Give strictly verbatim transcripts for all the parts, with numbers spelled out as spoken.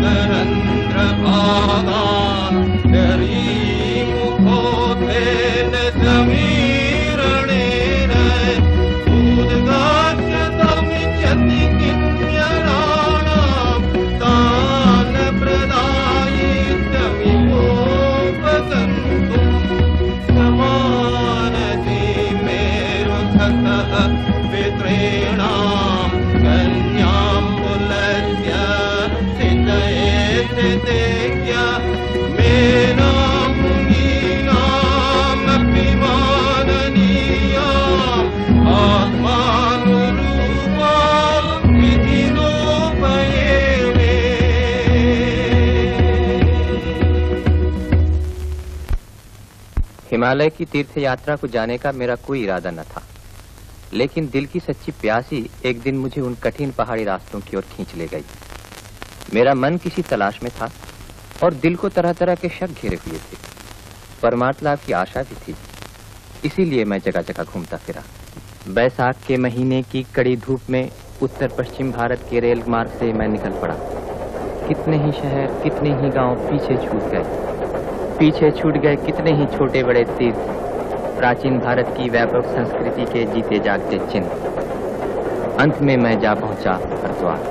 हिमालय की तीर्थ यात्रा को जाने का मेरा कोई इरादा न था, लेकिन दिल की सच्ची प्यास ही एक दिन मुझे उन कठिन पहाड़ी रास्तों की ओर खींच ले गई। मेरा मन किसी तलाश में था और दिल को तरह तरह के शक घेरे हुए थे। परमार्थ लाभ की आशा भी थी, इसीलिए मैं जगह जगह घूमता फिरा। बैसाख के महीने की कड़ी धूप में उत्तर पश्चिम भारत के रेल मार्ग से मैं निकल पड़ा। कितने ही शहर, कितने ही गांव पीछे छूट गए। पीछे छूट गए कितने ही छोटे बड़े तीर्थ, प्राचीन भारत की व्यापक संस्कृति के जीते जागते चिन्ह। अंत में मैं जा पहुंचा हरिद्वार।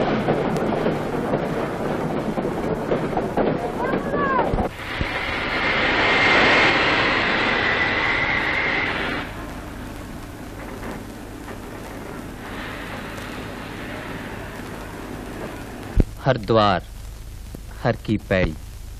हरिद्वार, हर की पैड़ी।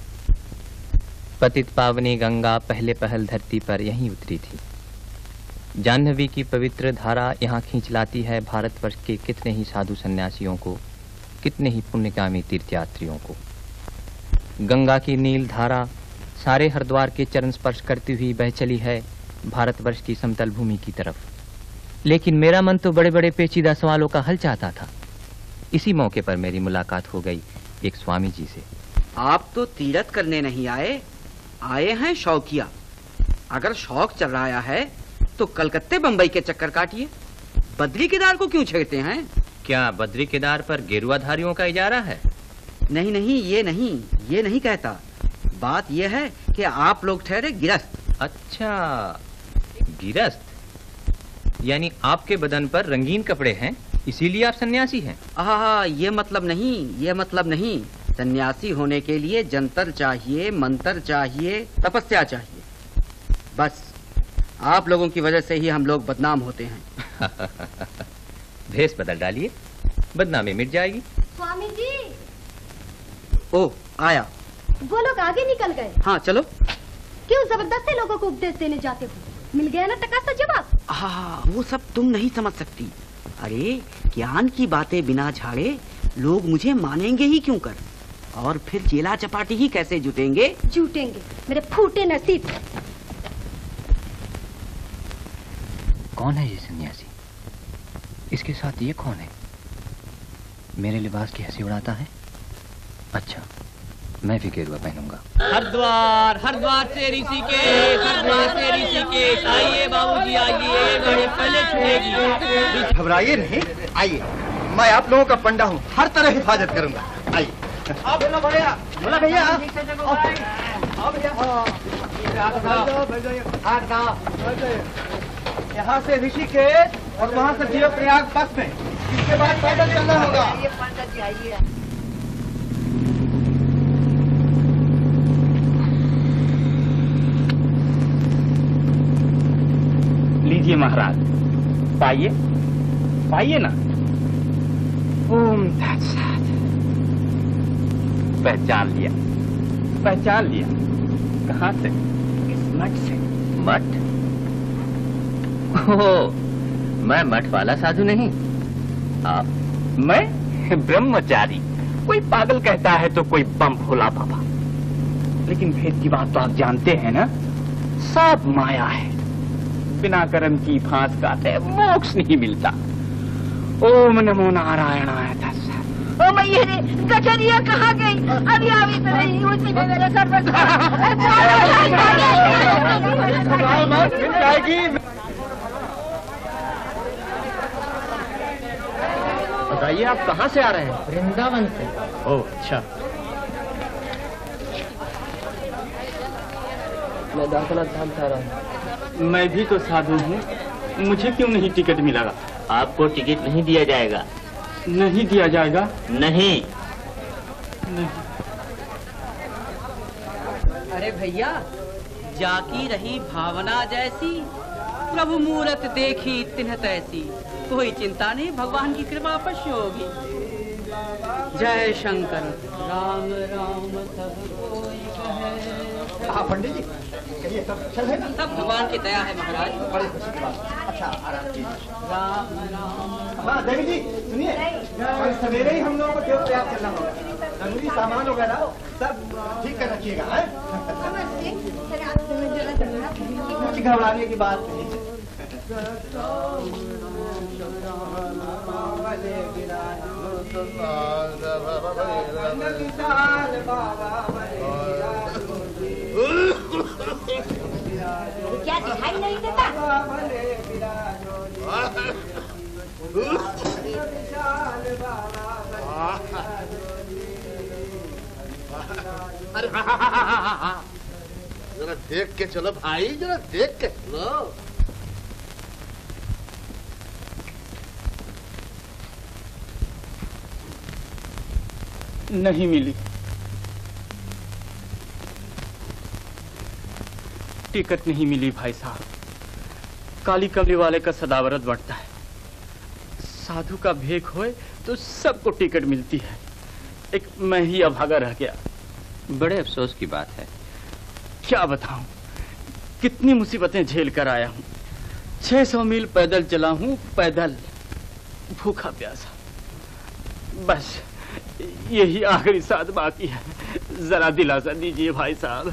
पतित पावनी गंगा पहले पहल धरती पर यहीं उतरी थी। जाह्नवी की पवित्र धारा यहाँ खींच लाती है भारतवर्ष के कितने ही साधु सन्यासियों को, कितने ही पुण्यगामी तीर्थयात्रियों को। गंगा की नील धारा सारे हरिद्वार के चरण स्पर्श करती हुई बह चली है भारतवर्ष की समतल भूमि की तरफ। लेकिन मेरा मन तो बड़े बड़े पेचीदा सवालों का हल चाहता था। इसी मौके पर मेरी मुलाकात हो गई एक स्वामी जी से। आप तो तीर्थ करने नहीं आए, आए हैं शौकिया। अगर शौक चल रहा है तो कलकत्ते बंबई के चक्कर काटिए। बद्री केदार को क्यों छेड़ते हैं? क्या बद्री केदार पर गेरुआधारियों का इजारा है? नहीं नहीं, ये नहीं, ये नहीं कहता। बात ये है कि आप लोग ठहरे गिरस्त। अच्छा, गिरस्त, यानी आपके बदन पर रंगीन कपड़े हैं, इसीलिए आप सन्यासी हैं? हाँ, ये मतलब नहीं, ये मतलब नहीं। सन्यासी होने के लिए जंतर चाहिए, मंत्र चाहिए, तपस्या चाहिए। बस आप लोगों की वजह से ही हम लोग बदनाम होते हैं। भेष बदल डालिए, बदनामी मिट जाएगी। स्वामी जी। ओ, आया। वो लोग आगे निकल गए। हाँ चलो। क्यों जबरदस्ती लोगों को उपदेश देने जाते हो? मिल गया ना टका सा जवाब। हाँ, वो सब तुम नहीं समझ सकती। अरे ज्ञान की बातें बिना झाड़े लोग मुझे मानेंगे ही क्यों कर, और फिर चेला चपाटी ही कैसे जुटेंगे? जुटेंगे मेरे फूटे नसीब। कौन है ये सन्यासी? इसके साथ ये कौन है? मेरे लिबास की हंसी उड़ाता है। अच्छा, मैं भी गेरुआ पहनूंगा। हरिद्वार, हरिद्वार से ऋषिकेश, हरिद्वार से ऋषिकेश। आइए बाबूजी, आइए, बड़े पहले छुएगी। घबराइए नहीं, आइए। मैं आप लोगों का पंडा हूँ, हर तरह हिफाजत करूंगा। आइए। आप बोलो भैया, बोला भैया। यहाँ से ऋषिकेश और वहाँ से देवप्रयाग बस में, इसके बाद पैदल चलना होगा। लीजिए महाराज, पाइए पाइए ना। ओम तत्सत। पहचान लिया, पहचान लिया। कहाँ से? इस मठ से। मठ? ओह, मैं मठ वाला साधु नहीं। आप? मैं ब्रह्मचारी। कोई पागल कहता है तो कोई बम भोला बाबा, लेकिन भेद की बात तो आप जानते हैं ना, सब माया है। बिना कर्म की फांस काटे मोक्ष नहीं मिलता। ओम नमो नारायणाय तत्सत। ओ मैया रे, कचरिया कहाँ गई? अभी अभी तो नहीं, उसी में मेरे सर पर मिल जाएगी। बताइए, आप कहाँ से आ रहे हैं? वृंदावन से। ओह अच्छा, मैं दासनाथ धाम से आ रहा हूँ। मैं भी तो साधु हूँ, मुझे क्यों नहीं टिकट मिला? आपको टिकट नहीं दिया जाएगा। नहीं दिया जाएगा? नहीं, नहीं। अरे भैया, जाकी रही भावना जैसी, प्रभु मूरत देखी तिन्ह तैसी, कोई चिंता नहीं, भगवान की कृपा अवश्य होगी। जय शंकर। राम राम सब कोई कहे। हाँ पंडित जी, कहिए सब चल है ना? सब भगवान की दया है महाराज। बड़े खुशी की बात। अच्छा आराम कीजिए। राम राम। हाँ देवी जी सुनिए, कल सवेरे ही हम लोगों को देव प्रयाग करना होगा। जरूरी सामान वगैरह सब ठीक कर रखिएगा। कुछ घबराने की बात नहीं है। क्या दिखाई नहीं देता? अरे जरा देख के चलो भाई, जरा देख के चलो। नहीं मिली टिकट, नहीं मिली भाई साहब। काली कमली वाले का सदावरत बढ़ता है, साधु का भेक होए तो सबको टिकट मिलती है, एक मैं ही अभागा रह गया। बड़े अफसोस की बात है। क्या बताऊं, कितनी मुसीबतें झेल कर आया हूं। छह सौ मील पैदल चला हूं, पैदल, भूखा प्यासा। बस यही आखिरी साथ बाकी है, जरा दिलासा दीजिए भाई साहब।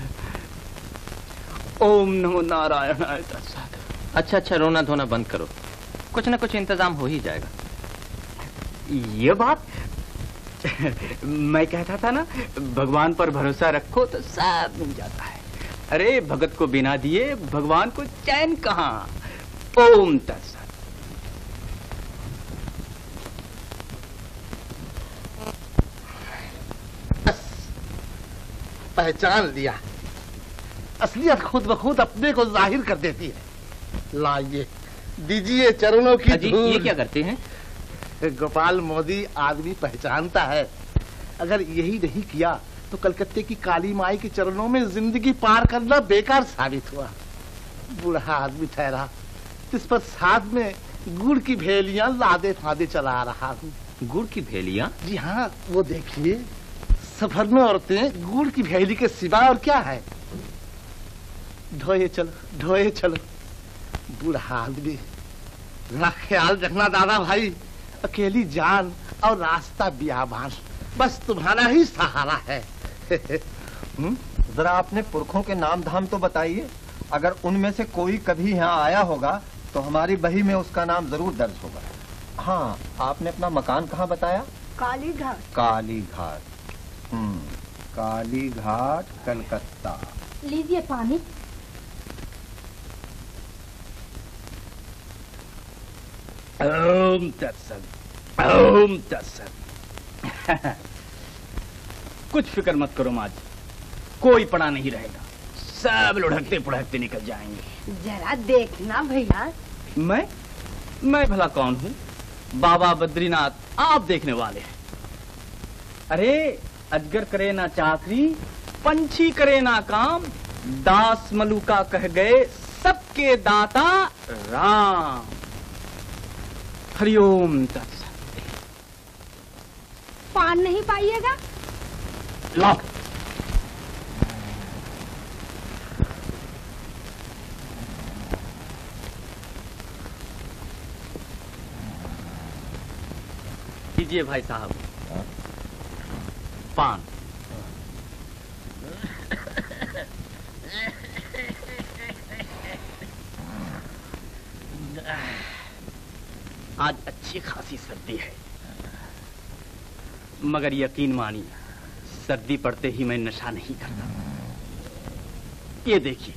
ओम नमो नारायणाय तत्सत। अच्छा अच्छा, रोना धोना बंद करो, कुछ न कुछ इंतजाम हो ही जाएगा। ये बात मैं कहता था ना, भगवान पर भरोसा रखो तो सब मिल जाता है। अरे भगत को बिना दिए भगवान को चैन कहाँ। ओम तत्सत। पहचान लिया, असलियत खुद ब खुद अपने को जाहिर कर देती है। लाइए दीजिए चरणों की धूल। ये क्या करते हैं? गोपाल मोदी आदमी पहचानता है, अगर यही नहीं किया तो कलकत्ते की काली माई के चरणों में जिंदगी पार करना बेकार साबित हुआ। बूढ़ा आदमी ठहरा, इस पर साथ में गुड़ की भेलियां लादे फादे चला रहा हूँ। गुड़ की भेलियां? जी हाँ, वो देखिए, सफर में औरतें गुड़ की भेली के सिवा और क्या है। ढोए चलो, ढोए चलो। बूढ़ा आदमी, जरा ख्याल रखना दादा भाई, अकेली जान और रास्ता बियाबान, बस तुम्हारा ही सहारा है। जरा अपने पुरखों के नाम धाम तो बताइए, अगर उनमें से कोई कभी यहाँ आया होगा तो हमारी बही में उसका नाम जरूर दर्ज होगा। हाँ, आपने अपना मकान कहाँ बताया? काली घाट। काली घाट, हम्म, काली घाट, कलकत्ता। लीजिए पानी। ओम तत्सत, ओम तत्सत। कुछ फिक्र मत करो माँ जी, कोई पड़ा नहीं रहेगा, सब लुढ़कते पुढ़कते निकल जाएंगे। जरा देखना भैया। मैं मैं भला कौन हूँ? बाबा बद्रीनाथ आप देखने वाले हैं। अरे अजगर करे ना चाकरी, पंछी करे ना काम, दास मलुका कह गए सबके दाता राम। हरिओम तत्सत। पान नहीं पाइएगा? लो। लीजिए भाई साहब पान। आज अच्छी खासी सर्दी है, मगर यकीन मानिए सर्दी पड़ते ही मैं नशा नहीं करता। ये देखिए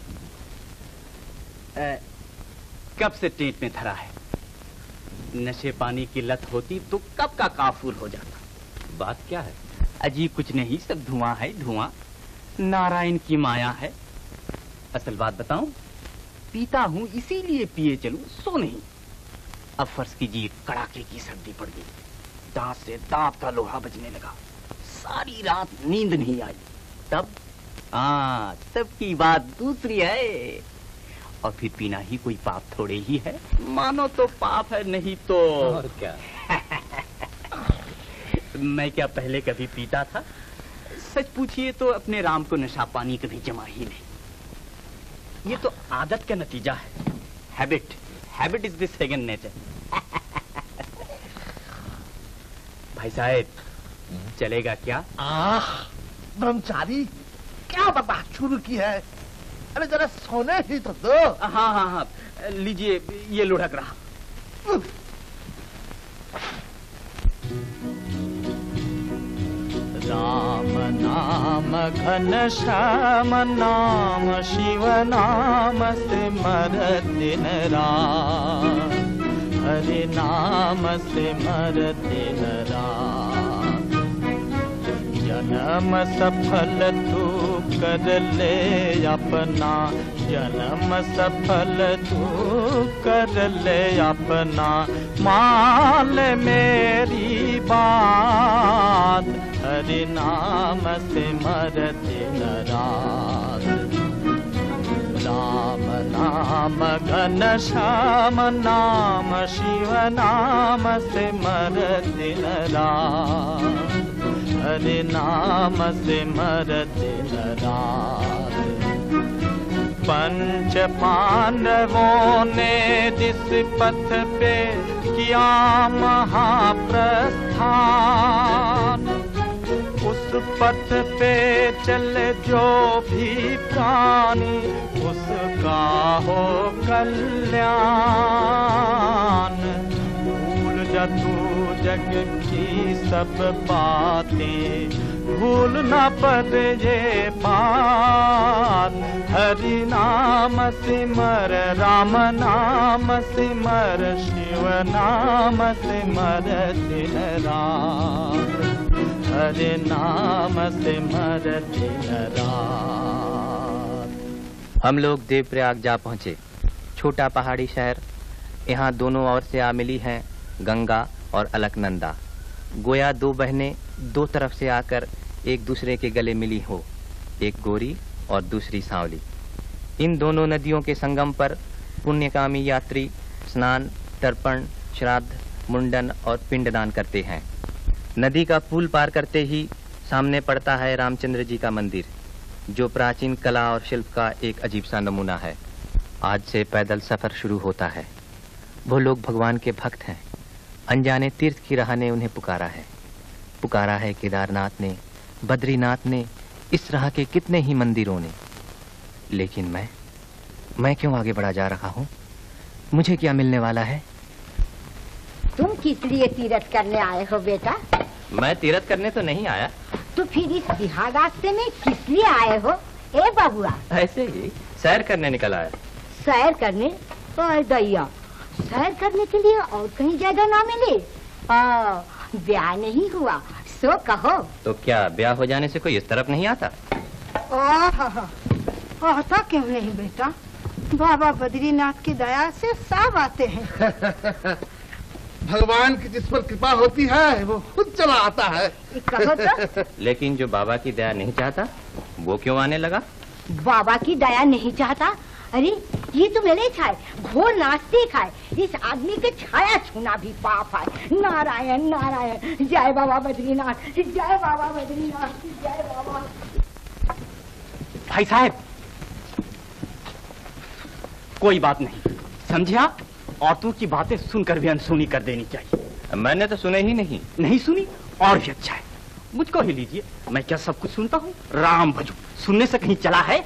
कब से टेंट में धरा है, नशे पानी की लत होती तो कब का काफूर हो जाता। बात क्या है? अजी कुछ नहीं, सब धुआं है, धुआं। नारायण की माया है। असल बात बताऊं, पीता हूं इसीलिए पिए चलूं, सो नहीं। अब फर्ज कीजिए कड़ाके की सर्दी पड़ गई, दांत से दांत का लोहा बजने लगा, सारी रात नींद नहीं आई। तब हाँ, तब की बात दूसरी है। और फिर पीना ही कोई पाप थोड़े ही है, मानो तो पाप है, नहीं तो और क्या। मैं क्या पहले कभी पीता था? सच पूछिए तो अपने राम को नशा पानी कभी जमा ही नहीं। ये तो आदत का नतीजा है, habit. Habit is the second nature. भाई साहब, चलेगा क्या? आह, ब्रह्मचारी, क्या बकवास शुरू की है? अरे जरा सोने ही तो दो। हाँ हाँ हाँ, लीजिए, ये लुढ़क रहा। राम नाम घन श्याम नाम, शिव नाम सिमर दिन रात, हरि नाम सिमर दिन रात। जन्म सफल तू कर ले अपना, जन्म सफल तू कर ले अपना, मान मेरी बात, हरि नाम सिमर दिन रात। राम नाम घन श्याम नाम, शिव नाम सिमर दिन रात, हरि नाम सिमर दिन रात। पंच पांडवों ने जिस पथ पे किया महाप्रस्थान, उस पथ पे चले जो भी प्राणी, उसका हो कल्याण। भूल जा तू जग की सब बातें, भूल न पद ये बात, हरि नाम सिमर, राम नाम सिमर, शिव नाम सिमर दिन रात, हरि नाम सिमर दिन रात। हम लोग देवप्रयाग जा पहुंचे, छोटा पहाड़ी शहर। यहाँ दोनों ओर से आ मिली हैं गंगा और अलकनंदा। गोया दो बहनें दो तरफ से आकर एक दूसरे के गले मिली हो, एक गोरी और दूसरी सांवली। इन दोनों नदियों के संगम पर पुण्यकामी यात्री स्नान, तर्पण, श्राद्ध, मुंडन और पिंडदान करते हैं। नदी का पुल पार करते ही सामने पड़ता है रामचंद्र जी का मंदिर, जो प्राचीन कला और शिल्प का एक अजीब सा नमूना है। आज से पैदल सफर शुरू होता है। वो लोग भगवान के भक्त हैं। अनजाने तीर्थ की राह ने उन्हें पुकारा है। पुकारा है केदारनाथ ने, बद्रीनाथ ने, इस राह के कितने ही मंदिरों ने। लेकिन मैं मैं क्यों आगे बढ़ा जा रहा हूँ? मुझे क्या मिलने वाला है? तुम किस लिए तीर्थ करने आए हो बेटा? मैं तीर्थ करने तो नहीं आया। तो फिर इस बिहार रास्ते में किस लिए आए हो? ए बाबुआ, ऐसे ही सैर करने निकल आया। सैर करने? ओए दैया, सैर करने के लिए और कहीं जगह ना मिले? आ, ब्याह नहीं हुआ सो कहो। तो क्या ब्याह हो जाने से कोई इस तरफ नहीं आता? आता क्यों नहीं बेटा, बाबा बद्रीनाथ की दया से सब आते हैं। भगवान की जिस पर कृपा होती है वो खुद चला आता है। कहो तो। लेकिन जो बाबा की दया नहीं चाहता वो क्यों आने लगा? बाबा की दया नहीं चाहता? अरे ये तो मेरे छाए घोर नास्तिक है। इस आदमी के छाया छूना भी पाप है। नारायण नारायण, जय बाबा बद्रीनाथ, जय बाबा बद्रीनाथ, जय बाबा। भाई साहब, कोई बात नहीं, समझे आप? औरतों की बातें सुनकर भी अनसुनी कर देनी चाहिए। मैंने तो सुने ही नहीं। नहीं सुनी? और भी अच्छा है, मुझको ही लीजिए, मैं क्या सब कुछ सुनता हूँ? राम भजो, सुनने से कहीं चला है?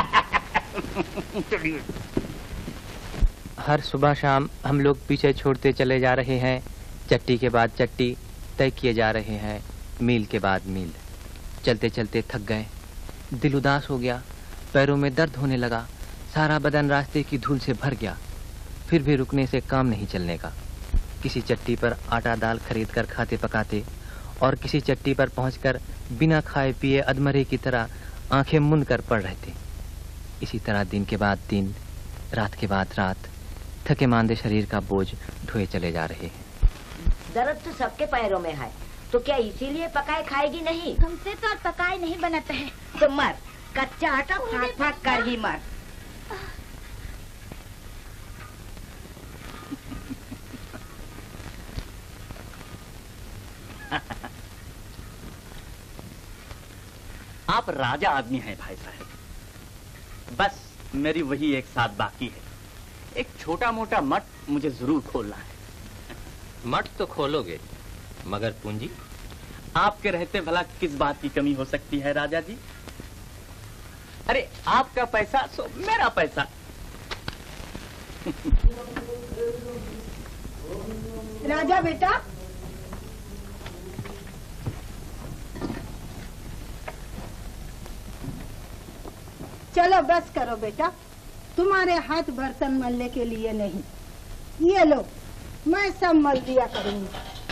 हर सुबह शाम हम लोग पीछे छोड़ते चले जा रहे हैं। चट्टी के बाद चट्टी तय किए जा रहे हैं, मील के बाद मील। चलते चलते थक गए, दिल उदास हो गया, पैरों में दर्द होने लगा, सारा बदन रास्ते की धूल से भर गया। फिर भी रुकने से काम नहीं चलने का। किसी चट्टी पर आटा दाल खरीद कर खाते पकाते और किसी चट्टी पर पहुंचकर बिना खाए पिए अधमरे की तरह आंखें मूंद कर पड़ रहे थे। इसी तरह दिन के बाद दिन, रात के बाद रात थके मांदे शरीर का बोझ ढोए चले जा रहे हैं। दर्द तो सबके पैरों में है, तो क्या इसीलिए पकाए खाएगी नहीं? हमसे तो पकाए नहीं बनाते हैं। तो मर, कच्चा आटा फाक फाक कर ही मर। आप राजा आदमी हैं भाई साहब। बस मेरी वही एक साथ बाकी है। एक छोटा मोटा मठ मुझे जरूर खोलना है। मठ तो खोलोगे, मगर पूंजी? आपके रहते भला किस बात की कमी हो सकती है राजा जी? अरे आपका पैसा सो मेरा पैसा। राजा बेटा, चलो बस करो बेटा, तुम्हारे हाथ बर्तन मलने के लिए नहीं। ये लो, मैं सब मल दिया करूंगी।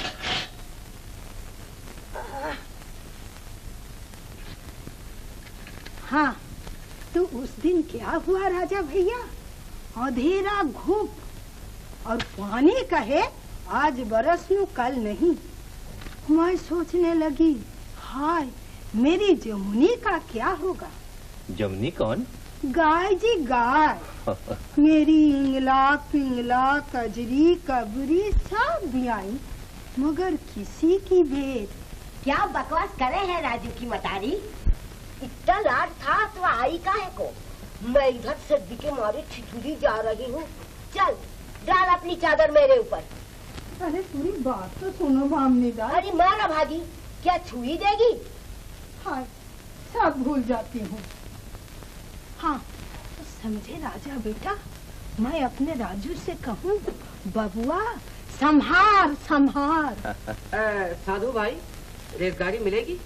हाँ, तो उस दिन क्या हुआ राजा भैया? अंधेरा घूप और पानी कहे आज बरस नू कल नहीं। मैं सोचने लगी, हाय मेरी जमुनी का क्या होगा? जमुनी कौन? गाय जी गाय। मेरी इंगला पिंगला कजरी कबरी सब भी आई, मगर किसी की बेट। क्या बकवास करे है राजू की मतारी? इतना लाड था तो आई काहे को? मैं इधर सर्दी के मारे ठिठुरी जा रही हूँ। चल डाल अपनी चादर मेरे ऊपर। अरे पूरी बात तो सुनो बामनी दास। अरे मारा भागी, क्या छुई देगी? हाँ, सब भूल जाती हूँ। हाँ, तो समझे राजा बेटा, मैं अपने राजू से कहूँ, बबुआ संभार संभार। साधु भाई, रेलगाड़ी मिलेगी?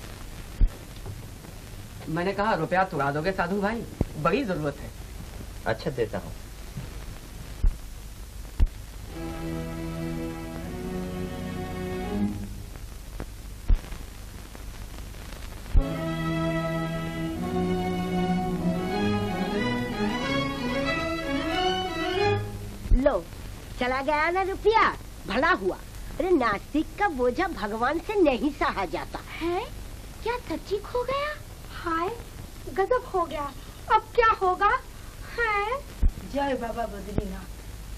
मैंने कहा रुपया तुड़ा दोगे साधु भाई, बड़ी जरूरत है। अच्छा देता हूँ। लो, चला गया ना रुपया, भला हुआ। अरे नास्तिक का बोझा भगवान से नहीं सहा जाता है। क्या सच्ची खो गया? हाय गजब हो गया, अब क्या होगा? है जय बाबा बद्रीनाथ,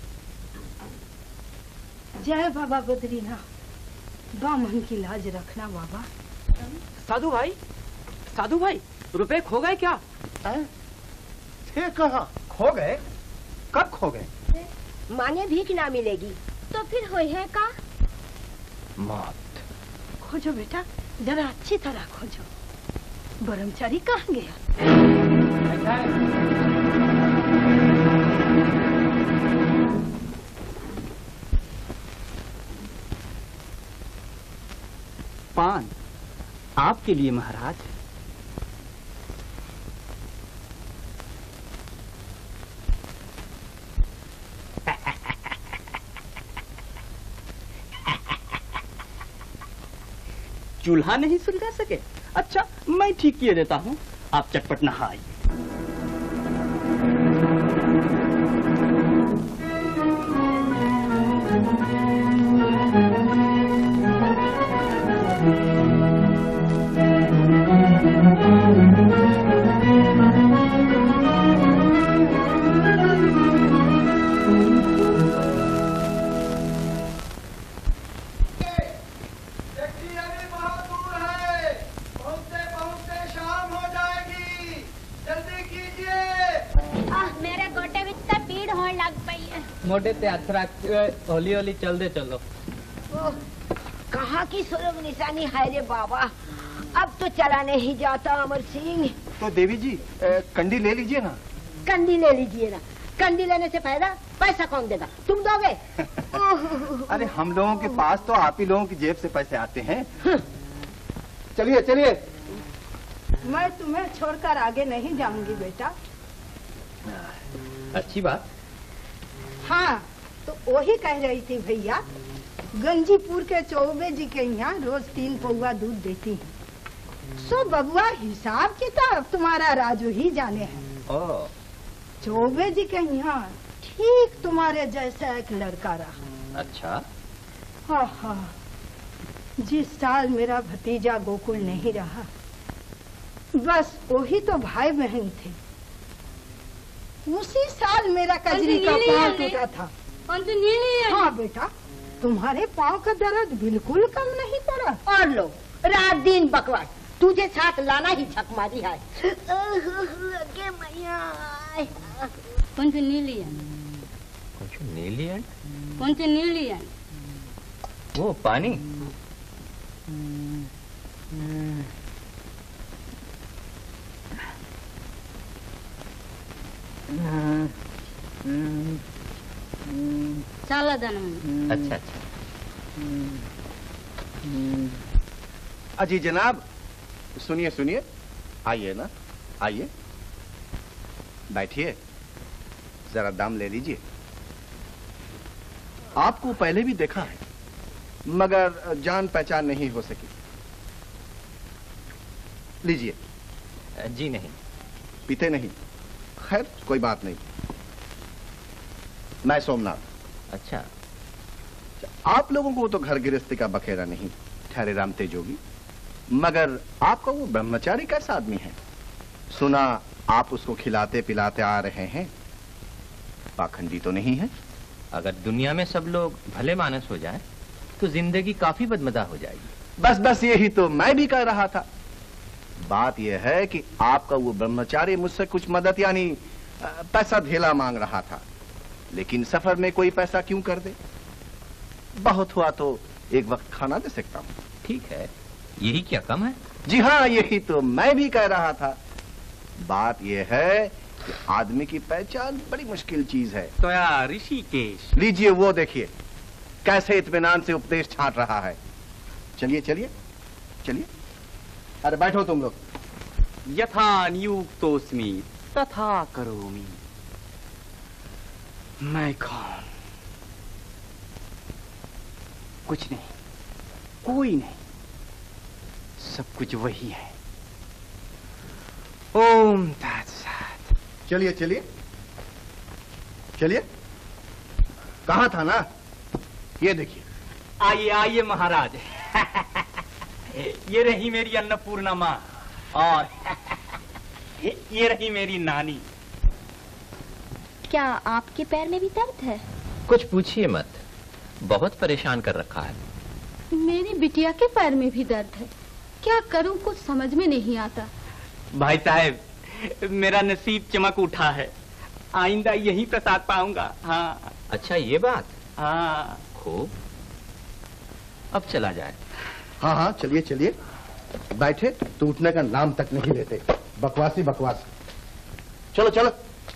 जय बाबा बद्रीनाथ। बामन की लाज रखना बाबा। साधु भाई, साधु भाई, रुपए खो गए क्या? थे कहाँ खो गए? कब खो गए? मांगे भीख ना मिलेगी तो फिर हुई है का? मौत। खोजो बेटा, जरा अच्छी तरह खोजो। ब्रह्मचारी कहाँ गया? पान आपके लिए महाराज। चूल्हा नहीं सुलगा सके? अच्छा, मैं ठीक किए देता हूँ, आप चटपट नहा आइए। मोटे ते अथरा होली होली चल दे चलो। कहाँ की सुरग निशानी है रे बाबा, अब तो चला नहीं जाता अमर सिंह। तो देवी जी ए, कंडी ले लीजिए ना। कंडी ले लीजिए ना, कंडी लेने से फायदा पैसा कौन देगा? तुम दोगे? अरे हम लोगों के पास तो आप ही लोगों की जेब से पैसे आते हैं। चलिए चलिए। मैं तुम्हें छोड़कर आगे नहीं जाऊंगी बेटा। अच्छी बात। हाँ, तो वही कह रही थी भैया, गंजीपुर के चौबे जी के यहाँ रोज तीन पौवा दूध देती है। सो बबुआ हिसाब किताब तुम्हारा राजू ही जाने है। ओह, चौबे जी के यहाँ ठीक तुम्हारे जैसा एक लड़का रहा। अच्छा। हाँ हाँ, जिस साल मेरा भतीजा गोकुल नहीं रहा, बस वही तो भाई बहन थे। उसी साल मेरा कजरी का पाँव टूटा था। हाँ बेटा, तुम्हारे पाँव का दर्द बिल्कुल कम नहीं पड़ा। और लो, रात दिन बकवास, तुझे साथ लाना ही छक मारी है। कौन सी नीलियन? कौन सी नीलियन? कौन सी नीलियन? वो पानी। చాలా ధనం. अच्छा अच्छा। अजी जनाब, सुनिए सुनिए, आइए ना, आइए, बैठिए, जरा दाम ले लीजिए। आपको पहले भी देखा है, मगर जान पहचान नहीं हो सकी। लीजिए। जी नहीं। पीते नहीं? खैर कोई बात नहीं। मैं सोमनाथ। अच्छा। आप लोगों को तो घर गृहस्थी का बखेरा नहीं, ठहरे राम तेजोगी, मगर आपका वो ब्रह्मचारी कैसा आदमी है? सुना आप उसको खिलाते पिलाते आ रहे हैं, पाखंडी तो नहीं है? अगर दुनिया में सब लोग भले मानस हो जाए तो जिंदगी काफी बदमजा हो जाएगी। बस बस यही तो मैं भी कह रहा था। बात यह है कि आपका वो ब्रह्मचारी मुझसे कुछ मदद यानी पैसा धेला मांग रहा था, लेकिन सफर में कोई पैसा क्यों कर दे? बहुत हुआ तो एक वक्त खाना दे सकता हूँ। ठीक है, यही क्या कम है? जी हाँ, यही तो मैं भी कह रहा था। बात यह है कि आदमी की पहचान बड़ी मुश्किल चीज है। तो यार ऋषिकेश। लीजिए वो देखिए कैसे इत्मीनान से उपदेश छांट रहा है। चलिए चलिए चलिए, अरे बैठो तुम लोग। यथा नियुक्तोस्मि तथा करोमि। मैं कौन? कुछ नहीं, कोई नहीं, सब कुछ वही है। ओम तत्सत। चलिए चलिए चलिए, कहा था ना, ये देखिए। आइए आइए महाराज। ये रही मेरी अन्नपूर्णा माँ और ये रही मेरी नानी। क्या आपके पैर में भी दर्द है? कुछ पूछिए मत, बहुत परेशान कर रखा है। मेरी बिटिया के पैर में भी दर्द है, क्या करूं कुछ समझ में नहीं आता। भाई साहब, मेरा नसीब चमक उठा है, आइंदा यही प्रसाद पाऊंगा। हाँ। अच्छा ये बात? हाँ। खूब, अब चला जाए। हाँ हाँ चलिए चलिए, बैठे तो उठने का नाम तक नहीं लेते, बकवासी बकवास। चलो चलो।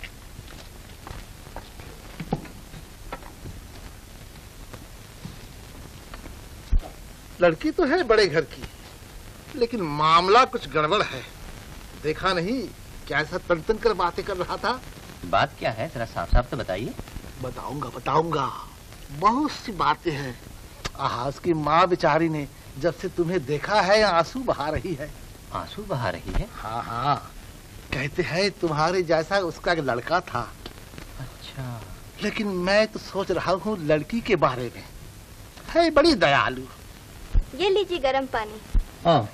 लड़की तो है बड़े घर की, लेकिन मामला कुछ गड़बड़ है। देखा नहीं कैसा तन तन कर बातें कर रहा था। बात क्या है, जरा साफ साफ तो बताइए। बताऊंगा बताऊंगा, बहुत सी बातें हैं। आहा, उसकी माँ बेचारी ने जब से तुम्हें देखा है आंसू बहा रही है। आंसू बहा रही है? हाँ हाँ, कहते हैं तुम्हारे जैसा उसका एक लड़का था। अच्छा। लेकिन मैं तो सोच रहा हूँ लड़की के बारे में, है बड़ी दयालु। ये लीजिए गर्म पानी। हाँ।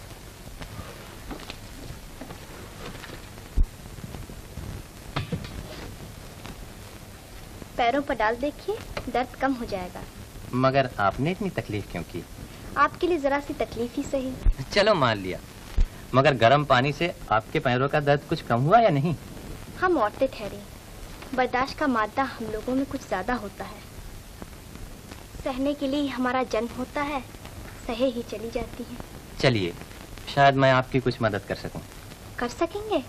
पैरों पर डाल देखिए, दर्द कम हो जाएगा। मगर आपने इतनी तकलीफ क्यों की? आपके लिए जरा सी तकलीफ ही सही। चलो मान लिया, मगर गर्म पानी से आपके पैरों का दर्द कुछ कम हुआ या नहीं? हम औरतें ठहरे, बर्दाश्त का मादा हम लोगों में कुछ ज्यादा होता है। सहने के लिए हमारा जन्म होता है, सहे ही चली जाती है। चलिए, शायद मैं आपकी कुछ मदद कर सकूं। कर सकेंगे?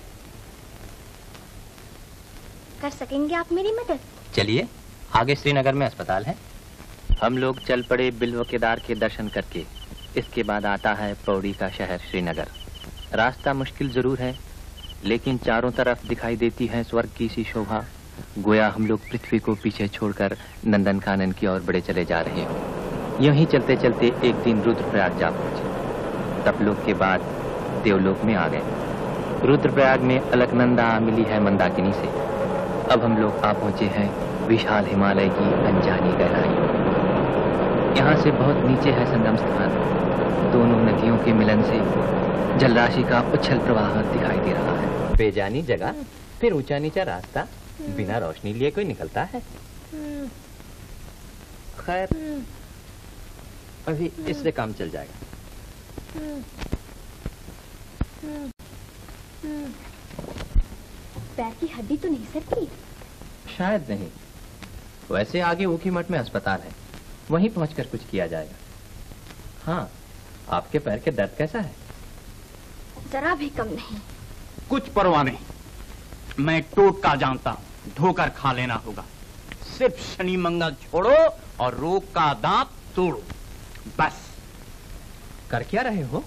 कर सकेंगे आप मेरी मदद? चलिए, आगे श्रीनगर में अस्पताल है, हम लोग चल पड़े बिल्व केदार के दर्शन करके। इसके बाद आता है पौड़ी का शहर श्रीनगर। रास्ता मुश्किल जरूर है, लेकिन चारों तरफ दिखाई देती है स्वर्ग की सी शोभा, गोया हम लोग पृथ्वी को पीछे छोड़कर नंदन कानन की ओर बढ़े चले जा रहे हो। यूं चलते चलते एक दिन रुद्रप्रयाग जा पहुंचे, तपलोक के बाद देवलोक में आ गए। रुद्रप्रयाग में अलकनंदा मिली है मंदाकिनी से। अब हम लोग आ पहुंचे हैं विशाल हिमालय की अनजानी गहराई। यहाँ से बहुत नीचे है संगम स्थान। दोनों नदियों के मिलन से जलराशि का उछल प्रवाह दिखाई दे रहा है। बेजानी जगह, फिर ऊंचा नीचा रास्ता, बिना रोशनी लिए कोई निकलता है? खैर, अभी इससे काम चल जाएगा। पैर की हड्डी तो नहीं सरकी? शायद नहीं। वैसे आगे ऊखीमठ में अस्पताल है, वहीं पहुंचकर कुछ किया जाएगा। हाँ, आपके पैर के दर्द कैसा है? जरा भी कम नहीं। कुछ परवाह नहीं, मैं टोटका जानता हूँ, धोकर खा लेना होगा। सिर्फ शनि मंगल छोड़ो और रोग का दांत तोड़ो, बस। कर क्या रहे हो?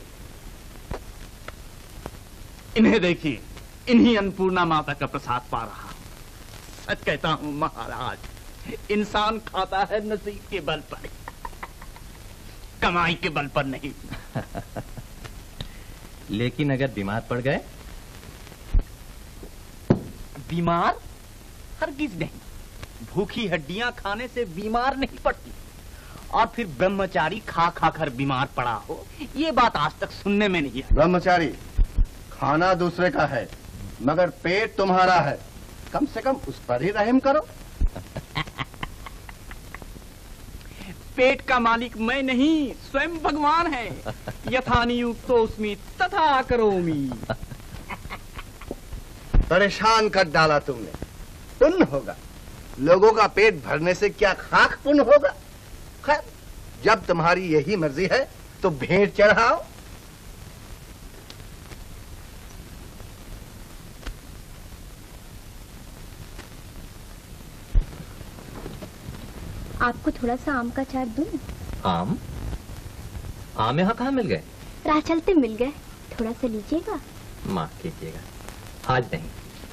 इन्हें देखिए, इन्हीं अन्नपूर्णा माता का प्रसाद पा रहा हूं। सच कहता हूं महाराज, इंसान खाता है नसीब के बल पर, कमाई के बल पर नहीं। लेकिन अगर बीमार पड़ गए? बीमार? हरगिज नहीं। भूखी हड्डियां खाने से बीमार नहीं पड़ती। और फिर ब्रह्मचारी खा खा कर बीमार पड़ा हो, ये बात आज तक सुनने में नहीं है। ब्रह्मचारी, खाना दूसरे का है मगर पेट तुम्हारा है, कम से कम उस पर ही रहम करो। पेट का मालिक मैं नहीं, स्वयं भगवान है। यथा नियुक्तोऽस्मि तथा करोमि। परेशान कर डाला तुमने। पुण्य होगा, लोगों का पेट भरने से क्या खाक पुण्य होगा। खैर, जब तुम्हारी यही मर्जी है तो भेंट चढ़ाओ। आपको थोड़ा सा आम का चाट दूं? आम? आम यहाँ कहाँ मिल गए? राह चलते मिल गए, थोड़ा सा लीजिएगा। माफ कीजिएगा, आज नहीं।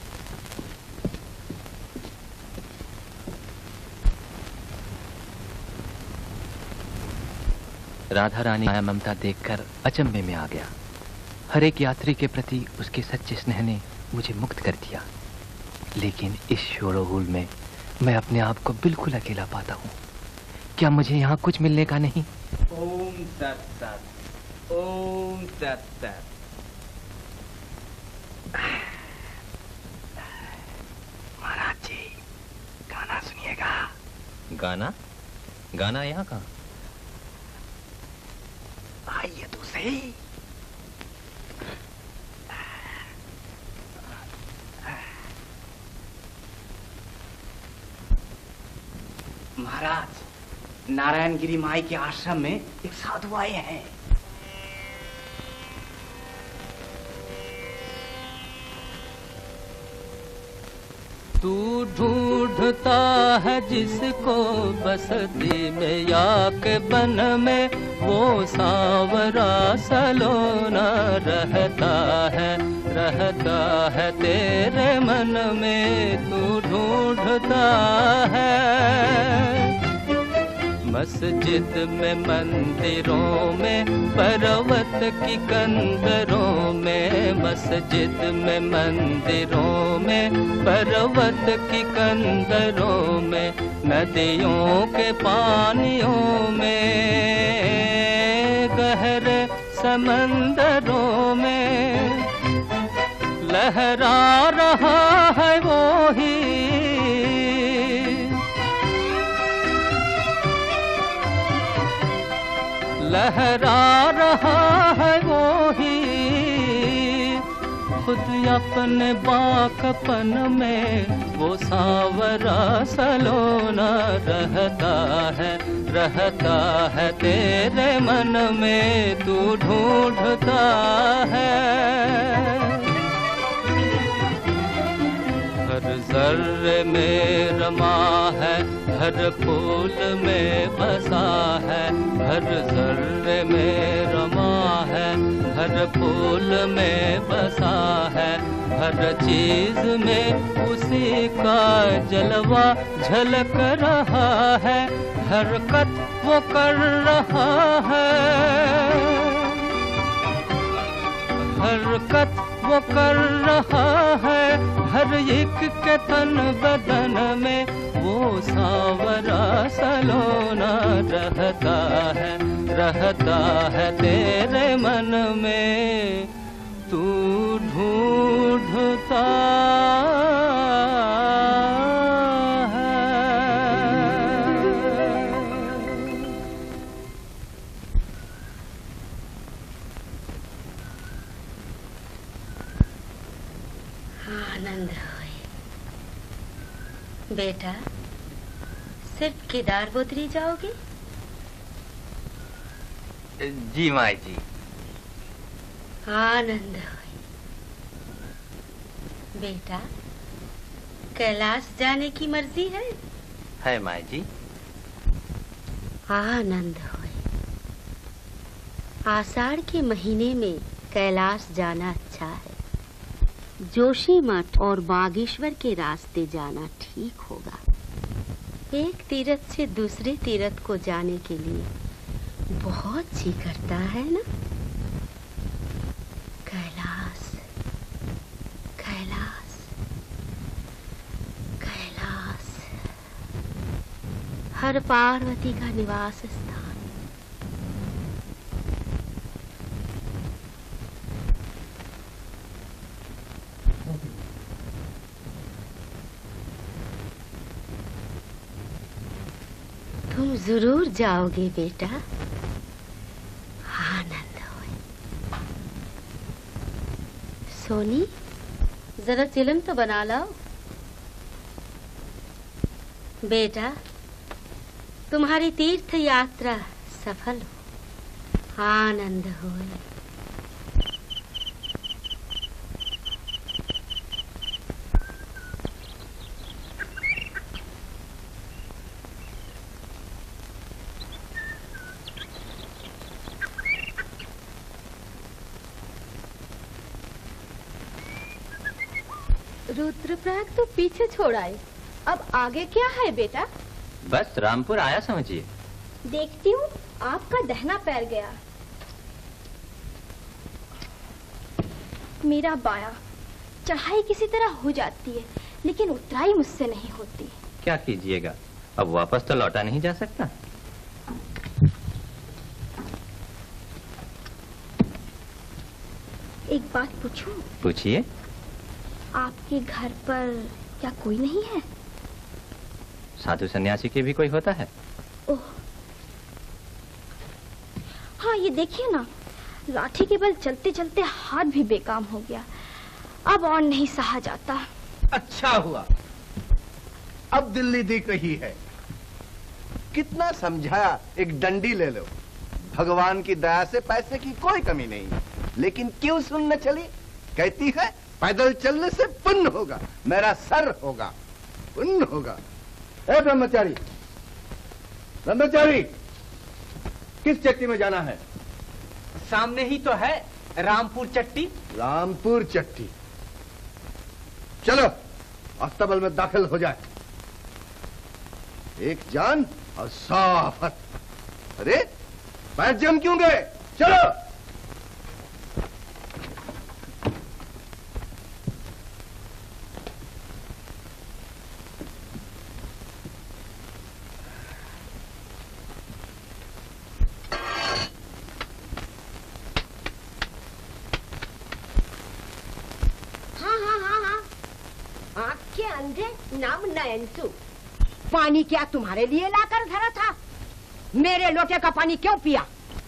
राधा रानी माया ममता देखकर अचंभे में आ गया। हर एक यात्री के प्रति उसके सच्चे स्नेह ने मुझे मुक्त कर दिया। लेकिन इस शोरोगुल में मैं अपने आप को बिल्कुल अकेला पाता हूँ। क्या मुझे यहाँ कुछ मिलने का नहीं? ओम तत् तत्, ओम तत् तत्। महाराज जी, गाना सुनिएगा। गाना? गाना यहाँ कहाँ? आइए तो सही। महाराज, नारायणगिरी माई के आश्रम में एक साधु आए हैं। तू ढूंढता है जिसको बसती में या के बन में, वो सांवरा सलोना रहता है, रहता है तेरे मन में। तू ढूंढता है मस्जिद में, मंदिरों में, पर्वत की कंदरों में। मस्जिद में, मंदिरों में, पर्वत की कंदरों में, नदियों के पानियों में, गहरे समंदरों में लहरा रहा है वो ही। लहरा रहा है वो ही, खुद अपने बाकपन में वो सांवरा सलोना रहता है, रहता है तेरे मन में। तू ढूंढता है हर जर्रे में रमा है, हर फूल में बसा है। हर जर्रे में रमा है, हर फूल में बसा है। हर चीज में उसी का जलवा झलक रहा है, हरकत वो कर रहा है। हरकत वो कर रहा है, हर एक के तन बदन में वो सांवरा सलोना रहता है, रहता है तेरे मन में, तू ढूंढता बेटा, सिर्फ केदारपुरी जाओगे? जी माँ जी। आनंद होए। बेटा, कैलाश जाने की मर्जी है? है माँ जी। आनंद होए। आषाढ़ के महीने में कैलाश जाना अच्छा है। जोशी मठ और बागेश्वर के रास्ते जाना ठीक होगा। एक तीर्थ से दूसरे तीर्थ को जाने के लिए बहुत जी करता है ना? कैलाश, कैलाश, कैलाश, हर पार्वती का निवास स्थान। तुम जरूर जाओगे बेटा। आनंद होए। सोनी, जरा चिलम तो बना लाओ। बेटा, तुम्हारी तीर्थ यात्रा सफल हो। आनंद होए। रुद्रप्रयाग तो पीछे छोड़ आए, अब आगे क्या है बेटा? बस रामपुर आया समझिए। देखती हूँ आपका दहना पैर गया। मेरा बाया, चढ़ाई किसी तरह हो जाती है, लेकिन उतराई मुझसे नहीं होती। क्या कीजिएगा, अब वापस तो लौटा नहीं जा सकता। एक बात पूछूं? पूछिए। आपके घर पर क्या कोई नहीं है? साधु सन्यासी के भी कोई होता है? ओह, हाँ ये देखिए ना, लाठी के बल चलते चलते हाथ भी बेकाम हो गया। अब और नहीं सहा जाता। अच्छा हुआ, अब दिल्ली दिख रही है। कितना समझाया, एक डंडी ले लो। भगवान की दया से पैसे की कोई कमी नहीं, लेकिन क्यों सुनने चली? कहती है पैदल चलने से पुण्य होगा, मेरा सर होगा, पुण्य होगा। ए ब्रह्मचारी, ब्रह्मचारी, किस चट्टी में जाना है? सामने ही तो है रामपुर चट्टी। रामपुर चट्टी, चलो अस्तबल में दाखिल हो जाए। एक जान और सौ आफत। अरे पैर जम क्यों गए? चलो। नाम नयनसु, पानी क्या तुम्हारे लिए लाकर धरा था? मेरे लोटे का पानी क्यों पिया?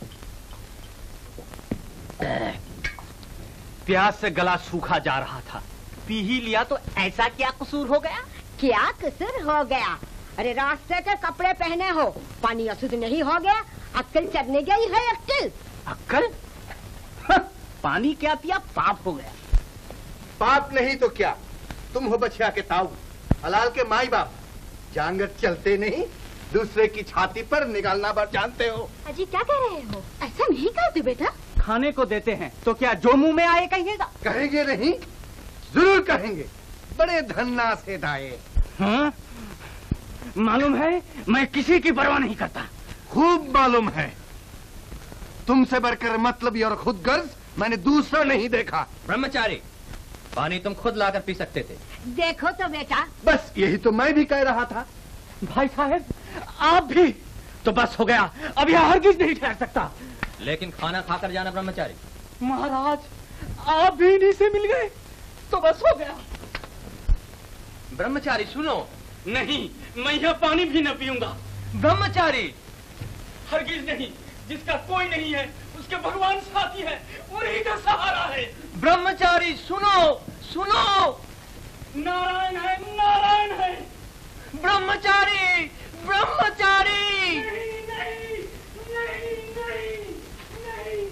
प्यास से गला सूखा जा रहा था, पी ही लिया तो ऐसा क्या कसूर हो गया? क्या कसूर हो गया? अरे रास्ते के कपड़े पहने हो, पानी अशुद्ध नहीं हो गया? अक्ल चढ़ने गई है अक्ल? अक्ल? पानी क्या पिया, पाप हो गया। पाप नहीं तो क्या, तुम हो बछिया के ताऊ, हलाल के माई बाप, जांगत चलते नहीं, दूसरे की छाती पर निकालना बार जानते हो। अजी क्या कह रहे हो? ऐसा नहीं करते बेटा। खाने को देते हैं तो क्या जो मुंह में आए कहिएगा? कहेंगे नहीं, जरूर कहेंगे, बड़े धन्ना से दाए। हाँ? मालूम है मैं किसी की परवाह नहीं करता। खूब मालूम है, तुमसे बढ़कर मतलबी और खुद गर्ज मैंने दूसरा नहीं देखा। ब्रह्मचारी, पानी तुम खुद लाकर पी सकते थे। देखो तो बेटा। बस यही तो मैं भी कह रहा था। भाई साहब आप भी तो बस हो गया, अब यह हरगिज नहीं ठहर सकता। लेकिन खाना खाकर जाना ब्रह्मचारी। महाराज आप भी इन्हीं से मिल गए तो बस हो गया। ब्रह्मचारी सुनो। नहीं, मैं यह पानी भी न पीऊंगा। ब्रह्मचारी। हरगिज नहीं, जिसका कोई नहीं है उसके भगवान साथी है, उन्हीं का सहारा है। ब्रह्मचारी सुनो सुनो। नारायण है, नारायण है। ब्रह्मचारी ब्रह्मचारी। नहीं नहीं नहीं नहीं नहीं।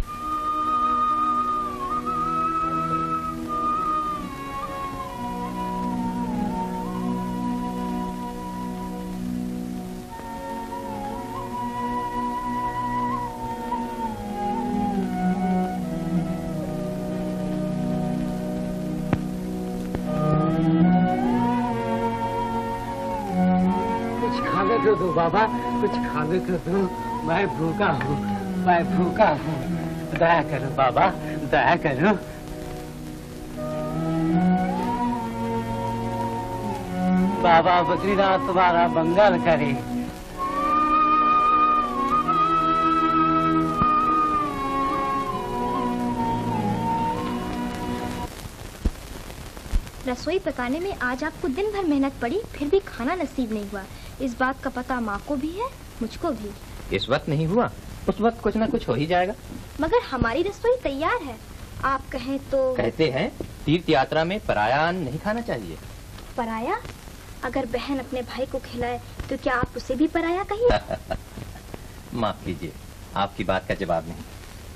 खाने को दो बाबा, कुछ खाने को दो। मैं भूखा हूँ, मैं भूखा हूँ। दया करो बाबा, दया करो। बाबा बद्रीनाथ तुम्हारा मंगल करे। रसोई पकाने में आज आपको दिन भर मेहनत पड़ी, फिर भी खाना नसीब नहीं हुआ। इस बात का पता माँ को भी है, मुझको भी। इस वक्त नहीं हुआ, उस वक्त कुछ ना कुछ हो ही जाएगा। मगर हमारी रसोई तैयार है, आप कहें तो। कहते हैं तीर्थ यात्रा में पराया अन्न नहीं खाना चाहिए। पराया? अगर बहन अपने भाई को खिलाए तो क्या आप उसे भी पराया कहिए? माफ कीजिए, आपकी बात का जवाब नहीं।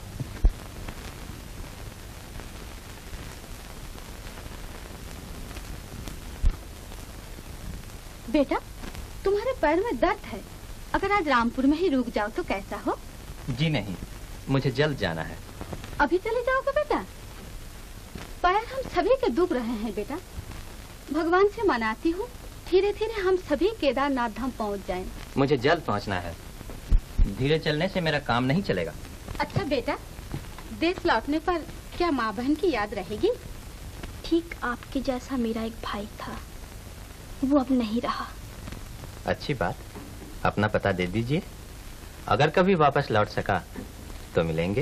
बेटा, तुम्हारे पैर में दर्द है, अगर आज रामपुर में ही रुक जाओ तो कैसा हो? जी नहीं, मुझे जल्द जाना है। अभी चले जाओगे बेटा? पैर हम सभी के दुख रहे हैं बेटा। भगवान से मनाती हूँ धीरे धीरे हम सभी केदारनाथ धाम पहुँच जाएं। मुझे जल्द पहुँचना है, धीरे चलने से मेरा काम नहीं चलेगा। अच्छा बेटा, देश लौटने पर क्या माँ बहन की याद रहेगी? ठीक आपके जैसा मेरा एक भाई था, वो अब नहीं रहा। अच्छी बात, अपना पता दे दीजिए, अगर कभी वापस लौट सका तो मिलेंगे।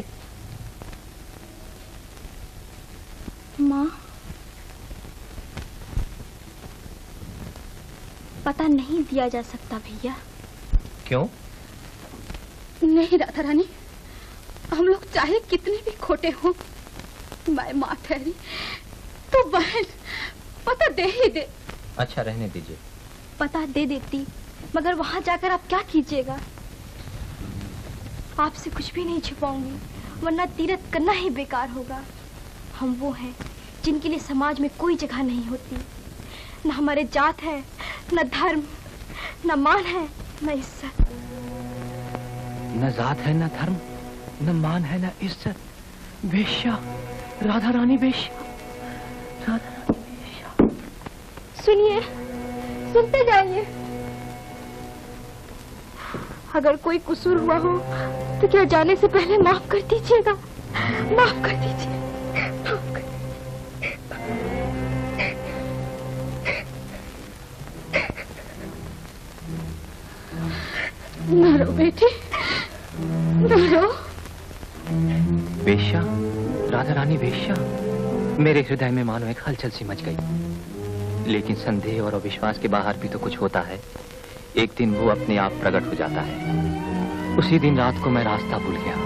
माँ, पता नहीं दिया जा सकता भैया। क्यों? नहीं राधा रानी, हम लोग चाहे कितने भी खोटे हों, मैं माँ ठहरी तो बहन पता दे ही दे। अच्छा रहने दीजिए। पता दे देती, मगर वहाँ जाकर आप क्या कीजिएगा? आपसे कुछ भी नहीं छिपाऊंगी, वरना तीर्थ करना ही बेकार होगा। हम वो हैं जिनके लिए समाज में कोई जगह नहीं होती। न हमारे जात है, न धर्म, न मान है, न इज्जत। न जात है, न धर्म, न मान है, न इज्जत। वेश्या, राधा रानी वेश्या, राधा रानी वेश्या। सुनिए, सुनते जाइए। अगर कोई कसूर हुआ हो तो क्या जाने से पहले माफ कर दीजिएगा, माफ कर दीजिए, माफ कर। न रो बेटी, न रो। वेश्या, राधा रानी वेश्या, मेरे हृदय में मानो एक हलचल सी मच गई। लेकिन संदेह और अविश्वास के बाहर भी तो कुछ होता है। एक दिन वो अपने आप प्रकट हो जाता है। उसी दिन रात को मैं रास्ता भूल गया।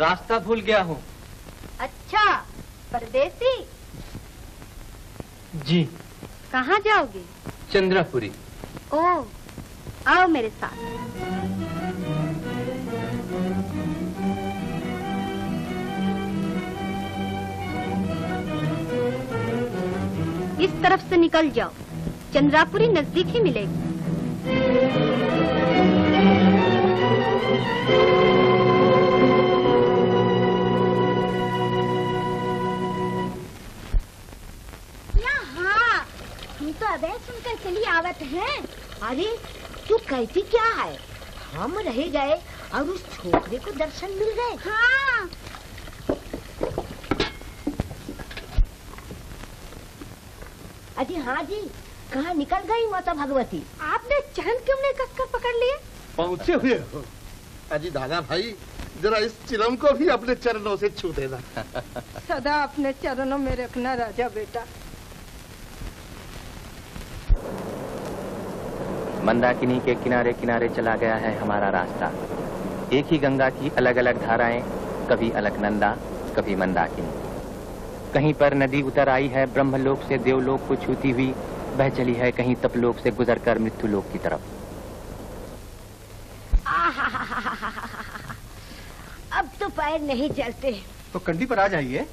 रास्ता भूल गया हूँ। अच्छा, परदेसी? जी। कहाँ जाओगे? चंद्रापुरी। ओह, आओ मेरे साथ। इस तरफ से निकल जाओ, चंद्रापुरी नजदीक ही मिलेगी। तो अबे सुनकर चली आवत है। अरे तू कहती क्या है? हम रह गए और उस छोकरे को दर्शन मिल गए। हाँ। अजी हाँ जी, कहाँ निकल गई माता भगवती? आपने चरण क्यों नहीं कसकर पकड़ लिए? पहुँचे हुए हो। अजी दादा भाई, जरा इस चिलम को भी अपने चरणों से छू देना। सदा अपने चरणों में रखना राजा बेटा। मंदाकिनी के किनारे किनारे चला गया है हमारा रास्ता। एक ही गंगा की अलग अलग धाराएं, कभी अलकनंदा, कभी मंदाकिनी। कहीं पर नदी उतर आई है ब्रह्मलोक से देवलोक को छूती हुई, बह चली है कहीं तपलोक से गुजरकर मृत्युलोक की तरफ। अब तो पैर नहीं चलते। तो कंडी पर आ जाइए।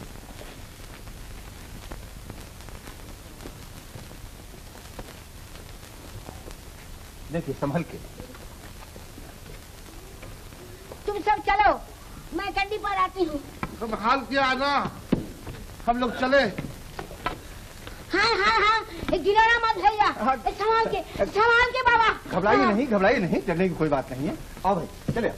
देखिए संभल के। तुम सब चलो, मैं कंडी पर आती हूँ। तुम हाल किया आना, हम लोग चले। हाँ हाँ हाँ, गिराना मत भैया, संभाल के, संभाल के बाबा। घबराइए नहीं, घबराइए नहीं, चलने की कोई बात नहीं है। आओ भाई चले।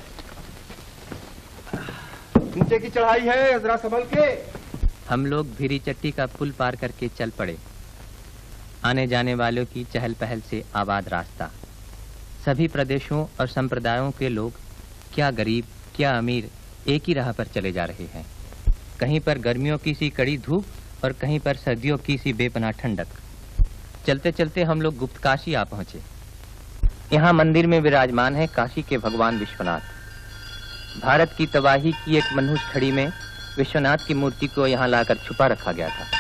नीचे की चढ़ाई है, जरा संभल के। हम लोग भिरी चट्टी का पुल पार करके चल पड़े। आने जाने वालों की चहल पहल से आबाद रास्ता। सभी प्रदेशों और संप्रदायों के लोग, क्या गरीब क्या अमीर, एक ही राह पर चले जा रहे हैं। कहीं पर गर्मियों की सी कड़ी धूप और कहीं पर सर्दियों की सी बेपनाह ठंडक। चलते चलते हम लोग गुप्त काशी आ पहुंचे। यहाँ मंदिर में विराजमान है काशी के भगवान विश्वनाथ। भारत की तबाही की एक मनहूस खड़ी में विश्वनाथ की मूर्ति को यहाँ लाकर छुपा रखा गया था।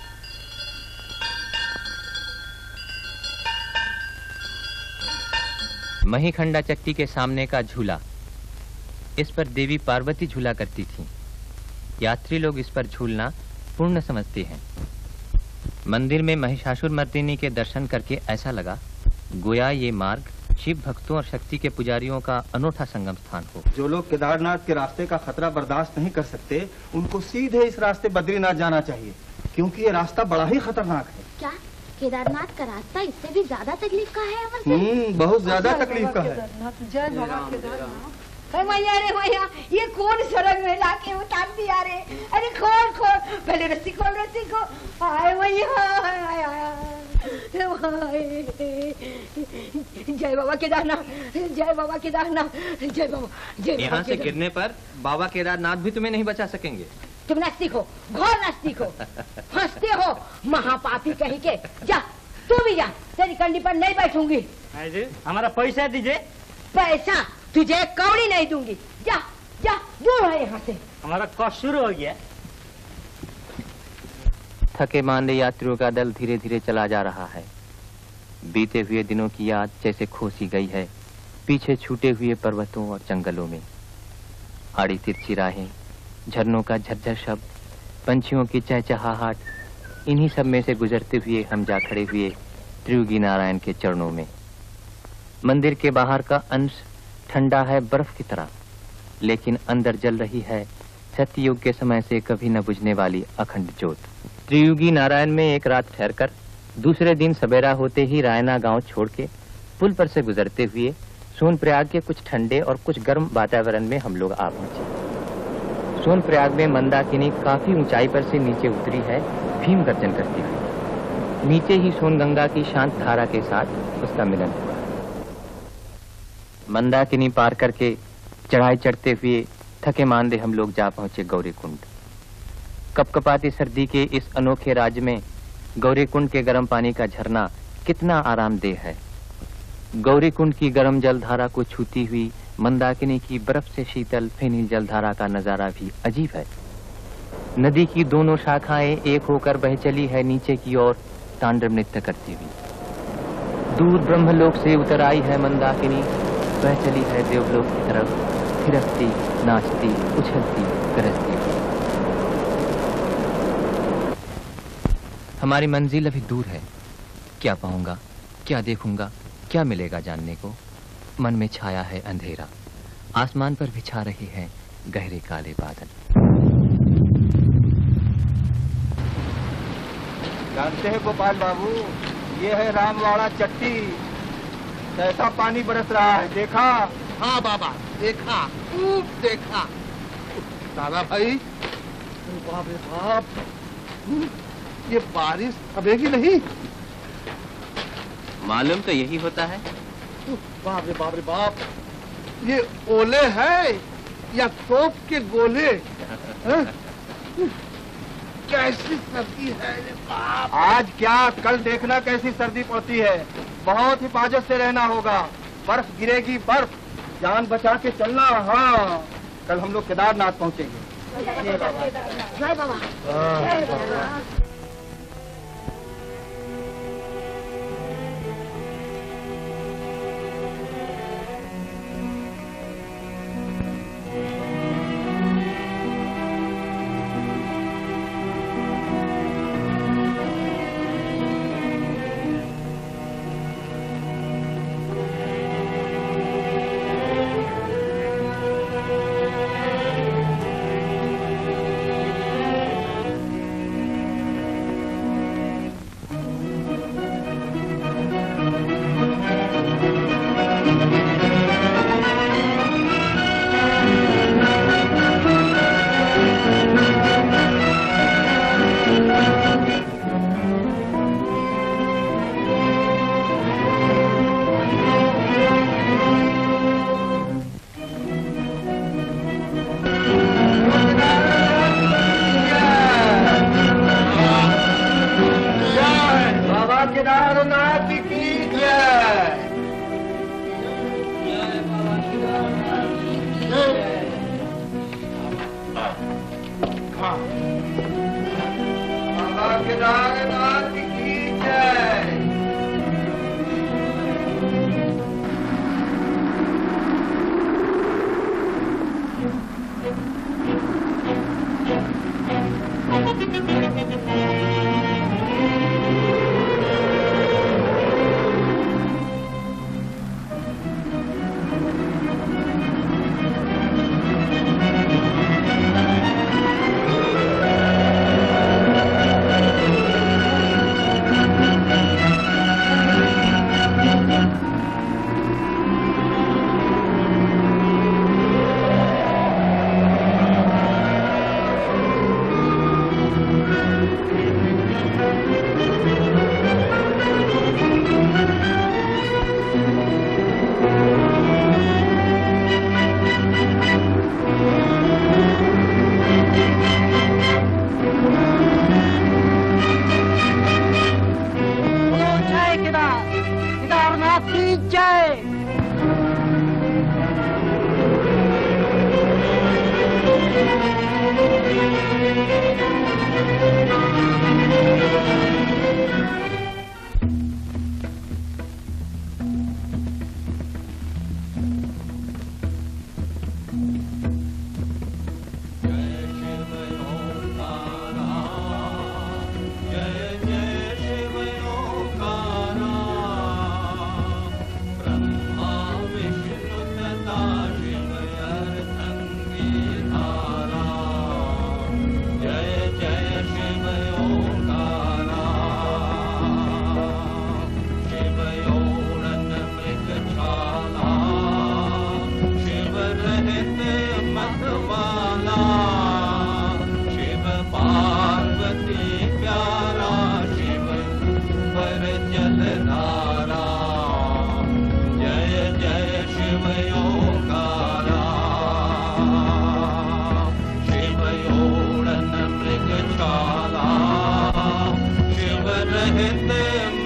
महीखंडा चट्टी के सामने का झूला, इस पर देवी पार्वती झूला करती थीं। यात्री लोग इस पर झूलना पुण्य समझते हैं। मंदिर में महिषासुर मर्दिनी के दर्शन करके ऐसा लगा गोया ये मार्ग शिव भक्तों और शक्ति के पुजारियों का अनोखा संगम स्थान हो। जो लोग केदारनाथ के रास्ते का खतरा बर्दाश्त नहीं कर सकते, उनको सीधे इस रास्ते बद्रीनाथ जाना चाहिए, क्योंकि ये रास्ता बड़ा ही खतरनाक है। क्या केदारनाथ का रास्ता इससे भी ज्यादा तकलीफ का है? हम्म, बहुत ज्यादा तकलीफ का है। जय बाबा केदारनाथ। मैया रे मैया, ये कौन सड़क में लाके उतार दिया रे? अरे खोल खोल, पहले रस्सी खोल, रस्सी खोल। आए मैया, जय बाबा केदारनाथ, जय बाबा केदारनाथ, जय बाबा जय। यहाँ से गिरने पर बाबा केदारनाथ भी तुम्हें नहीं बचा सकेंगे। तुम नास्तिक हो, घोर नास्तिक हो, हंसते हो महापापी कहीं के। जा तू भी जा, तेरी कंडी पर नहीं बैठूंगी। हमारा पैसा दीजिए। पैसा तुझे कौड़ी नहीं दूंगी। जा जा, दूर है यहाँ से। हमारा कॉस्ट शुरू हो गया। थके मांदे यात्रियों का दल धीरे धीरे चला जा रहा है। बीते हुए दिनों की याद जैसे खोसी गई है पीछे छूटे हुए पर्वतों और जंगलों में। आड़ी तिरछी राहें, झरनों का झरझर शब्द, पंछियों की चहचहाहट, इन्हीं सब में से गुजरते हुए हम जा खड़े हुए त्रियुगी नारायण के चरणों में। मंदिर के बाहर का अंश ठंडा है बर्फ की तरह, लेकिन अंदर जल रही है सत्ययुग के समय से कभी न बुझने वाली अखंड ज्योत। त्रियुगी नारायण में एक रात ठहरकर दूसरे दिन सवेरा होते ही रायना गांव छोड़ के पुल पर से गुजरते हुए सोनप्रयाग के कुछ ठंडे और कुछ गर्म वातावरण में हम लोग आ पहुंचे। सोनप्रयाग में मंदाकिनी काफी ऊंचाई पर से नीचे उतरी है भीम गर्जन करती हुई। नीचे ही सोनगंगा की शांत धारा के साथ उसका मिलन हुआ। मंदाकिनी पार करके चढ़ाई चढ़ते हुए थके मांदे हम लोग जा पहुंचे गौरीकुंड। कपकपाती सर्दी के इस अनोखे राज्य में गौरीकुंड के गर्म पानी का झरना कितना आरामदेह है। गौरीकुंड की गर्म जलधारा को छूती हुई मंदाकिनी की बर्फ से शीतल फेनी जलधारा का नजारा भी अजीब है। नदी की दोनों शाखाएं एक होकर बह चली है नीचे की ओर तांडव नृत्य करती हुई। दूर ब्रह्मलोक से उतर आई है मंदाकिनी, बह चली है देवलोक की तरफ, थिरकती, नाचती, उछलती, गरजती हुई। हमारी मंजिल अभी दूर है। क्या पाऊंगा, क्या देखूंगा, क्या मिलेगा जानने को। मन में छाया है अंधेरा, आसमान पर बिछा रहे हैं गहरे काले बादल। जानते हैं गोपाल बाबू, ये है रामवाड़ा चट्टी। कैसा पानी बरस रहा है, देखा? हाँ बाबा, देखा, खूब देखा। दादा भाई, बाप रे बाप, ये बारिश थमेगी नहीं। मालूम तो यही होता है। बाप रे बाप रे बाप, ये ओले है या तोप के गोले? कैसी सर्दी है रे बाप। आज क्या, कल देखना कैसी सर्दी पड़ती है। बहुत हिफाजत से रहना होगा। बर्फ गिरेगी, बर्फ, जान बचा के चलना। हाँ, कल हम लोग केदारनाथ पहुंचेंगे। जय बाबा, जय बाबा।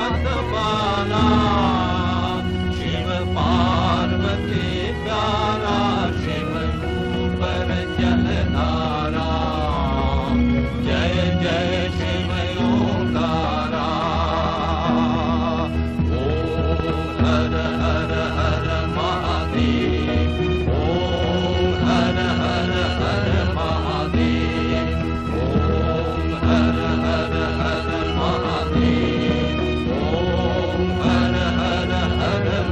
मतवाला शिव पार्वती प्यारा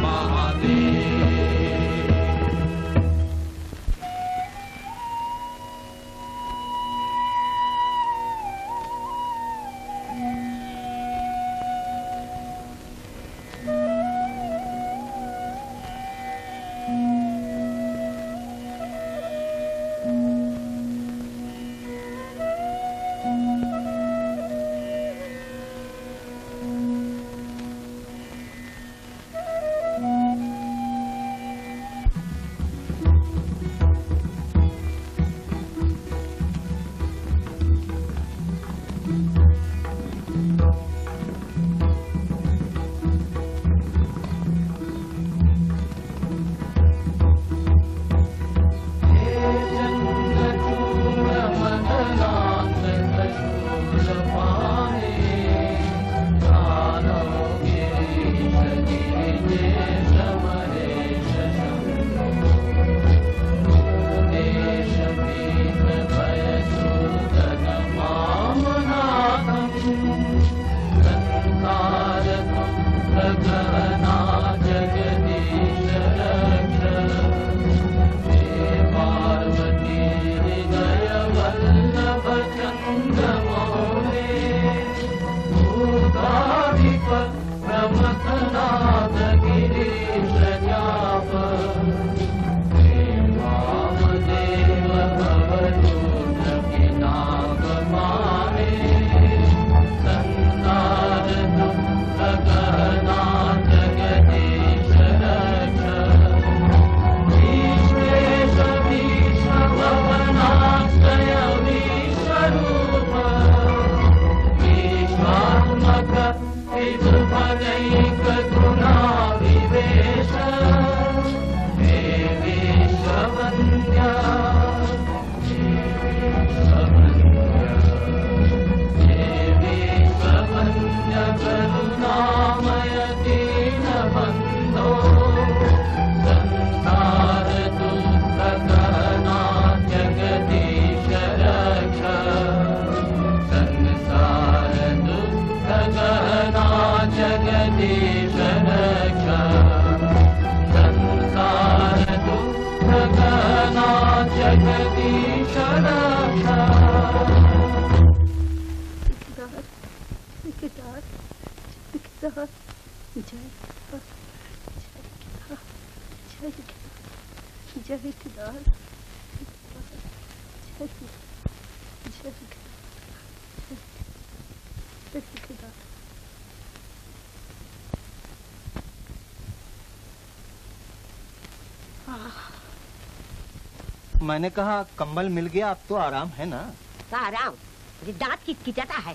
मैंने कहा कंबल मिल गया, अब तो आराम है ना? आराम? ये दांत किटकिटाता है।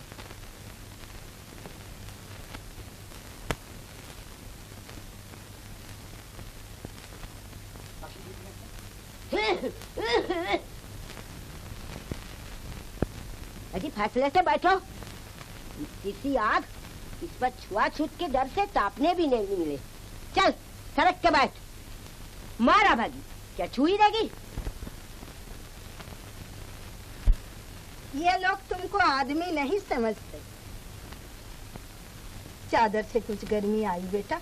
अजी फैसले से बैठो। किसी आग इस पर छुआछूत के डर से तापने भी नहीं मिले। चल सड़क के बैठ। मारा भागी क्या छुई देगी? ये लोग तुमको आदमी नहीं समझते। चादर से कुछ गर्मी आई बेटा।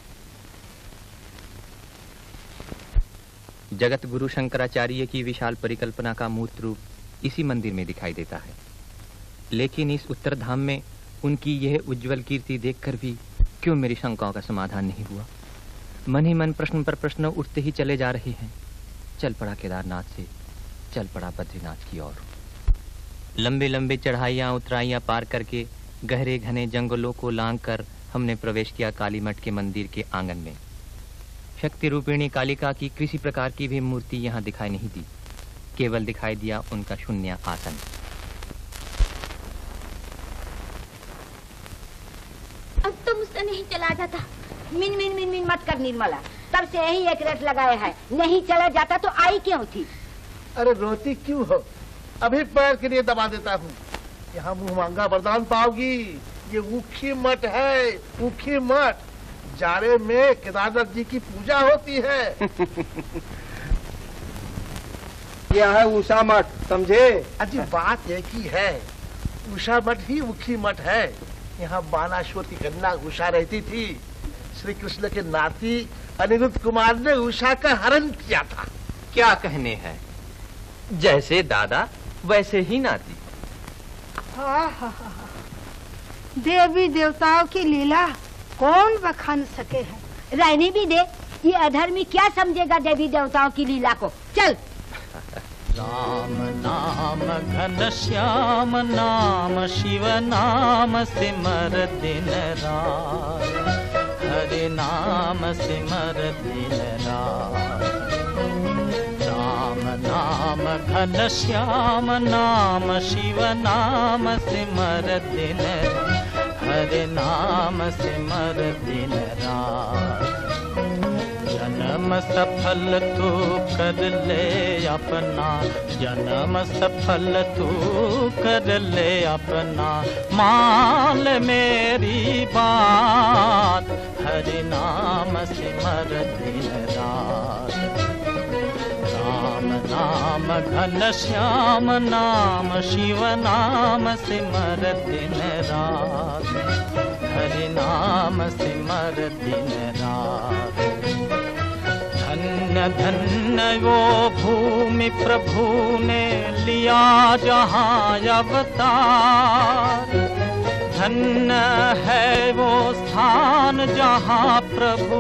जगत गुरु शंकराचार्य की विशाल परिकल्पना का मूर्त रूप इसी मंदिर में दिखाई देता है, लेकिन इस उत्तर धाम में उनकी यह उज्जवल कीर्ति देखकर भी क्यों मेरी शंकाओं का समाधान नहीं हुआ? मन ही मन प्रश्न पर प्रश्न उठते ही चले जा रहे हैं। चल पड़ा केदारनाथ से, चल पड़ा बद्रीनाथ की ओर। लंबे लंबे चढ़ाइयाँ उतराइयाँ पार करके गहरे घने जंगलों को लांग कर हमने प्रवेश किया काली मठ के मंदिर के आंगन में। शक्ति रूपिणी कालिका की किसी प्रकार की भी मूर्ति यहाँ दिखाई नहीं दी, केवल दिखाई दिया उनका शून्य आसन। अब तो मुझसे नहीं चला जाता। मिन मिन मिन मिन मत कर निर्मला, तब से यही एक रेट लगाया है। नहीं चला जाता तो आई क्यों थी? अरे रोती क्यों हो? अभी पैर के लिए दबा देता हूँ। यहाँ मुंह मांगा वरदान पाओगी। ये ऊखी मठ है, ऊखी मठ। जाड़े में केदारनाथ जी की पूजा होती है। यह है उषा मठ, समझे? अजी बात एक ही है, उषा मठ ही ऊखी मठ है। यहाँ बानासुर की कन्या उषा रहती थी। श्री कृष्ण के नाती अनिरुद्ध कुमार ने उषा का हरण किया था। क्या कहने हैं, जैसे दादा वैसे ही नाती। हाँ हाँ हाँ, देवी देवताओं की लीला कौन बखान सके हैं। रहने भी दे, ये अधर्मी क्या समझेगा देवी देवताओं की लीला को। चल। राम नाम घन श्याम नाम शिव नाम सिमर दिन रात, हरि नाम सिमर दिन रात। राम नाम घन श्याम नाम शिव नाम सिमर दिन, हरि नाम सिमर दिन रात। जन्म सफल तू कर ले अपना, जन्म सफल तू कर ले अपना, मान मेरी बात, हरि नाम सिमर दिन रात। राम नाम घन श्याम नाम शिव नाम सिमर दिन रात, हरि नाम सिमर दिन रात। धन्य धन्य वो भूमि प्रभु ने लिया जहाँ अवतार, धन्य है वो स्थान जहाँ प्रभु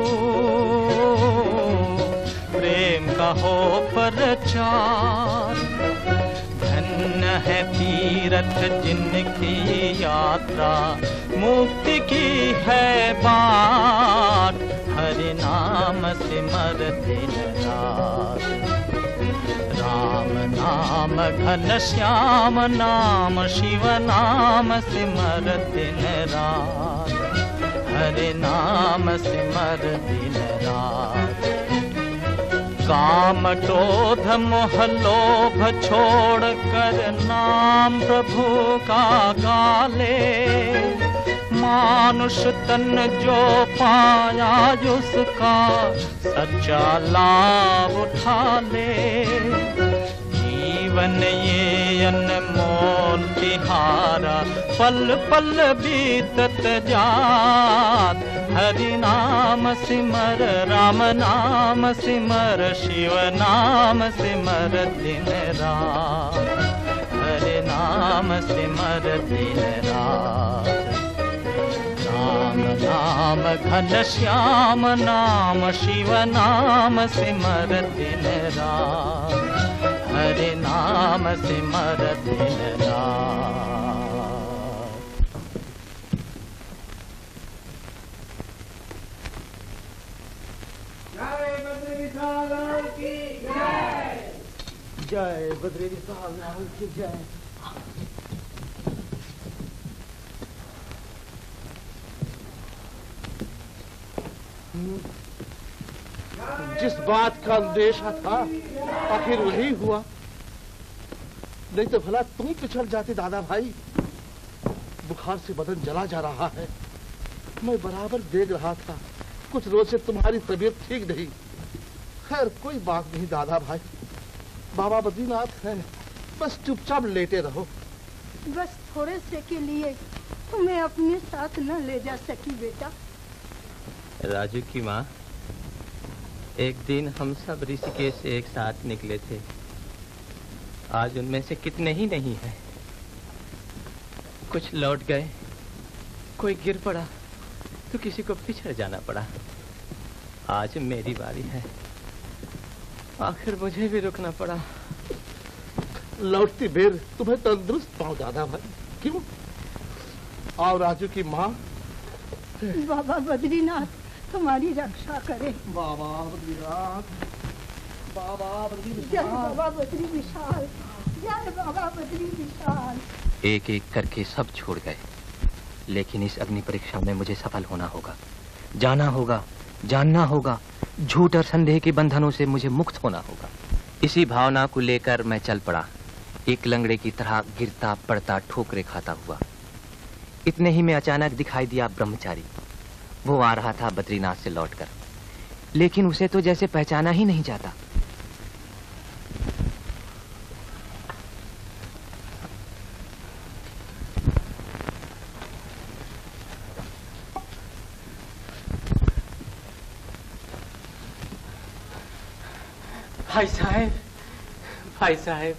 प्रेम का हो प्रचार। धन्य है तीर्थ जिनकी यात्रा मुक्ति की है बाट, हरि नाम सिमर दिन रात। राम नाम घन श्याम नाम शिव नाम सिमर दिन रात, हरि नाम सिमर दिन रात। काम क्रोध मोह लोभ छोड़ कर नाम प्रभु का गाले, मानुष तन जो पाया उसका सच्चा लाभ उठा ले। जीवन ये अनमोल तिहारा पल पल बीतत जात, हरि नाम सिमर राम नाम सिमर शिव नाम सिमर दिन रात, हरि नाम सिमर दिन रात। राम नाम घन श्याम नाम शिव नाम सिमर दिन रात, हरि नाम सिमर दिन रात। जय बद्री विशाल लाल की जय। जिस बात का अंदेशा था आखिर वही हुआ, नहीं तो भला तुम पिछड़ जाते दादा भाई। बुखार से बदन जला जा रहा है, मैं बराबर देख रहा था कुछ रोज से तुम्हारी तबीयत ठीक नहीं। खैर कोई बात नहीं दादा भाई, बाबा बद्रीनाथ है, बस चुपचाप लेटे रहो। बस थोड़े से के लिए तुम्हें अपने साथ न ले जा सकी बेटा। राजू की माँ, एक दिन हम सब ऋषिकेश से एक साथ निकले थे, आज उनमें से कितने ही नहीं हैं। कुछ लौट गए, कोई गिर पड़ा तो किसी को पिछड़ जाना पड़ा। आज मेरी बारी है, आखिर मुझे भी रुकना पड़ा। लौटती बेर तुम्हें तंदुरुस्त पाऊं दादा भाई, क्यों? आओ राजू की माँ। बाबा बद्रीनाथ तुम्हारी रक्षा करे। बाबा बद्रीनाथ, बाबा बद्री जय बाबा बद्री विशाल, जय बाबा बद्री विशाल। एक एक करके सब छोड़ गए, लेकिन इस अग्नि परीक्षा में मुझे सफल होना होगा, जाना होगा, जानना होगा, झूठ और संदेह के बंधनों से मुझे मुक्त होना होगा। इसी भावना को लेकर मैं चल पड़ा, एक लंगड़े की तरह गिरता पड़ता ठोकरे खाता हुआ। इतने ही में अचानक दिखाई दिया ब्रह्मचारी। वो आ रहा था बद्रीनाथ से लौटकर, लेकिन उसे तो जैसे पहचाना ही नहीं जाता। भाई साहब, भाई साहब,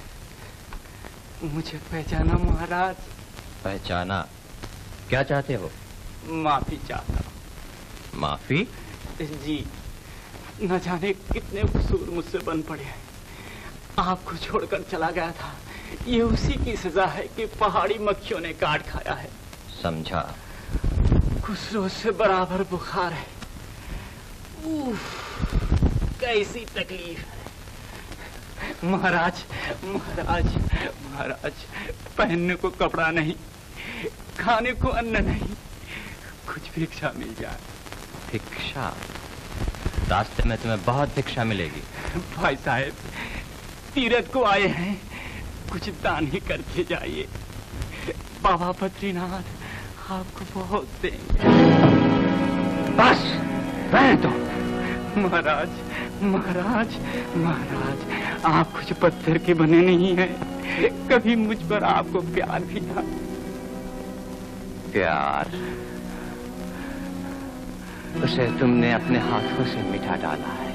मुझे पहचाना महाराज? पहचाना? क्या चाहते हो? माफी चाहता हूँ। माफी? जी, न जाने कितने कसूर मुझसे बन पड़े हैं। आपको छोड़कर चला गया था, ये उसी की सजा है कि पहाड़ी मक्खियों ने काट खाया है। समझा। कुछ रोज से बराबर बुखार है। उफ, कैसी तकलीफ है। महाराज, महाराज, महाराज, पहनने को कपड़ा नहीं, खाने को अन्न नहीं, कुछ भिक्षा मिल जाए। भिक्षा? रास्ते में तुम्हें बहुत भिक्षा मिलेगी। भाई साहब, तीरथ को आए हैं, कुछ दान ही करके जाइए। बाबा बद्रीनाथ आपको बहुत देंगे। बस रहने दो। महाराज, महाराज, महाराज, आप कुछ पत्थर के बने नहीं हैं। कभी मुझ पर आपको प्यार भी था। प्यार? उसे तुमने अपने हाथों से मिटा डाला है।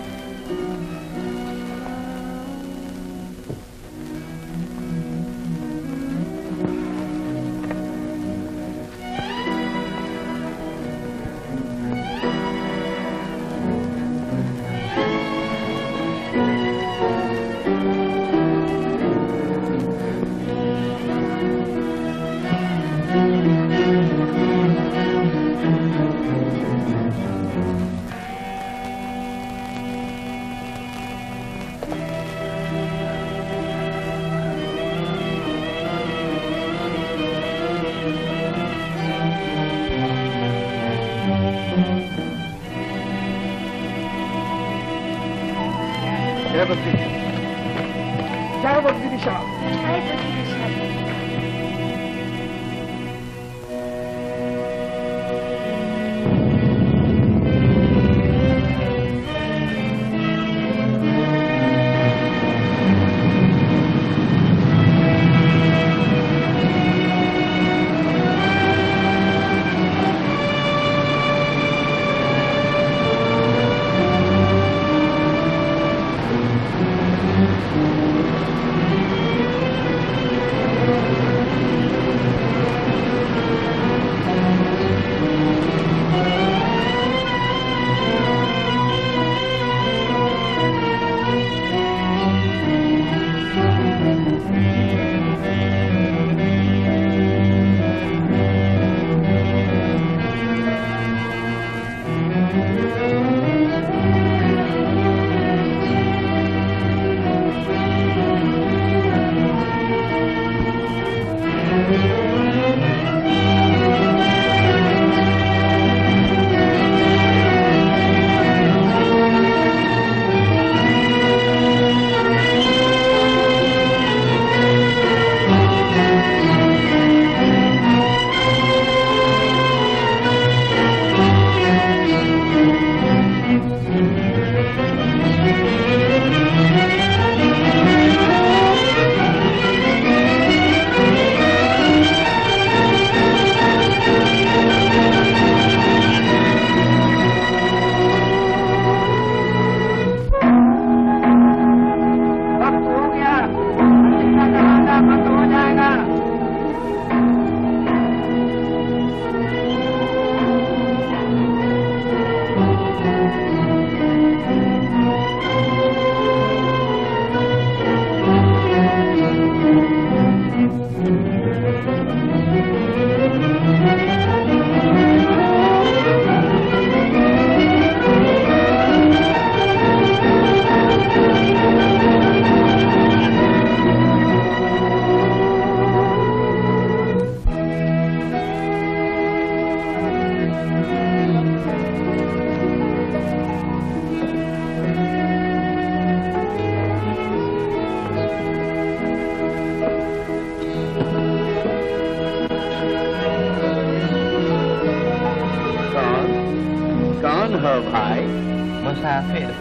मुसाफिर।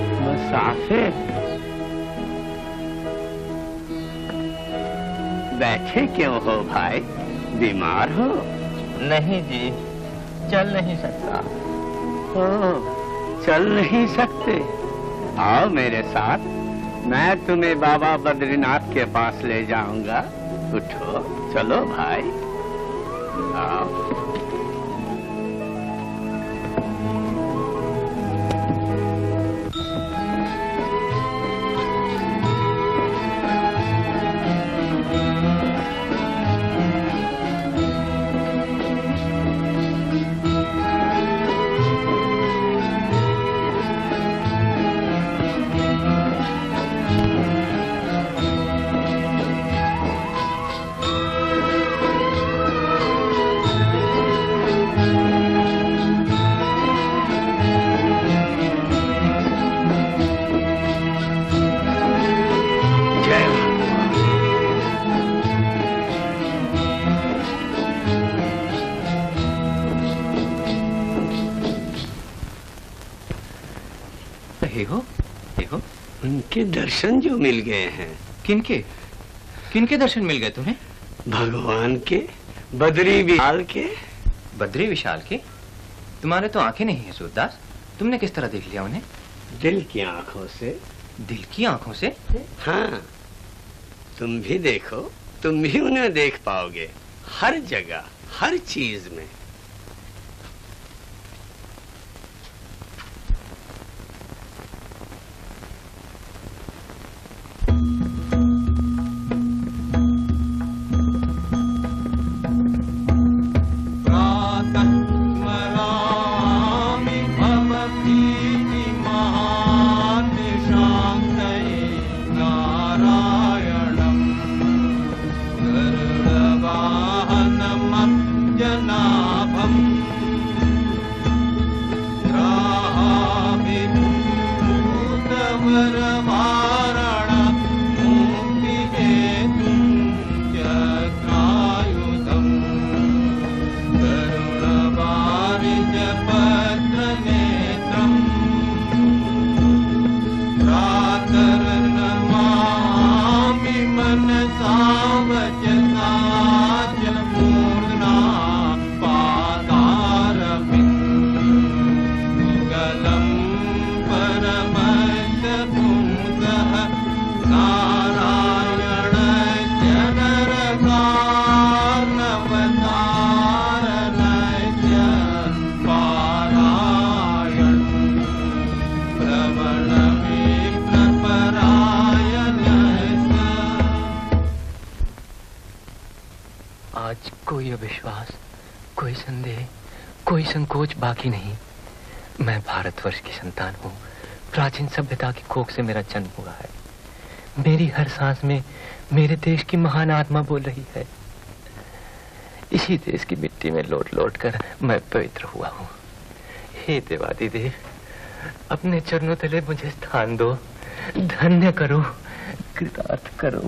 मुसाफिर? बैठे क्यों हो भाई? बीमार हो? नहीं जी, चल नहीं सकता। ओ, चल नहीं सकते? आओ मेरे साथ, मैं तुम्हें बाबा बद्रीनाथ के पास ले जाऊंगा। उठो, चलो भाई, आओ। उनके दर्शन जो मिल गए हैं। किनके किनके दर्शन मिल गए तुम्हें? भगवान के, बद्री विशाल के। बद्री विशाल के? तुम्हारे तो आंखें नहीं है सूरदास, तुमने किस तरह देख लिया उन्हें? दिल की आंखों से। दिल की आंखों से? हाँ, तुम भी देखो, तुम भी उन्हें देख पाओगे, हर जगह, हर चीज में। बाकी नहीं। मैं भारतवर्ष की संतान हूँ, प्राचीन सभ्यता की कोख से मेरा जन्म हुआ है। मेरी हर सांस में मेरे देश की महान आत्मा बोल रही है। इसी देश की मिट्टी में लौट लौट कर मैं पवित्र हुआ हूँ। हे देवादि देव, अपने चरणों तले मुझे स्थान दो, धन्य करो, कृतार्थ करो।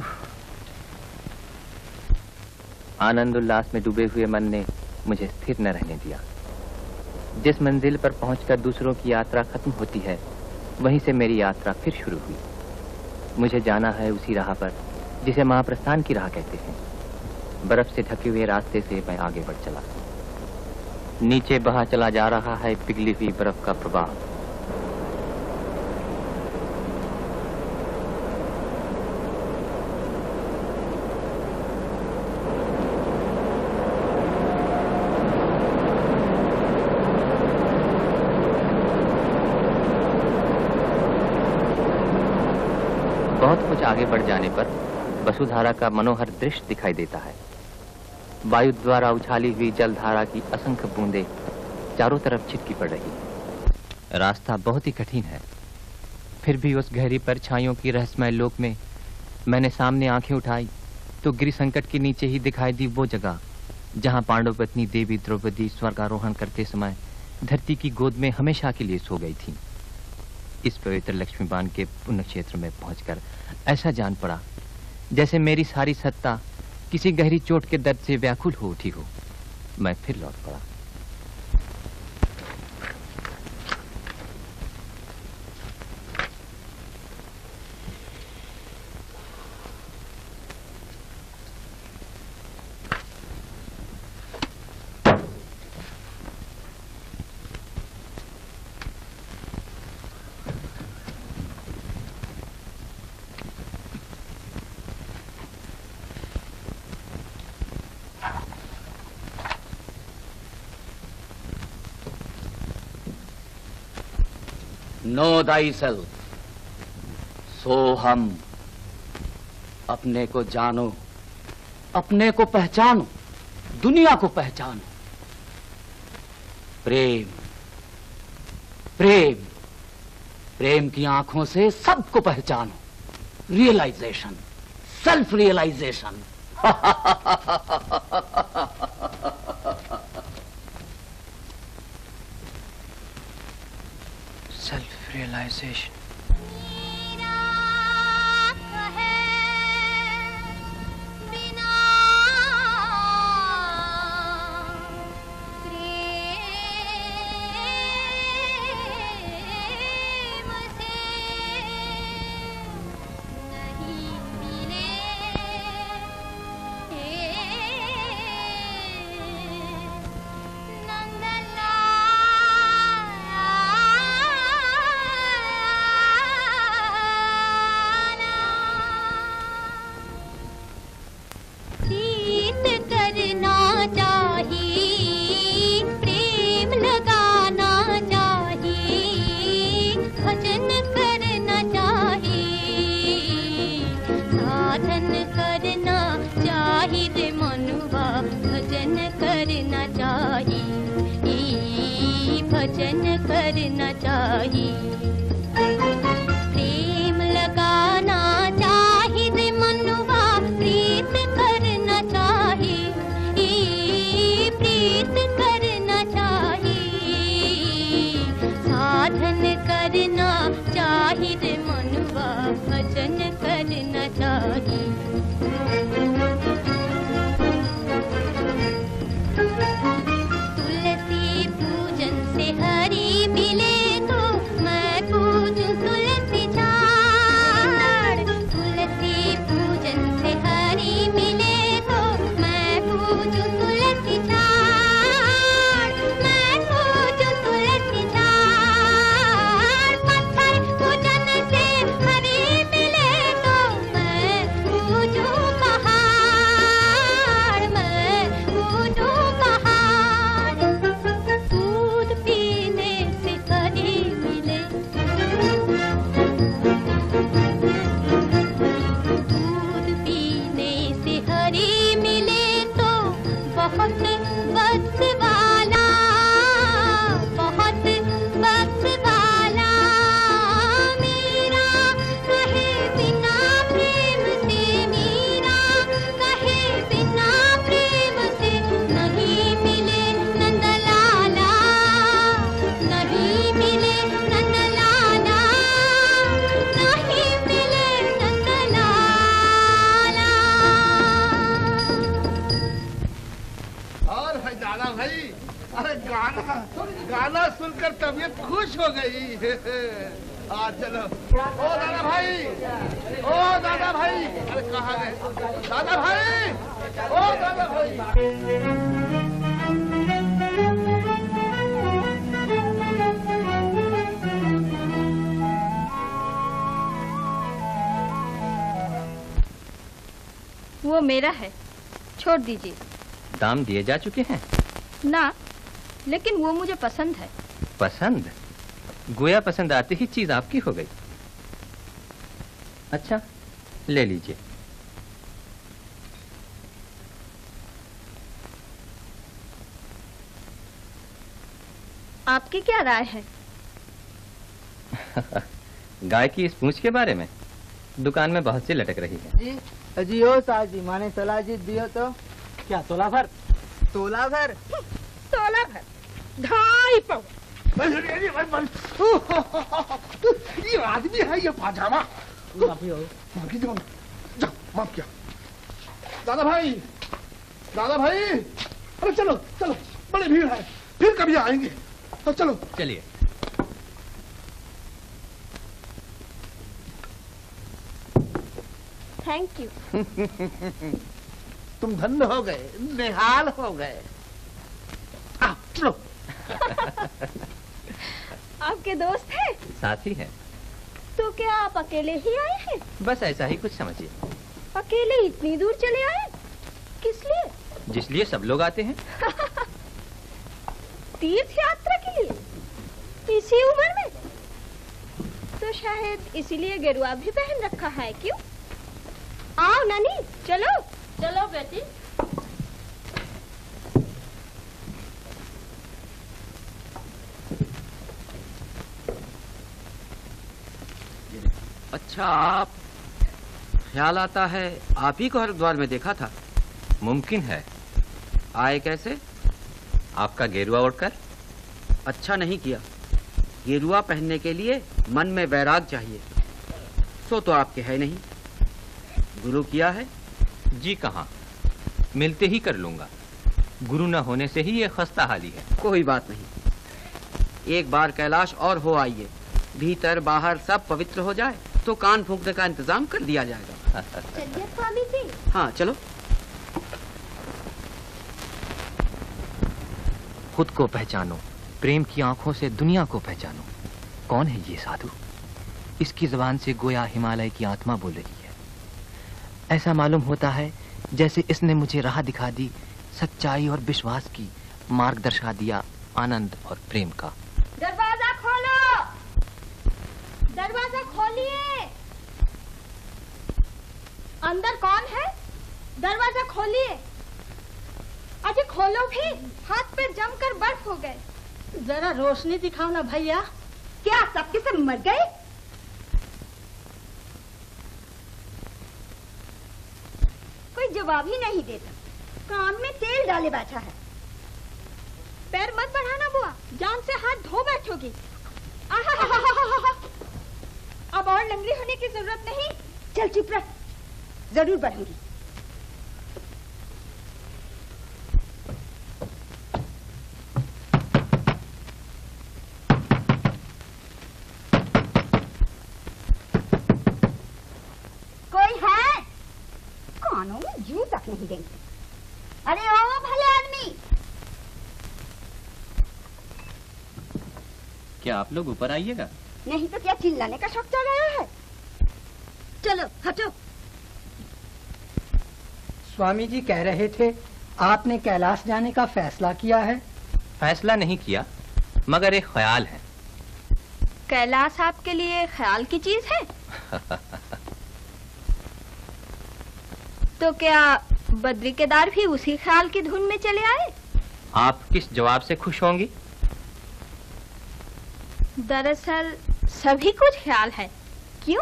आनंद उल्लास में डूबे हुए मन ने मुझे स्थिर न रहने दिया। जिस मंजिल पर पहुंचकर दूसरों की यात्रा खत्म होती है, वहीं से मेरी यात्रा फिर शुरू हुई। मुझे जाना है उसी राह पर जिसे महाप्रस्थान की राह कहते हैं। बर्फ से ढके हुए रास्ते से मैं आगे बढ़ चला। नीचे बहा चला जा रहा है पिघली हुई बर्फ का प्रवाह। आगे बढ़ जाने पर वसुधारा का मनोहर दृश्य दिखाई देता है। वायु द्वारा उछाली हुई जलधारा की असंख्य बूंदें चारों तरफ छिटकी पड़ रही है। रास्ता बहुत ही कठिन है, फिर भी उस गहरी परछाइयों की रहस्यमय लोक में मैंने सामने आंखें उठाई तो गिरि संकट के नीचे ही दिखाई दी वो जगह जहां पांडव पत्नी देवी द्रौपदी स्वर्गारोहण करते समय धरती की गोद में हमेशा के लिए सो गई थी। इस पवित्र लक्ष्मीबान के पुण्य क्षेत्र में पहुंचकर ऐसा जान पड़ा जैसे मेरी सारी सत्ता किसी गहरी चोट के दर्द से व्याकुल हो उठी हो। मैं फिर लौट पड़ा। नो दाई सेल्फ, सो हम। अपने को जानो, अपने को पहचानो, दुनिया को पहचानो। प्रेम, प्रेम, प्रेम की आंखों से सबको पहचानो। Realisation, self realisation. Self realisation. वो मेरा है, छोड़ दीजिए। दाम दिए जा चुके हैं ना, लेकिन वो मुझे पसंद है। पसंद? गोया पसंद आते ही चीज आपकी हो गई। अच्छा, ले लीजिए। आपकी क्या राय है? गाय की इस पूंछ के बारे में दुकान में बहुत सी लटक रही है। जी जी हो साजी, माने तोला जी दियो तो क्या तोला भर? तोला भर? तोला भर ढाई पाव। ये आदमी है ये पाजामा। माफी हो, माफी दो, जा माफ किया। दादा भाई, दादा भाई, अरे चलो चलो, बड़ी भीड़ है, फिर कभी आएंगे, तो चलो। चलिए। Thank you. तुम धन्य हो गए, निहाल हो गए। आ, चलो। आपके दोस्त हैं? साथी हैं। तो क्या आप अकेले ही आए हैं? बस ऐसा ही कुछ समझिए। अकेले इतनी दूर चले आए? किस लिए? जिस लिए सब लोग आते हैं। तीर्थ यात्रा के लिए? इसी उम्र में? तो शायद इसीलिए गेरुआ भी पहन रखा है। क्यों? आओ नानी, चलो चलो बेटी। अच्छा, आप, ख्याल आता है आप ही को हरिद्वार में देखा था। मुमकिन है। आए कैसे? आपका गेरुआ ओढ़कर। अच्छा नहीं किया। गेरुआ पहनने के लिए मन में वैराग चाहिए, सो तो आपके है नहीं। गुरु किया है? जी कहाँ, मिलते ही कर लूंगा। गुरु न होने से ही ये खस्ता हाली है। कोई बात नहीं, एक बार कैलाश और हो आइए, भीतर बाहर सब पवित्र हो जाए तो कान फूंकने का इंतजाम कर दिया जाएगा। चलिए स्वामी जी। हाँ चलो। खुद को पहचानो, प्रेम की आंखों से दुनिया को पहचानो। कौन है ये साधु? इसकी जुबान से गोया हिमालय की आत्मा बोल रही है। ऐसा मालूम होता है जैसे इसने मुझे राह दिखा दी सच्चाई और विश्वास की, मार्ग दर्शा दिया आनंद और प्रेम का। दरवाजा खोलो, दरवाजा खोलिए। अंदर कौन है? दरवाजा खोलिए। अजय खोलो भी, हाथ पे जमकर बर्फ हो गए। जरा रोशनी दिखाओ ना भैया। क्या सबके सब मर गए? कोई जवाब ही नहीं देता, कान में तेल डाले बैठा है। पैर मत बढ़ाना बुआ, जान से हाथ धो बैठोगी। अब और लंगड़ी होने की जरूरत नहीं। चल चुप रह, जरूर बढ़ूंगी। कोई है? कानों में जू तक नहीं देंगे। अरे ओ भले आदमी, क्या आप लोग ऊपर आइएगा? नहीं तो क्या चिल्लाने का शौक चढ़ गया है? चलो हटो। स्वामी जी कह रहे थे आपने कैलाश जाने का फैसला किया है। फैसला नहीं किया, मगर एक ख्याल है। कैलाश आपके लिए ख्याल की चीज है? तो क्या बद्री केदार भी उसी ख्याल की धुन में चले आए? आप किस जवाब से खुश होंगी? दरअसल सभी कुछ ख्याल है। क्यों?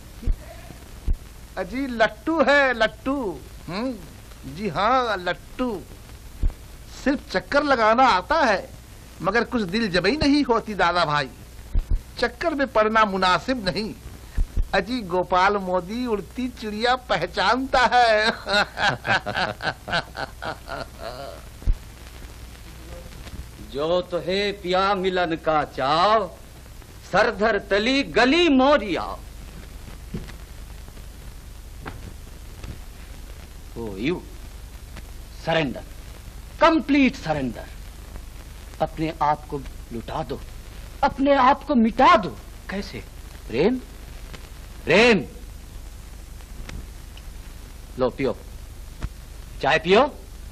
अजी लट्टू है, लट्टू। हम्म, जी हाँ लट्टू। सिर्फ चक्कर लगाना आता है, मगर कुछ दिल जबई नहीं होती दादा भाई। चक्कर में पड़ना मुनासिब नहीं। अजी गोपाल मोदी उड़ती चिड़िया पहचानता है। जो तो है पिया मिलन का चाव, सरधर तली गली मोरिया। Oh you surrender, complete surrender. अपने आप को लुटा दो, अपने आप को मिटा दो। कैसे? प्रेम, प्रेम। लो पियो, चाय पियो।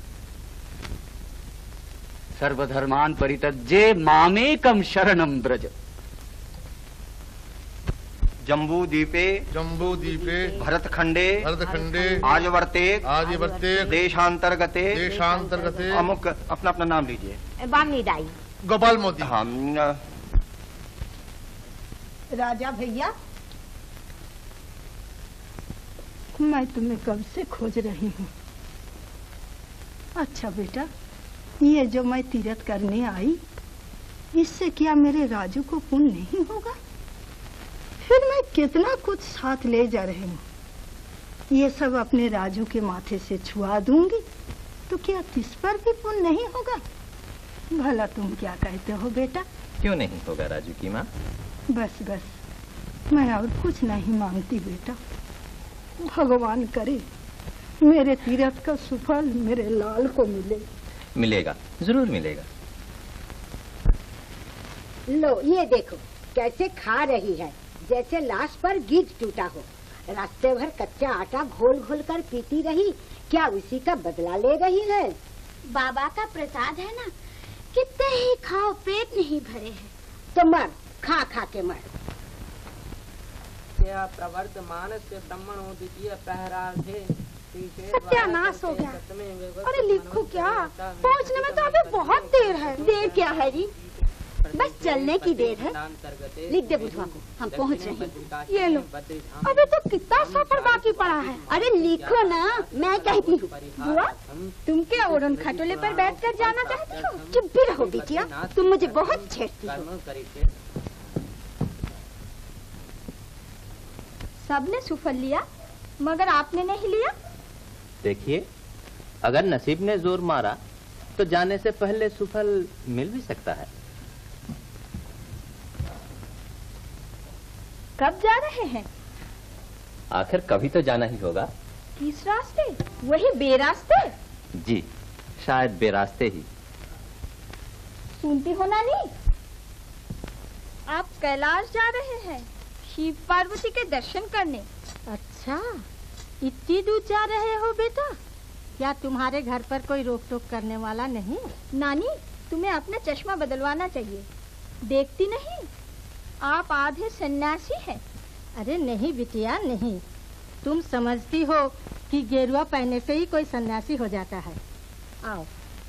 सर्वधर्मान परित्यज्य मामेकम शरणम ब्रज। जम्बू द्वीपे जम्बू द्वीपे भरतखंडे भरतखंडे आर्यवर्ते आर्यवर्ते देशांतर्गते देशांतर्गते अमुक। अपना अपना नाम लीजिए। बामनी दाई। गोपाल मोदी। हम राजा भैया, मैं तुम्हें कब से खोज रही हूँ। अच्छा बेटा, ये जो मैं तीरथ करने आई, इससे क्या मेरे राजू को पुण्य नहीं होगा? फिर मैं कितना कुछ साथ ले जा रही हूँ। ये सब अपने राजू के माथे से छुआ दूंगी तो क्या किस पर भी पुण्य नहीं होगा? भला तुम क्या कहते हो बेटा? क्यों नहीं होगा राजू की माँ? बस बस, मैं और कुछ नहीं मांगती बेटा। भगवान करे मेरे तीरथ का सुफल मेरे लाल को मिले। मिलेगा, जरूर मिलेगा। लो ये देखो कैसे खा रही है, जैसे लाश पर गिद्ध टूटा हो। रास्ते भर कच्चा आटा घोल घोल कर पीती रही, क्या उसी का बदला ले रही है? बाबा का प्रसाद है ना, कितने ही खाओ पेट नहीं भरे हैं। तो मर, खा खा के मर। मया प्रवर्तमान से ब्रह्मणो द्वितीय पहरार्धे सत्यानाश हो गया। अरे लिखो क्या, पहुंचने में तो अभी बहुत देर है। देर क्या है जी, बस चलने की देर है। लिख दे बुधवा को, हम पहुंच रहे हैं। ये लो, अभी तो कितना सफर बाकी पड़ा है। अरे लिखो ना, मैं कहती हूँ। बुआ, तुम क्या उड़न खटोले पर बैठकर जाना चाहती हो? चुप भी रहो बिटिया, तुम मुझे बहुत छेड़ती हो। सबने सुफल लिया मगर आपने नहीं लिया। देखिए, अगर नसीब ने जोर मारा तो जाने से पहले सुफल मिल भी सकता है। कब जा रहे हैं? आखिर कभी तो जाना ही होगा। किस रास्ते? वही बेरास्ते? जी, शायद बेरास्ते ही। सुनती हो नानी, आप कैलाश जा रहे हैं शिव पार्वती के दर्शन करने। अच्छा, इतनी दूर जा रहे हो बेटा? क्या तुम्हारे घर पर कोई रोक टोक करने वाला नहीं? नानी, तुम्हें अपना चश्मा बदलवाना चाहिए। देखती नहीं, आप आधे सन्यासी हैं। अरे नहीं बिटिया नहीं, तुम समझती हो कि गेरुआ पहनने से ही कोई सन्यासी हो जाता है। आओ।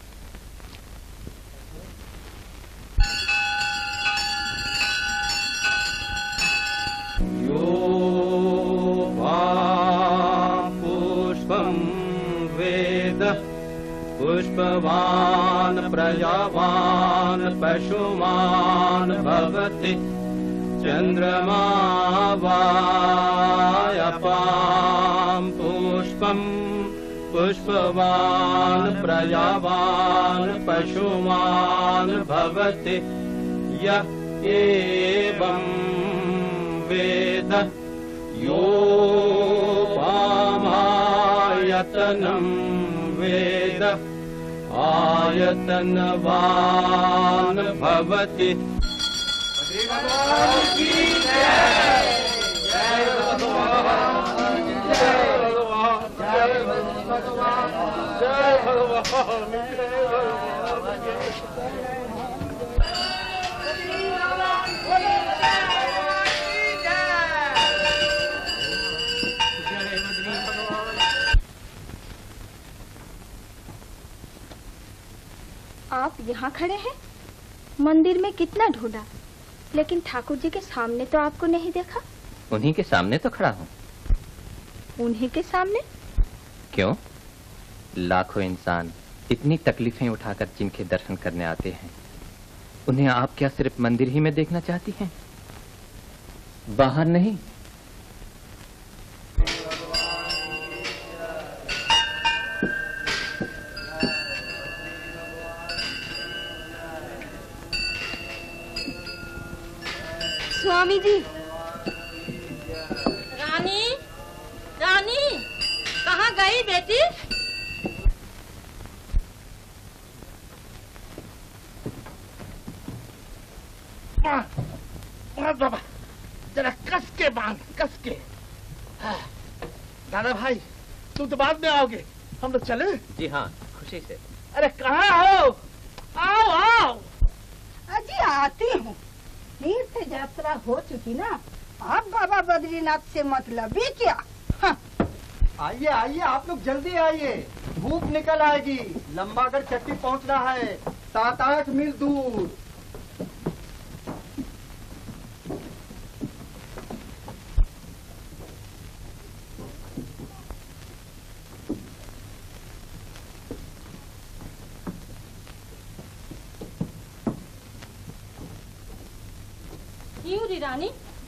पुष्पं वेद पुष्पवान् प्रजावान् पशुमान् भवति चन्द्रमा वायपां पुष्पं पुष्पवान् प्रजावान् पशुमान् भवति य एवं वेद योपामायतनं वेद आयतनवान् भवति। आप यहाँ खड़े हैं? मंदिर में कितना ढूंढा, लेकिन ठाकुर जी के सामने तो आपको नहीं देखा। उन्हीं के सामने तो खड़ा हूँ। उन्हीं के सामने? क्यों? लाखों इंसान इतनी तकलीफें उठाकर जिनके दर्शन करने आते हैं, उन्हें आप क्या सिर्फ मंदिर ही में देखना चाहती हैं, बाहर नहीं? स्वामी जी। रानी, रानी, कहाँ गई बेटी? बाबा, जरा कस के बांध, कस के। दादा भाई, तुम तो बाद में आओगे, हम लोग चले? जी हाँ, खुशी से। अरे कहाँ हो? आओ आओ। अजी आती हूँ। तीर्थ यात्रा हो चुकी ना, आप बाबा बद्रीनाथ से मतलब ही क्या? हाँ। आइए आइए, आप लोग जल्दी आइए, धूप निकल आएगी। लंबागढ़ चट्टी पहुंचना है, सात आठ मील दूर। क्यों री रानी,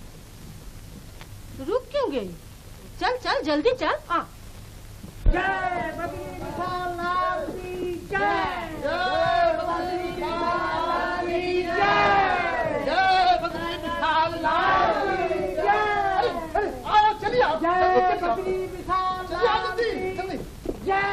रुक क्यों गई? चल चल जल्दी चल। आ। जय बद्रीनाथ की जय, जय बद्रीनाथ की जय, जय बद्रीनाथ की जय। आओ चलिए, आओ। जय बद्रीनाथ की जय।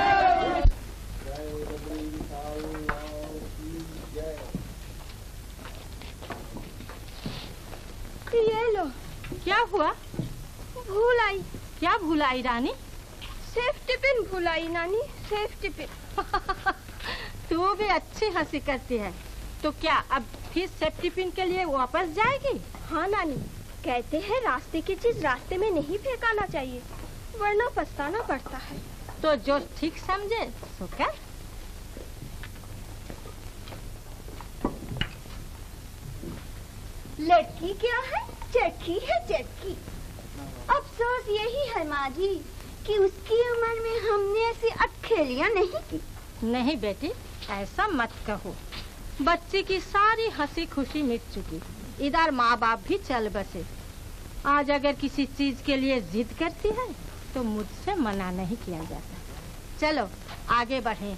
ये लो। क्या हुआ? भूल आई। क्या भूल आई रानी? सेफ्टी पिन भूल आई नानी, सेफ्टी पिन। तू भी अच्छी हंसी करती है। तो क्या अब फिर सेफ्टी पिन के लिए वापस जाएगी? हाँ नानी, कहते हैं रास्ते की चीज रास्ते में नहीं फेंकाना चाहिए, वरना पछताना पड़ता है। तो जो ठीक समझे सो कर। लड़की क्या है? चटकी है चटकी। अफसोस यही है माँ जी कि उसकी उम्र में हमने ऐसी अटखेलियां नहीं की। नहीं बेटी, ऐसा मत कहो। बच्चे की सारी हंसी खुशी मिट चुकी। इधर माँ बाप भी चल बसे। आज अगर किसी चीज के लिए जिद करती है तो मुझसे मना नहीं किया जाता। चलो आगे बढ़ें।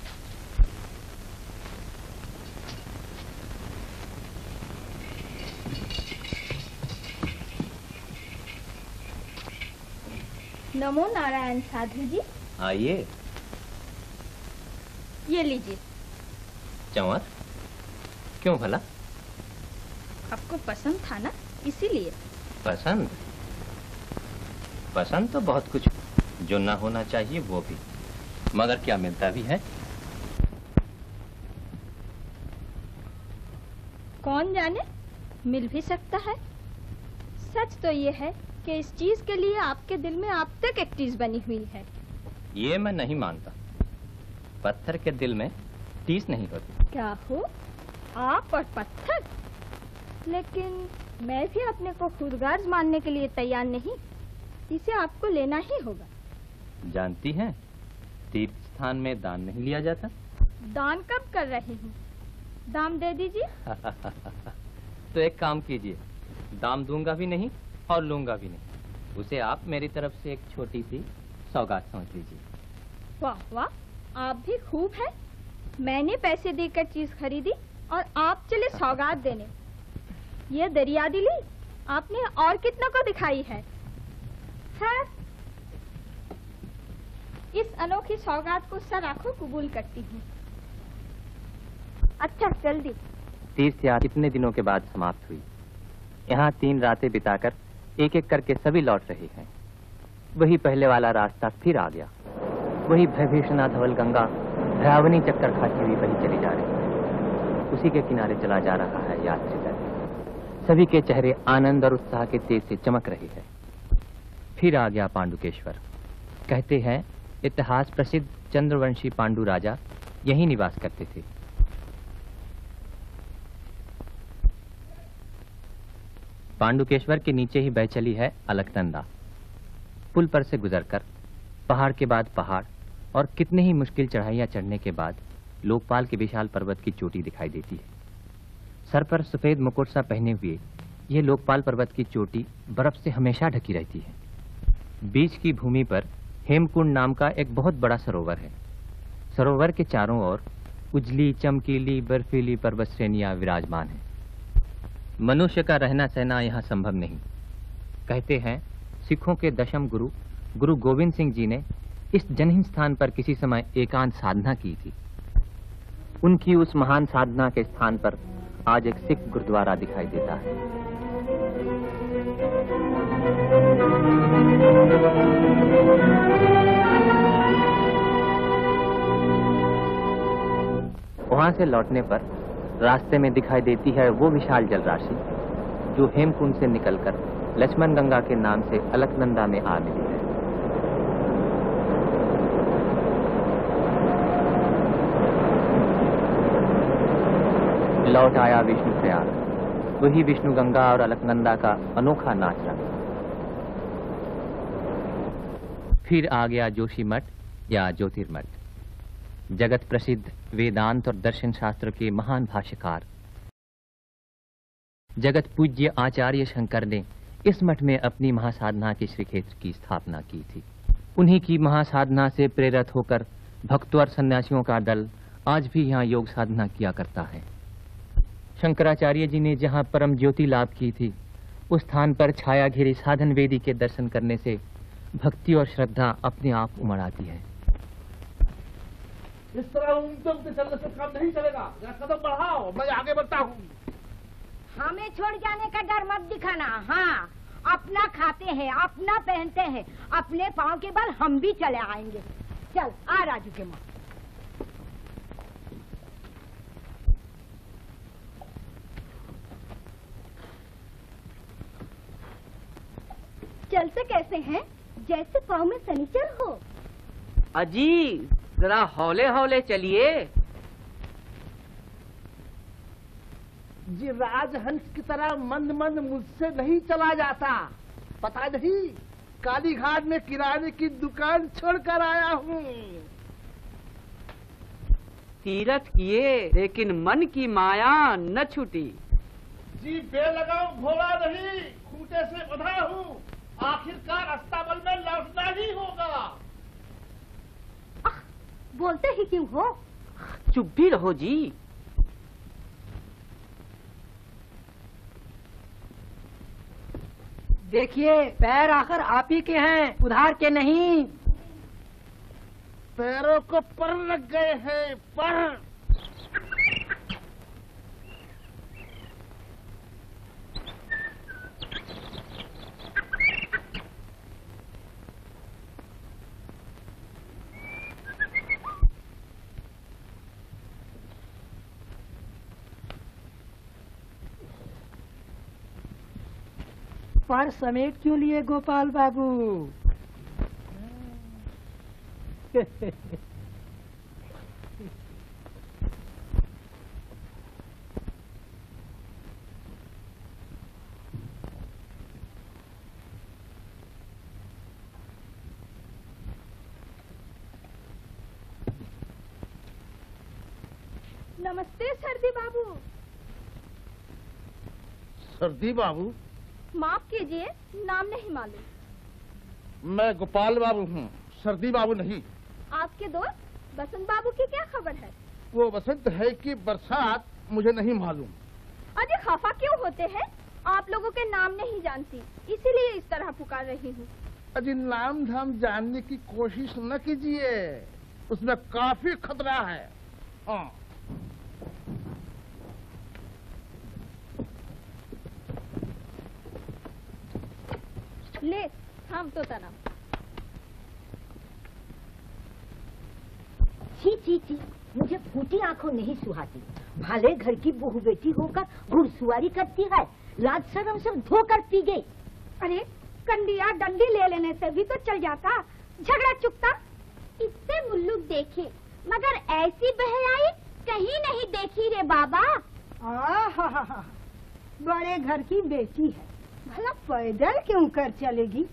नमो नारायण साधु जी। आइए। ये लीजिए। चंवर, क्यों भला? आपको पसंद था ना, इसीलिए। पसंद? पसंद तो बहुत कुछ जो ना होना चाहिए वो भी, मगर क्या मिलता भी है? कौन जाने, मिल भी सकता है। सच तो ये है कि इस चीज के लिए आपके दिल में आप तक एक चीज बनी हुई है। ये मैं नहीं मानता। पत्थर के दिल में टीस नहीं होती। क्या हो आप और पत्थर? लेकिन मैं भी अपने को खुदगार्ज मानने के लिए तैयार नहीं। इसे आपको लेना ही होगा। जानती हैं, तीर्थ स्थान में दान नहीं लिया जाता। दान कब कर रही हूँ? दाम दे दीजिए। तो एक काम कीजिए, दाम दूंगा भी नहीं और लूंगा भी नहीं। उसे आप मेरी तरफ से एक छोटी सी सौगात समझ लीजिए। वाह वाह, आप भी खूब है। मैंने पैसे देकर चीज खरीदी और आप चले सौगात देने। ये दरिया दिली आपने और कितना को दिखाई है। खैर, इस अनोखी सौगात को सर आंखों कबूल करती हूँ। अच्छा जल्दी। तीर्थ यात्रा कितने दिनों के बाद समाप्त हुई। यहाँ तीन रातें बिताकर एक एक करके सभी लौट रहे हैं। वही पहले वाला रास्ता फिर आ गया। वही भयभीषणा धवल गंगा भयावनी चक्कर खाती हुई वही चली जा रही है। उसी के किनारे चला जा रहा है यात्री दल। सभी के चेहरे आनंद और उत्साह के तेज से चमक रहे हैं। फिर आ गया पांडुकेश्वर। कहते हैं इतिहास प्रसिद्ध चंद्रवंशी पांडु राजा यहीं निवास करते थे। पांडुकेश्वर के नीचे ही बह चली है अलकनंदा। पुल पर से गुजरकर पहाड़ के बाद पहाड़ और कितने ही मुश्किल चढ़ाइयां चढ़ने के बाद लोकपाल के विशाल पर्वत की चोटी दिखाई देती है। सर पर सफेद मुकुट सा पहने हुए ये लोकपाल पर्वत की चोटी बर्फ से हमेशा ढकी रहती है। बीच की भूमि पर हेमकुंड नाम का एक बहुत बड़ा सरोवर है। सरोवर के चारों ओर उजली चमकीली बर्फीली पर्वत श्रेणियां विराजमान हैं। मनुष्य का रहना सहना यहाँ संभव नहीं। कहते हैं सिखों के दशम गुरु गुरु गोविंद सिंह जी ने इस जनहीन स्थान पर किसी समय एकांत साधना की थी। उनकी उस महान साधना के स्थान पर आज एक सिख गुरुद्वारा दिखाई देता है। वहां से लौटने पर रास्ते में दिखाई देती है वो विशाल जलराशि जो हेमकुंड से निकलकर लक्ष्मण गंगा के नाम से अलकनंदा में आ मिली है। लौट आया विष्णु प्रयाग, वही विष्णु गंगा और अलकनंदा का अनोखा नाच रंग। फिर आ गया जोशी मठ या ज्योतिर्मठ। जगत प्रसिद्ध वेदांत और दर्शन शास्त्र के महान भाष्यकार जगत पूज्य आचार्य शंकर ने इस मठ में अपनी महासाधना के श्री क्षेत्र की स्थापना की थी। उन्हीं की महासाधना से प्रेरित होकर भक्तों और सन्यासियों का दल आज भी यहाँ योग साधना किया करता है। शंकराचार्य जी ने जहाँ परम ज्योति लाभ की थी, उस स्थान पर छाया घिरी साधन वेदी के दर्शन करने से भक्ति और श्रद्धा अपने आप उमड़ आती है। इस तरह उमटम से चलने से काम नहीं चलेगा। जरा कदम बढ़ाओ, मैं आगे बढ़ता हूँ। हमें छोड़ जाने का डर मत दिखाना। हाँ, अपना खाते हैं, अपना पहनते हैं, अपने पाँव के बल हम भी चले आएंगे। चल आ राजू के माँ। चलते कैसे हैं? जैसे पाँव में सनीचर हो। अजी जरा हौले हौले चलिए। जी राजहंस की तरह मंद मंद मुझसे नहीं चला जाता। पता नहीं काली घाट में किराने की दुकान छोड़कर आया हूँ। तीरथ किए लेकिन मन की माया न छूटी। जी बेलगाम घोड़ा नहीं, खूंटे से बंधा हूँ। आखिरकार अस्ताबल में लौटना ही होगा। बोलते ही क्यों हो? चुप भी रहो जी। देखिए पैर आखिर आप ही के हैं, उधार के नहीं। पैरों को पर लग गए हैं, पर। पर समेट क्यों लिए गोपाल बाबू? नमस्ते सर्दी बाबू। सर्दी बाबू? माफ कीजिए, नाम नहीं मालूम। मैं गोपाल बाबू हूँ, सर्दी बाबू नहीं। आपके दोस्त बसंत बाबू की क्या खबर है? वो बसंत है कि बरसात मुझे नहीं मालूम। अरे खफा क्यों होते हैं? आप लोगों के नाम नहीं जानती, इसीलिए इस तरह पुकार रही हूँ। अजी नाम धाम जानने की कोशिश न कीजिए, उसमें काफी खतरा है। हाँ। ले थाम तो तना। छी छी छी, मुझे फूटी आंखों नहीं सुहाती। भले घर की बहू बेटी होकर घुड़सवारी करती है, लाज शर्म सब धोकर पी गई। अरे कंडिया डंडी ले लेने से भी तो चल जाता, झगड़ा चुकता। इतने मुल्लुक देखे मगर ऐसी बहराई कहीं नहीं देखी रे बाबा। आहा, बड़े घर की बेटी है, भला पैदल क्यों कर चलेगी?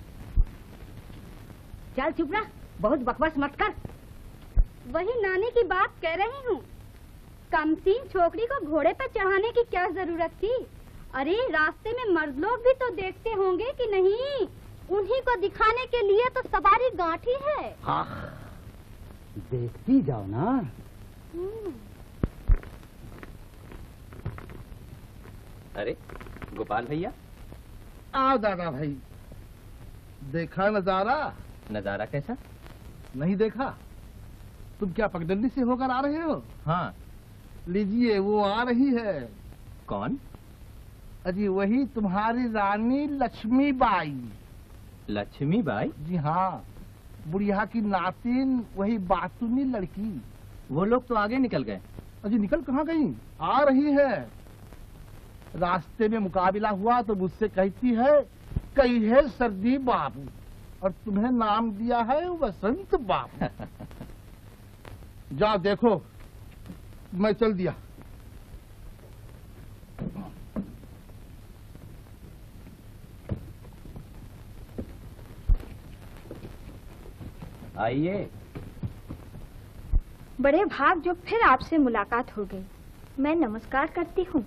चल चुप रह, बहुत बकवास मत कर। वही नानी की बात कह रही हूँ। कमसीन छोकरी को घोड़े पर चढ़ाने की क्या जरूरत थी? अरे रास्ते में मर्द लोग भी तो देखते होंगे कि नहीं? उन्हीं को दिखाने के लिए तो सवारी गांठी है। हाँ, देखती जाओ ना। अरे गोपाल भैया। आओ दादा भाई, देखा नजारा? नजारा कैसा? नहीं देखा? तुम क्या पगडंडी से होकर आ रहे हो? हाँ। लीजिए वो आ रही है। कौन? अजी वही तुम्हारी रानी लक्ष्मीबाई। लक्ष्मीबाई? जी हाँ, बुढ़िया की नातिन, वही बातूनी लड़की। वो लोग तो आगे निकल गए। अजी निकल कहाँ गई? आ रही है। रास्ते में मुकाबला हुआ तो मुझसे कहती है, कही है सर्दी बाबू, और तुम्हें नाम दिया है वसंत बाबू। जाओ देखो, मैं चल दिया। आइए। बड़े भाग जो फिर आपसे मुलाकात हो गई। मैं नमस्कार करती हूँ।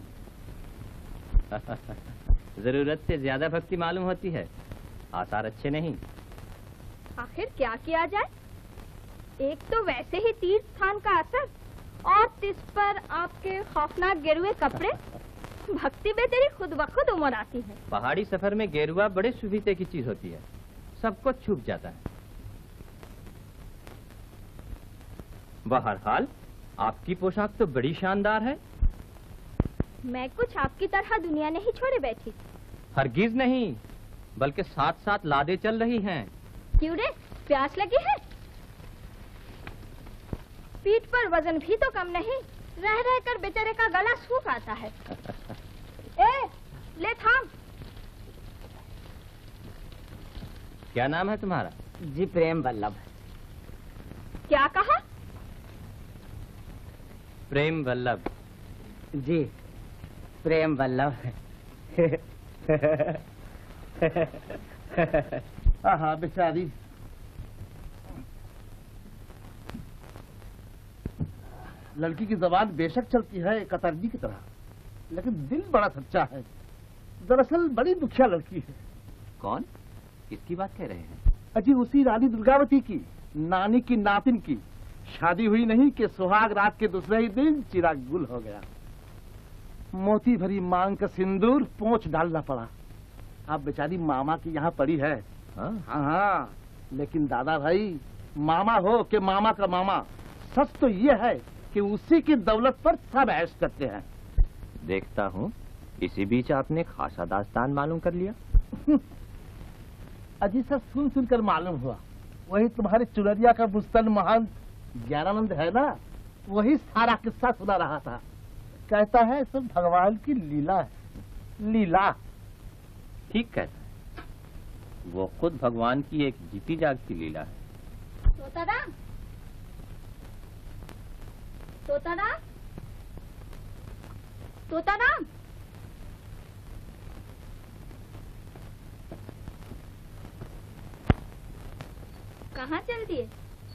जरूरत से ज्यादा भक्ति मालूम होती है, आसार अच्छे नहीं। आखिर क्या किया जाए? एक तो वैसे ही तीर्थ स्थान का असर, और तिस पर आपके खौफनाक गेरुए कपड़े। भक्ति में तेरी खुद ब खुद उम्र आती है। पहाड़ी सफर में गेरुआ बड़े सुविधे की चीज होती है, सबको छुप जाता है। बहरहाल आपकी पोशाक तो बड़ी शानदार है। मैं कुछ आपकी तरह दुनिया नहीं छोड़े बैठी। हरगिज नहीं, बल्कि साथ साथ लादे चल रही हैं। क्यों रे, प्यास लगी है? पीठ पर वजन भी तो कम नहीं, रह रह कर बेचारे का गला सूख आता है। ए, ले थाम। क्या नाम है तुम्हारा? जी प्रेम वल्लभ। क्या कहा? प्रेम वल्लभ। जी प्रेम वल्लभ। हाँ बेचारी, लड़की की जबान बेशक चलती है कतरनी की तरह, लेकिन दिल बड़ा सच्चा है। दरअसल बड़ी दुखिया लड़की है। कौन? किसकी बात कह रहे हैं? अजी उसी रानी दुर्गावती की, नानी की नातिन की। शादी हुई नहीं कि सुहाग रात के दूसरे ही दिन चिराग गुल हो गया। मोती भरी मांग का सिंदूर पोंछ डालना पड़ा। अब बेचारी मामा की यहाँ पड़ी है। हाँ हाँ, लेकिन दादा भाई, मामा हो कि मामा का मामा, सच तो ये है कि उसी की दौलत पर सब ऐश करते हैं। देखता हूँ इसी बीच आपने खासा दास्तान मालूम कर लिया। अजी सर सुन सुनकर मालूम हुआ। वही तुम्हारे चुनरिया का बुस्तन महान ज्ञानानंद है ना, वही सारा किस्सा सुना रहा था। कहता है सब भगवान की लीला है। लीला ठीक कहता है, वो खुद भगवान की एक जीती जागती लीला है। तोताराम, तोताराम, तोताराम, कहाँ चल दिए?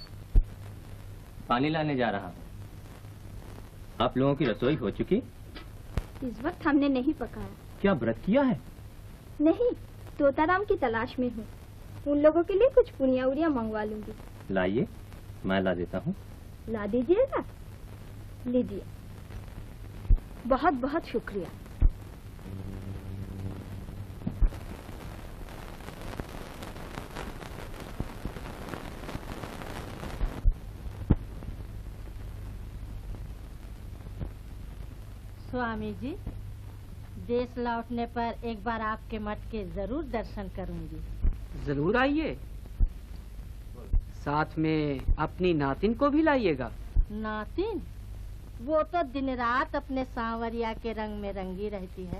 पानी लाने जा रहा हूँ। आप लोगों की रसोई हो चुकी? इस वक्त हमने नहीं पकाया। क्या व्रत किया है? नहीं, तोताराम की तलाश में हूँ। उन लोगों के लिए कुछ पुनिया उड़िया मंगवा लूंगी। लाइए, मैं ला देता हूँ। ला दीजिएगा? लीजिए, बहुत बहुत शुक्रिया। स्वामी जी, देश लौटने पर एक बार आपके मठ के जरूर दर्शन करूंगी। जरूर आइए, साथ में अपनी नातिन को भी लाइएगा। नातिन? वो तो दिन रात अपने सांवरिया के रंग में रंगी रहती है।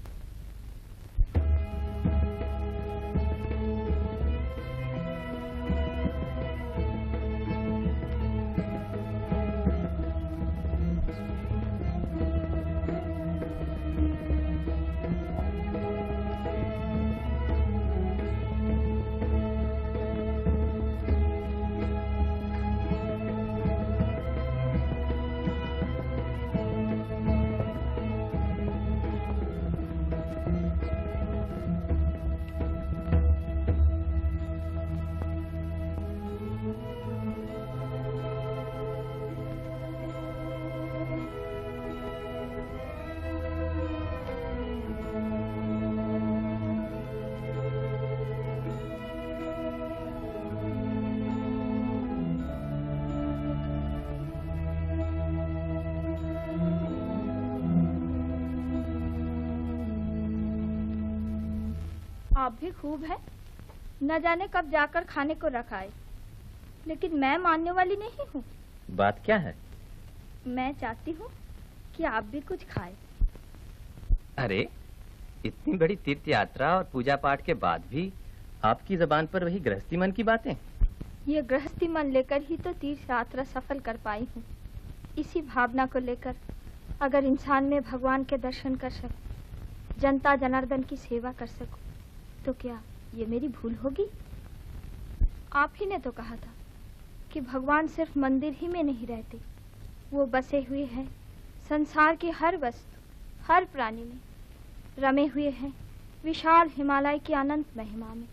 आप भी खूब है, न जाने कब जाकर खाने को रखाए, लेकिन मैं मानने वाली नहीं हूँ। बात क्या है? मैं चाहती हूँ कि आप भी कुछ खाए। अरे, इतनी बड़ी तीर्थ यात्रा और पूजा पाठ के बाद भी आपकी जबान पर वही गृहस्थी मन की बातें? ये गृहस्थी मन लेकर ही तो तीर्थ यात्रा सफल कर पाई हूँ। इसी भावना को लेकर अगर इंसान में भगवान के दर्शन कर सकूं, जनता जनार्दन की सेवा कर सकूं, तो क्या ये मेरी भूल होगी? आप ही ने तो कहा था कि भगवान सिर्फ मंदिर ही में नहीं रहते, वो बसे हुए हैं संसार की हर वस्तु, हर प्राणी में, रमे हुए हैं विशाल हिमालय की अनंत महिमा में।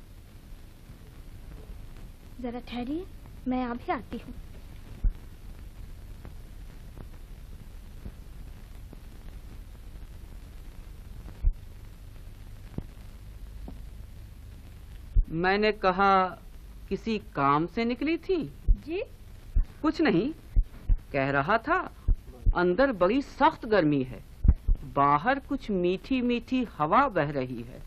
जरा ठहरिए, मैं अभी आती हूँ। मैंने कहा किसी काम से निकली थी? जी कुछ नहीं, कह रहा था अंदर बड़ी सख्त गर्मी है, बाहर कुछ मीठी मीठी हवा बह रही है।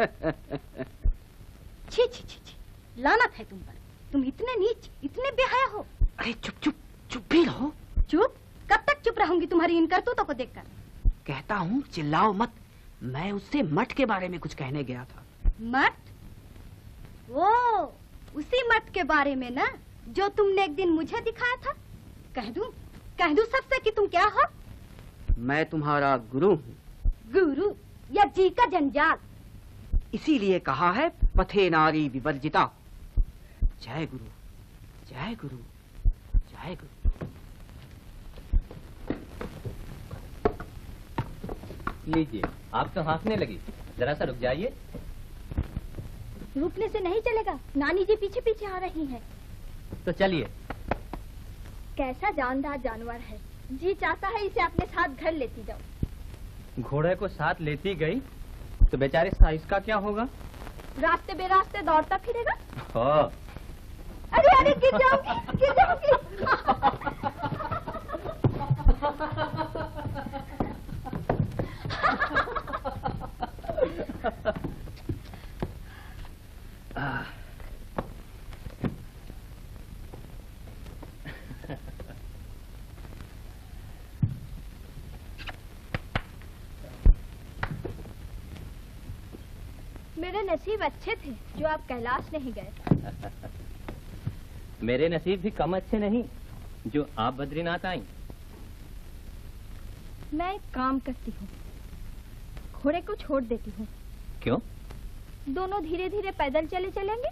छी छी छी छी, लानत है तुम पर। तुम इतने नीच, इतने बेहया हो। अरे चुप चुप चुप भी रहो। चुप? कब तक चुप रहूंगी तुम्हारी इन करतूतों को देखकर? कहता हूँ चिल्लाओ मत, मैं उससे मठ के बारे में कुछ कहने गया था। मठ? वो उसी मठ के बारे में ना, जो तुमने एक दिन मुझे दिखाया था। कह दूं, कह दूं सबसे कि तुम क्या हो? मैं तुम्हारा गुरु हूँ। गुरु या जी का जंजाल। इसीलिए कहा है पथे नारी विवर्जिता। जय गुरु, जय गुरु, जय गुरु। लीजिए, आप तो हाँफने लगी, जरा सा रुक जाइए। रुकने से नहीं चलेगा, नानी जी पीछे पीछे आ रही हैं। तो चलिए। कैसा जानदार जानवर है, जी चाहता है इसे अपने साथ घर लेती जाओ। घोड़े को साथ लेती गई तो बेचारे साइज का क्या होगा? रास्ते बेरास्ते दौड़ता फिरेगा। हाँ। अरे अरे गिर जाऊंगी, गिर जाऊंगी। मेरे नसीब अच्छे थे जो आप कैलाश नहीं गए। मेरे नसीब भी कम अच्छे नहीं जो आप बद्रीनाथ आई। मैं एक काम करती हूँ, घोड़े को छोड़ देती हूँ। क्यों? दोनों धीरे धीरे पैदल चले चलेंगे।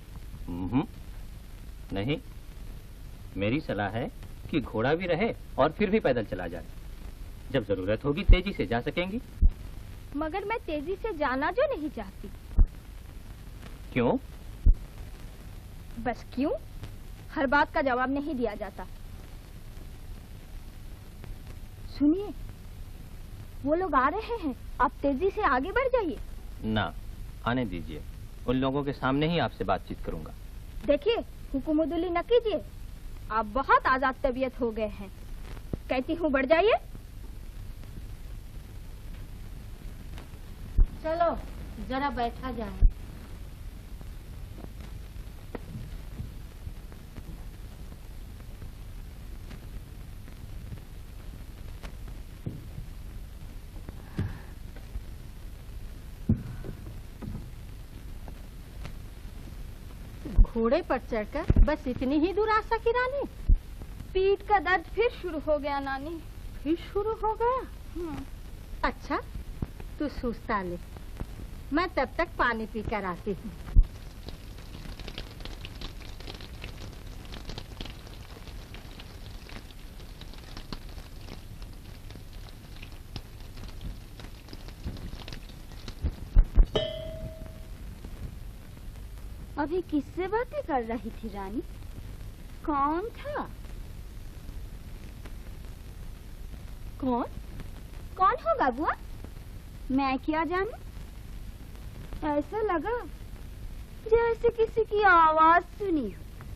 नहीं, मेरी सलाह है कि घोड़ा भी रहे और फिर भी पैदल चला जाए। जब जरूरत होगी तेजी से जा सकेंगी। मगर मैं तेजी से जाना जो नहीं चाहती। क्यों? बस क्यों? हर बात का जवाब नहीं दिया जाता। सुनिए, वो लोग आ रहे हैं, आप तेजी से आगे बढ़ जाइए। ना, आने दीजिए, उन लोगों के सामने ही आपसे बातचीत करूंगा। देखिए, हुकुमुदुली न कीजिए, आप बहुत आजाद तबीयत हो गए हैं। कहती हूँ बढ़ जाइए। चलो जरा बैठा जाए। घोड़े पर चढ़कर बस इतनी ही दूर आ सकी रानी? पीठ का दर्द फिर शुरू हो गया नानी। फिर शुरू हो गया? अच्छा, तू सुस्ता ले, मैं तब तक पानी पी कर आती हूँ। अभी किससे बातें कर रही थी रानी? कौन था? कौन? कौन होगा बुआ? मैं क्या जानूं? ऐसा लगा जैसे किसी की आवाज सुनी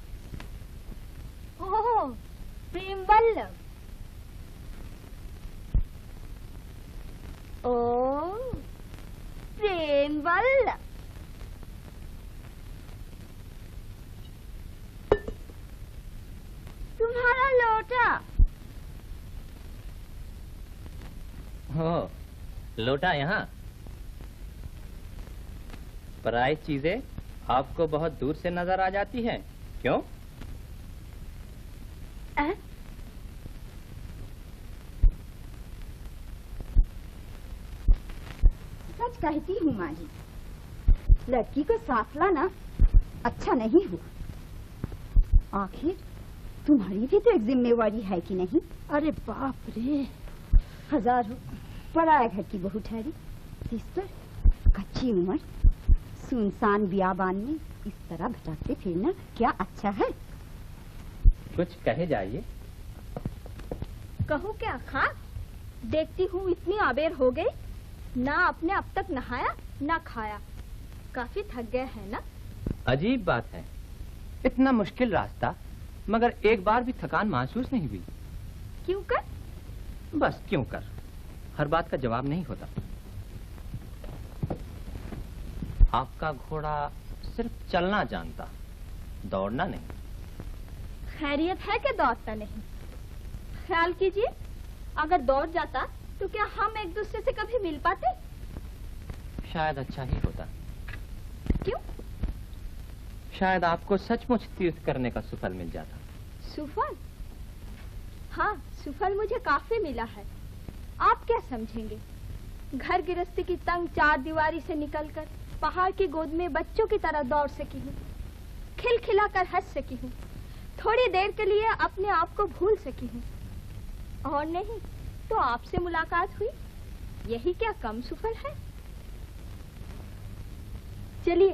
हो। ओह, प्रेम वल्लभ। ओह, प्रेम वल्लभ। तुम्हारा लोटा। हो, लोटा यहाँ? पराई चीजें आपको बहुत दूर से नजर आ जाती हैं, क्यों? आ? सच कहती हूँ माँ जी, लड़की को साथ लाना अच्छा नहीं हुआ। आखिर तुम्हारी भी तो एक जिम्मेवारी है कि नहीं? अरे बाप रे, हजार हो, पराया घर की बहू ठहरी, इस पर कच्ची उम्र, सुनसान बियाबान में इस तरह भटकते फिरना क्या अच्छा है? कुछ कहे जाइए। कहूँ क्या? खा देखती हूँ इतनी आबेर हो गई, ना आपने अब तक नहाया ना खाया, काफी थक गए हैं ना? अजीब बात है, इतना मुश्किल रास्ता मगर एक बार भी थकान महसूस नहीं हुई। क्यों कर? बस क्यों कर, हर बात का जवाब नहीं होता। आपका घोड़ा सिर्फ चलना जानता, दौड़ना नहीं। खैरियत है कि दौड़ता नहीं? ख्याल कीजिए, अगर दौड़ जाता तो क्या हम एक दूसरे से कभी मिल पाते? शायद अच्छा ही होता। क्यों? शायद आपको सचमुच तीर्थ करने का सुफल मिल जाता। सुफल? हाँ, सुफल मुझे काफी मिला है। आप क्या समझेंगे? घर गृहस्थी की तंग चार दीवारी से निकलकर पहाड़ की गोद में बच्चों की तरह दौड़ सकी हूँ, खिलखिलाकर हंस सकी हूँ, थोड़ी देर के लिए अपने आप को भूल सकी हूँ। और नहीं तो आपसे मुलाकात हुई, यही क्या कम सुफल है? चलिए।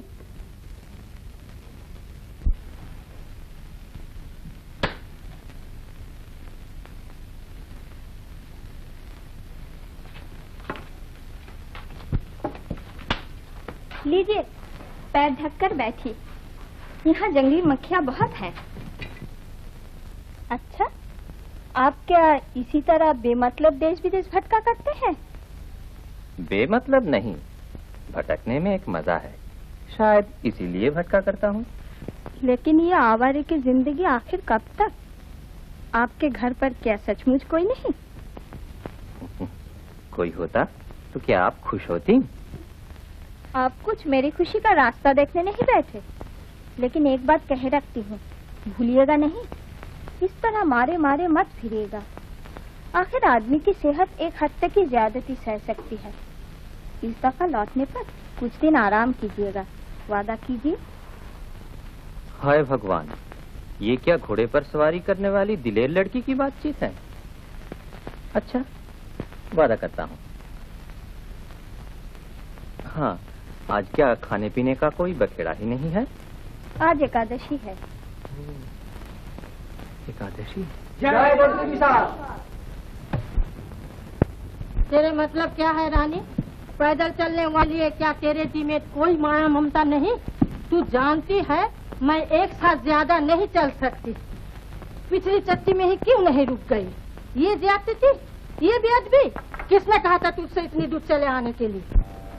लीजिए, पैर ढककर बैठिए। यहाँ जंगली मक्खियाँ बहुत हैं। अच्छा, आप क्या इसी तरह बेमतलब देश विदेश भटका करते हैं? बेमतलब नहीं, भटकने में एक मजा है, शायद इसीलिए भटका करता हूँ। लेकिन ये आवारे की जिंदगी आखिर कब तक? आपके घर पर क्या सचमुच कोई नहीं? कोई होता तो क्या आप खुश होती? आप कुछ मेरी खुशी का रास्ता देखने नहीं बैठे, लेकिन एक बात कह रखती हूँ, भूलिएगा नहीं, इस तरह मारे मारे मत फिरिएगा। आखिर आदमी की सेहत एक हद तक ही ज्यादती सह सकती है। इस दफा लौटने पर कुछ दिन आराम कीजिएगा, वादा कीजिए। हाय भगवान, ये क्या घोड़े पर सवारी करने वाली दिलेर लड़की की बातचीत है? अच्छा, वादा करता हूँ। हाँ, आज क्या खाने पीने का कोई बखेड़ा ही नहीं है? आज एकादशी है। एकादशी? जय बोलो साहब। तेरे मतलब क्या है रानी? पैदल चलने वाली है क्या तेरे जी में कोई माया ममता नहीं? तू जानती है मैं एक साथ ज्यादा नहीं चल सकती। पिछली चट्टी में ही क्यों नहीं रुक गई? ये ज्यादती, ये बेअदबी। किसने कहा था तुझसे इतनी दूर चले आने के लिए?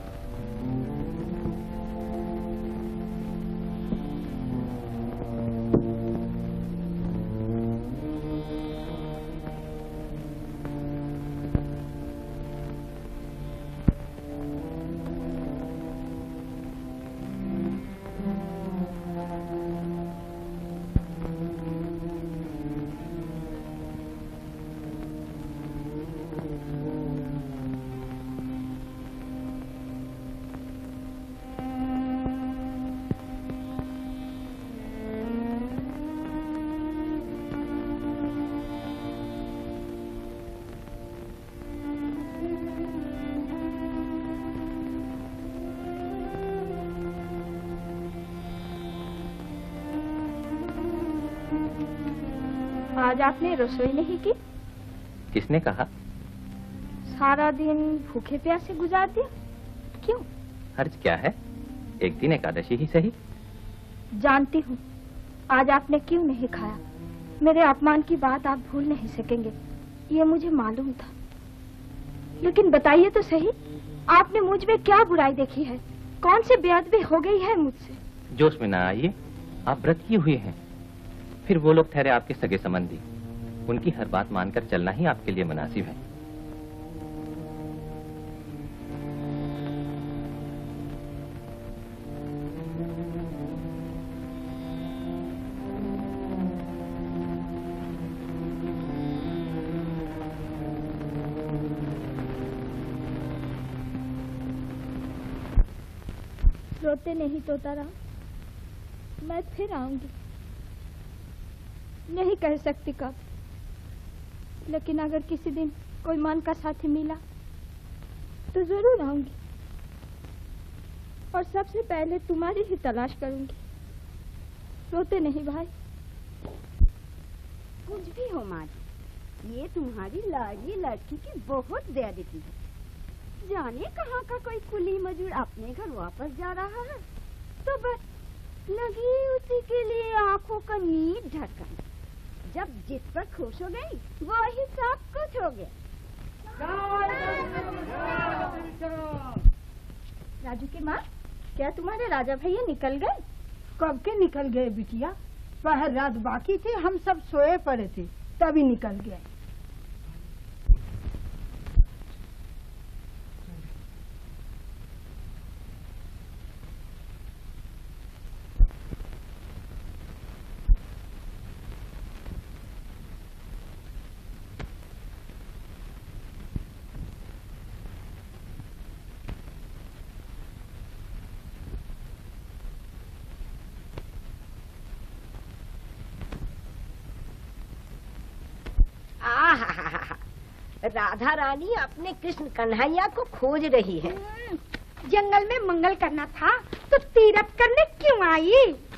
आज आपने रसोई नहीं की? किसने कहा? सारा दिन भूखे प्यासे गुजार दिया। क्यों? हर्ज क्या है, एक दिन एकादशी ही सही। जानती हूँ आज आपने क्यों नहीं खाया। मेरे अपमान की बात आप भूल नहीं सकेंगे, ये मुझे मालूम था। लेकिन बताइए तो सही, आपने मुझ में क्या बुराई देखी है? कौन सी बेअदबी हो गई है मुझसे? जोश में ना आइए, आप व्रत किए हुए हैं। फिर वो लोग ठहरे आपके सगे संबंधी, उनकी हर बात मानकर चलना ही आपके लिए मुनासिब है। रोते नहीं तोता राम, मैं फिर आऊंगी। नहीं कह सकती कब, लेकिन अगर किसी दिन कोई मन का साथी मिला तो जरूर आऊंगी, और सबसे पहले तुम्हारी ही तलाश करूंगी। रोते नहीं भाई। कुछ भी हो माँ जी, ये तुम्हारी लाडली लड़की की बहुत बेअदबी है। जाने कहाँ का कोई कुली मजदूर अपने घर वापस जा रहा है तो बस लगी उसी के लिए आंखों का नींद ढक्कन। जब जिस पर खुश हो गई वो ही सब कुछ हो गया। राजू की माँ, क्या तुम्हारे राजा भैया निकल गए? कब के निकल गए बिटिया? पहर रात बाकी थी, हम सब सोए पड़े थे, तभी निकल गए। राधा रानी अपने कृष्ण कन्हैया को खोज रही है। जंगल में मंगल करना था तो तीरथ करने क्यों आई?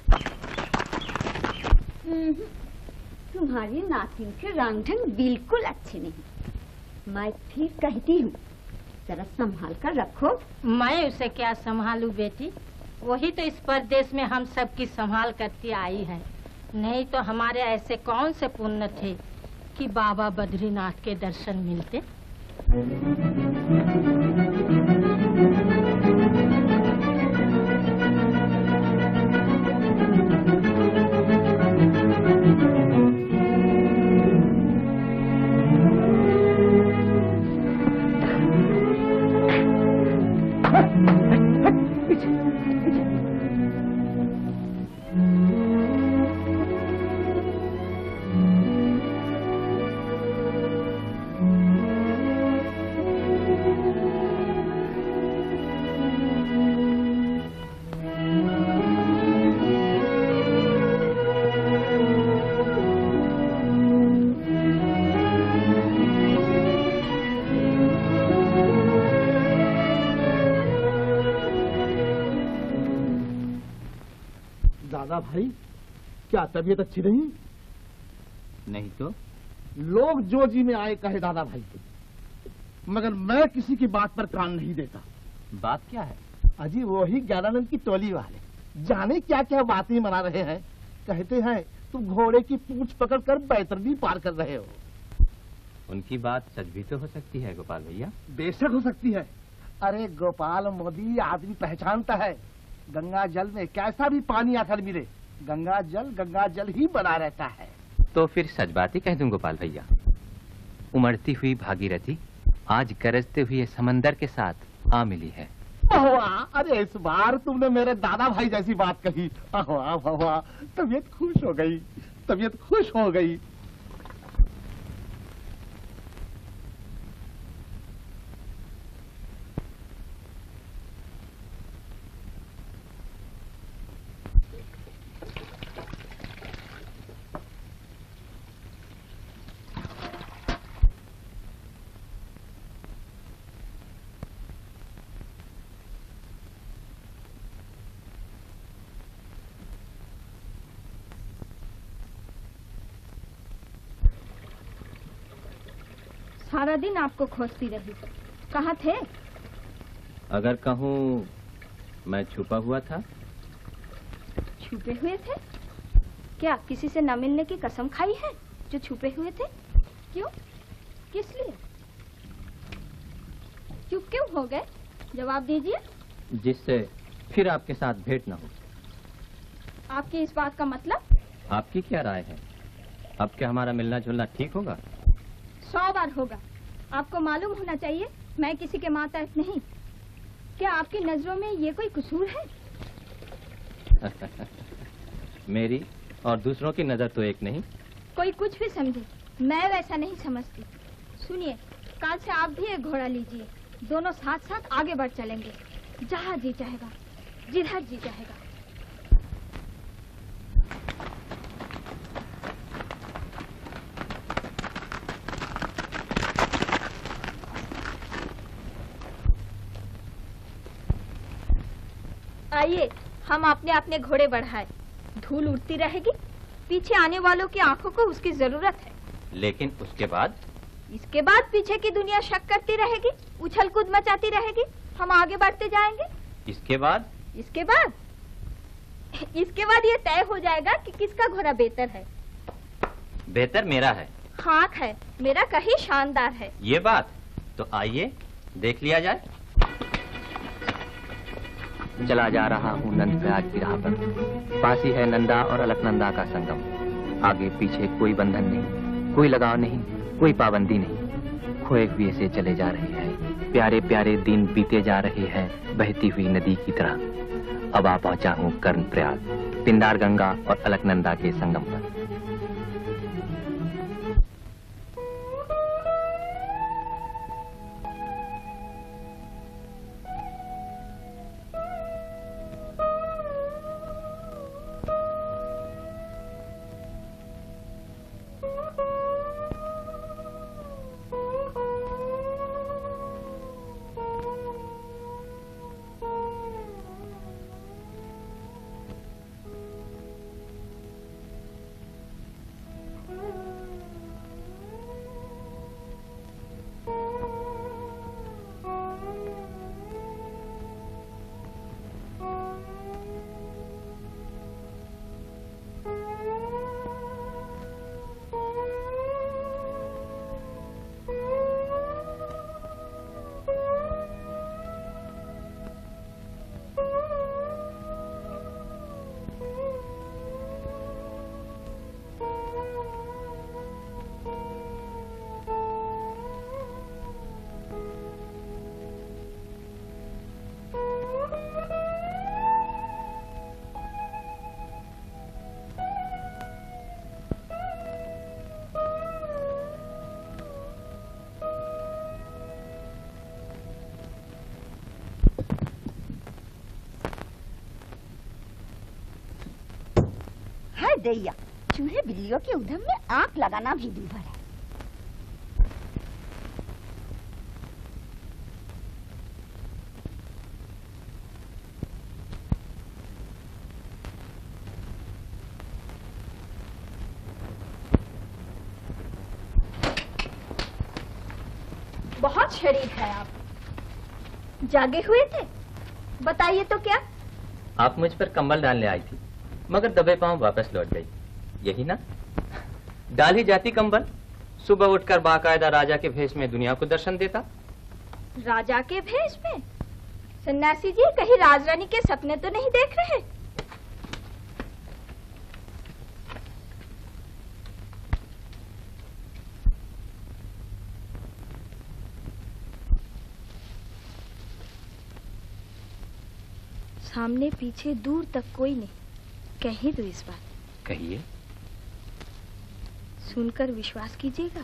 तुम्हारी नातिन के रंग ढंग बिल्कुल अच्छे नहीं। मैं ठीक कहती हूँ, जरा संभाल कर रखो। मैं उसे क्या संभालूं बेटी, वही तो इस परदेश में हम सबकी संभाल करती आई है। नहीं तो हमारे ऐसे कौन से पुण्य थे कि बाबा बद्रीनाथ के दर्शन मिलते। भाई, क्या तबीयत अच्छी नहीं? नहीं तो लोग जो जी में आए कहे दादा भाई को, मगर मैं किसी की बात पर कान नहीं देता। बात क्या है? अजी वही ज्ञानानंद की टोली वाले जाने क्या क्या बातें मना रहे हैं। कहते हैं तुम घोड़े की पूंछ पकड़कर बैतरणी पार कर रहे हो। उनकी बात सच भी तो हो सकती है गोपाल भैया। बेशक हो सकती है। अरे गोपाल मोदी आदमी पहचानता है, गंगा जल में कैसा भी पानी आकर मिले, गंगा जल गंगा जल ही बना रहता है। तो फिर सच बात ही कह दूं गोपाल भैया। उमड़ती हुई भागीरथी आज गरजते हुए समंदर के साथ आ मिली है। वाह, अरे इस बार तुमने मेरे दादा भाई जैसी बात कही। वाह वाह वाह, तबीयत खुश हो गई, तबीयत खुश हो गई। सारा दिन आपको खोजती रही, कहाँ थे? अगर कहूँ मैं छुपा हुआ था। छुपे हुए थे? क्या किसी से न मिलने की कसम खाई है जो छुपे हुए थे? क्यों, किस लिए? चुप क्यों हो गए? जवाब दीजिए। जिससे फिर आपके साथ भेंट न हो। आपकी इस बात का मतलब? आपकी क्या राय है? अब क्या हमारा मिलना जुलना ठीक होगा? सौ बार होगा। आपको मालूम होना चाहिए मैं किसी के मातहत नहीं। क्या आपकी नजरों में ये कोई कसूर है? मेरी और दूसरों की नजर तो एक नहीं। कोई कुछ भी समझे, मैं वैसा नहीं समझती। सुनिए, कल से आप भी एक घोड़ा लीजिए, दोनों साथ साथ आगे बढ़ चलेंगे, जहाँ जी चाहेगा, जिधर जी चाहेगा। आइए, हम अपने अपने घोड़े बढ़ाए। धूल उड़ती रहेगी, पीछे आने वालों की आंखों को उसकी जरूरत है। लेकिन उसके बाद? इसके बाद पीछे की दुनिया शक करती रहेगी, उछल कूद मचाती रहेगी, हम आगे बढ़ते जाएंगे। इसके बाद? इसके बाद इसके बाद ये तय हो जाएगा कि किसका घोड़ा बेहतर है। बेहतर मेरा है। खाक है, मेरा कहीं शानदार है। ये बात तो आइए देख लिया जाए। चला जा रहा हूँ नंद प्रयाग की राह पर। पास ही है नंदा और अलकनंदा का संगम। आगे पीछे कोई बंधन नहीं, कोई लगाव नहीं, कोई पाबंदी नहीं। खोए हुए से चले जा रहे हैं, प्यारे प्यारे दिन बीते जा रहे हैं बहती हुई नदी की तरह। अब आ पहुंचा हूँ कर्ण प्रयाग, पिंडार गंगा और अलकनंदा के संगम पर। है दैया, चूहे बिल्लियों के उधम में आंख लगाना भी दूभर है। बहुत शरीफ है आप। जागे हुए थे? बताइए तो क्या? आप मुझ पर कंबल डालने आई थी, मगर दबे पांव वापस लौट गई, यही ना? डाल ही जाती कंबल, सुबह उठकर बाकायदा राजा के भेष में दुनिया को दर्शन देता। राजा के भेष में? सन्यासी जी, कहीं राजरानी के सपने तो नहीं देख रहे? सामने पीछे दूर तक कोई नहीं, कहीं तो इस बात। कहिए। सुनकर विश्वास कीजिएगा।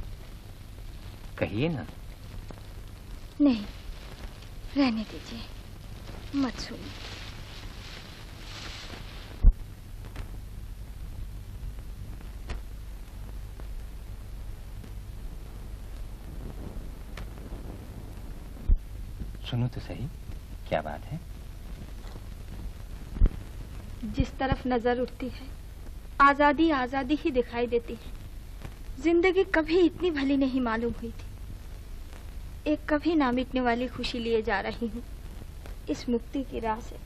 कहिए ना। नहीं, रहने दीजिए, मत सुनिए। सुनो तो सही, क्या बात है? जिस तरफ नजर उठती है आजादी आजादी ही दिखाई देती है। जिंदगी कभी इतनी भली नहीं मालूम हुई थी। एक कभी ना मिटने वाली खुशी लिए जा रही हूँ इस मुक्ति की राह से।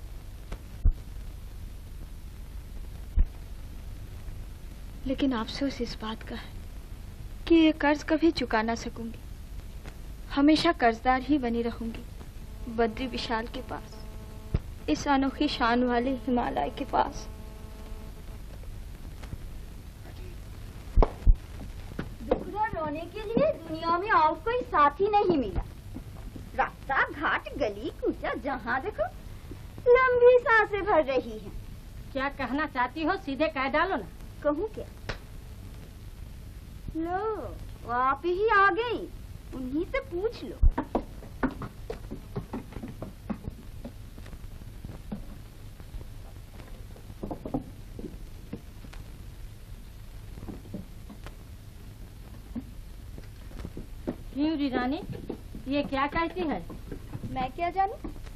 लेकिन अफसोस इस बात का है कि ये कर्ज कभी चुका ना सकूंगी। हमेशा कर्जदार ही बनी रहूंगी बद्री विशाल के पास, इस अनोखी शान वाले हिमालय के पास। दुखड़ा रोने के लिए दुनिया में और कोई साथी नहीं मिला। रास्ता घाट गली कूचा जहाँ देखो लंबी सांसें भर रही हैं। क्या कहना चाहती हो सीधे कह डालो ना। कहूँ क्या? लो आप ही आ गई, उन्हीं से पूछ लो। क्यों जी रानी, ये क्या कहती है? मैं क्या जानूं?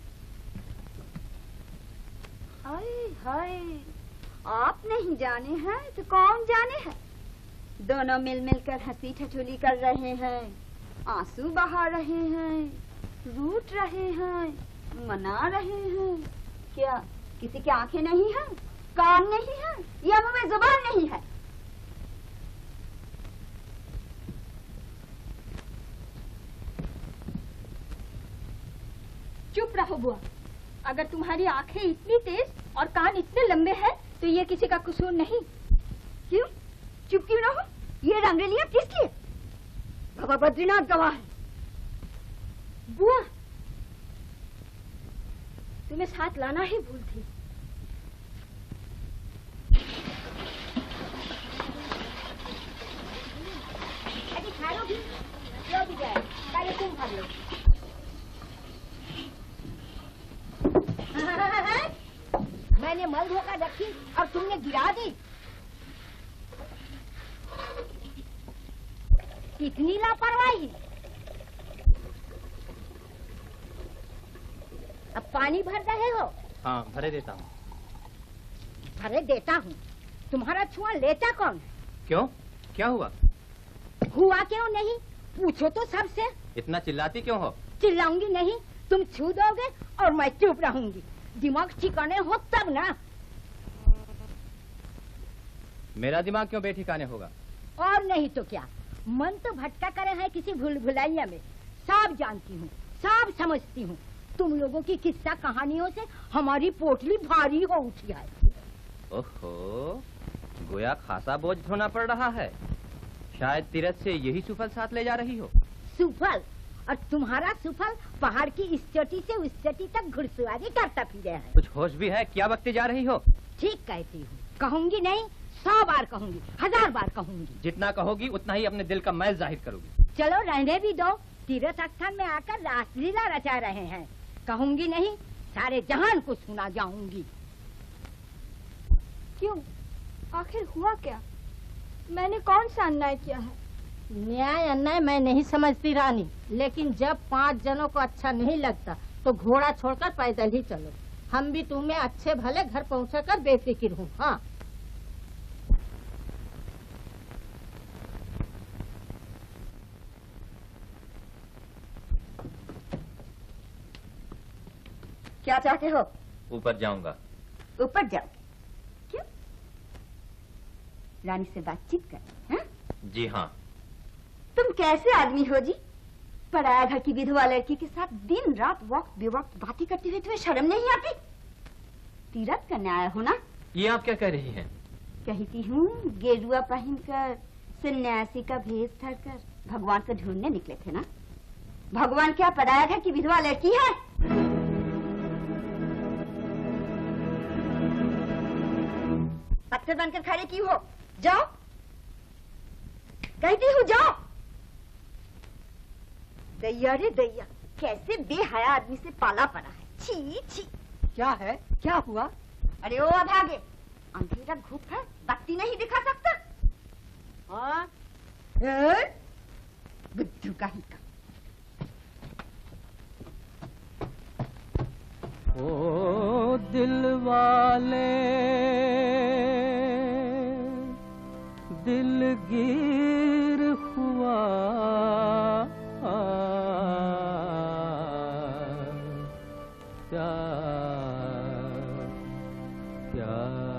हाय हाय, आप नहीं जाने हैं तो कौन जाने है। दोनों मिल मिलकर हंसी ठिठोली कर रहे हैं, आंसू बहा रहे हैं, रूठ रहे हैं, मना रहे हैं। क्या किसी की आंखें नहीं हैं, कान नहीं है, या मुंह में जुबान नहीं है? चुप रहो बुआ। अगर तुम्हारी आंखें इतनी तेज और कान इतने लंबे हैं तो ये किसी का कसूर नहीं। क्यों चुप क्यों रहो? ये रंगरेलियां किस लिए? बाबा बद्रीनाथ गवाह है। बुआ, तुम्हें साथ लाना ही भूल थी। अभी खा लो भी, लो भी जाए, पहले तुम खा लो। मैंने मल धोकर रखी और तुमने गिरा दी। कितनी लापरवाही। अब पानी भर रहे हो? हाँ, भरे देता हूँ। भरे देता हूँ? तुम्हारा छुआ लेता कौन है? क्यों, क्या हुआ? हुआ क्यों नहीं, पूछो तो सबसे। इतना चिल्लाती क्यों हो? चिल्लाऊंगी नहीं, तुम छू दोगे और मैं चुप रहूंगी। दिमाग ठिकाने हो तब ना। मेरा दिमाग क्यों बेठिकाने होगा? और नहीं तो क्या, मन तो भटका करे है किसी भूल भुलैया में। सब जानती हूँ, सब समझती हूँ। तुम लोगों की किस्सा कहानियों से हमारी पोटली भारी हो उठी है। ओहो, गोया खासा बोझ ढोना पड़ रहा है। शायद तीरथ से यही सुफल साथ ले जा रही हो। सुफल? और तुम्हारा सुफल पहाड़ की इस चोटी से उस चोटी तक घुड़सवारी करता फिर है। कुछ होश भी है, क्या बकती जा रही हो? ठीक कहती हूँ, कहूंगी नहीं, सौ बार कहूंगी, हजार बार कहूंगी। जितना कहोगी उतना ही अपने दिल का मैल जाहिर करोगी। चलो रहने भी दो, तीर्थ स्थान में आकर रासलीला रचा रहे हैं। कहूंगी नहीं, सारे जहान को सुना जाऊंगी। क्यों आखिर हुआ क्या? मैंने कौन सा अन्याय किया है? न्याय अन्याय मैं नहीं समझती रानी, लेकिन जब पांच जनों को अच्छा नहीं लगता तो घोड़ा छोड़कर पैदल ही चलो। हम भी तुम्हें अच्छे भले घर पहुंचाकर बेफिक्र हूँ। हाँ, क्या चाहते हो? ऊपर जाऊंगा। ऊपर जाओ? क्यों? रानी से बातचीत कर? हाँ? जी हाँ। तुम कैसे आदमी हो जी? पराया घर की विधवा लड़की के साथ दिन रात वक्त बेवक्त बातें करते हुए तुम्हें शर्म नहीं आती? तीरथ करने आया हो ना? ये आप क्या कह रही हैं? कहती हूँ गेरुआ पहनकर सन्यासी का भेष धरकर भगवान को ढूंढने निकले थे ना? भगवान क्या पराया घर की विधवा लड़की है? पत्थर बनकर खड़े की हो? जाओ, कहती हूँ जाओ। दैया रे दैया, कैसे बेहया आदमी से पाला पड़ा है। छी छी। क्या है? क्या हुआ? अरे ओ अभागे, अंधेरा घुप है, बत्ती नहीं दिखा सकता? हाँ? बुद्धू का ही का। ओ दिल वाले दिलगीर हुआ क्या क्या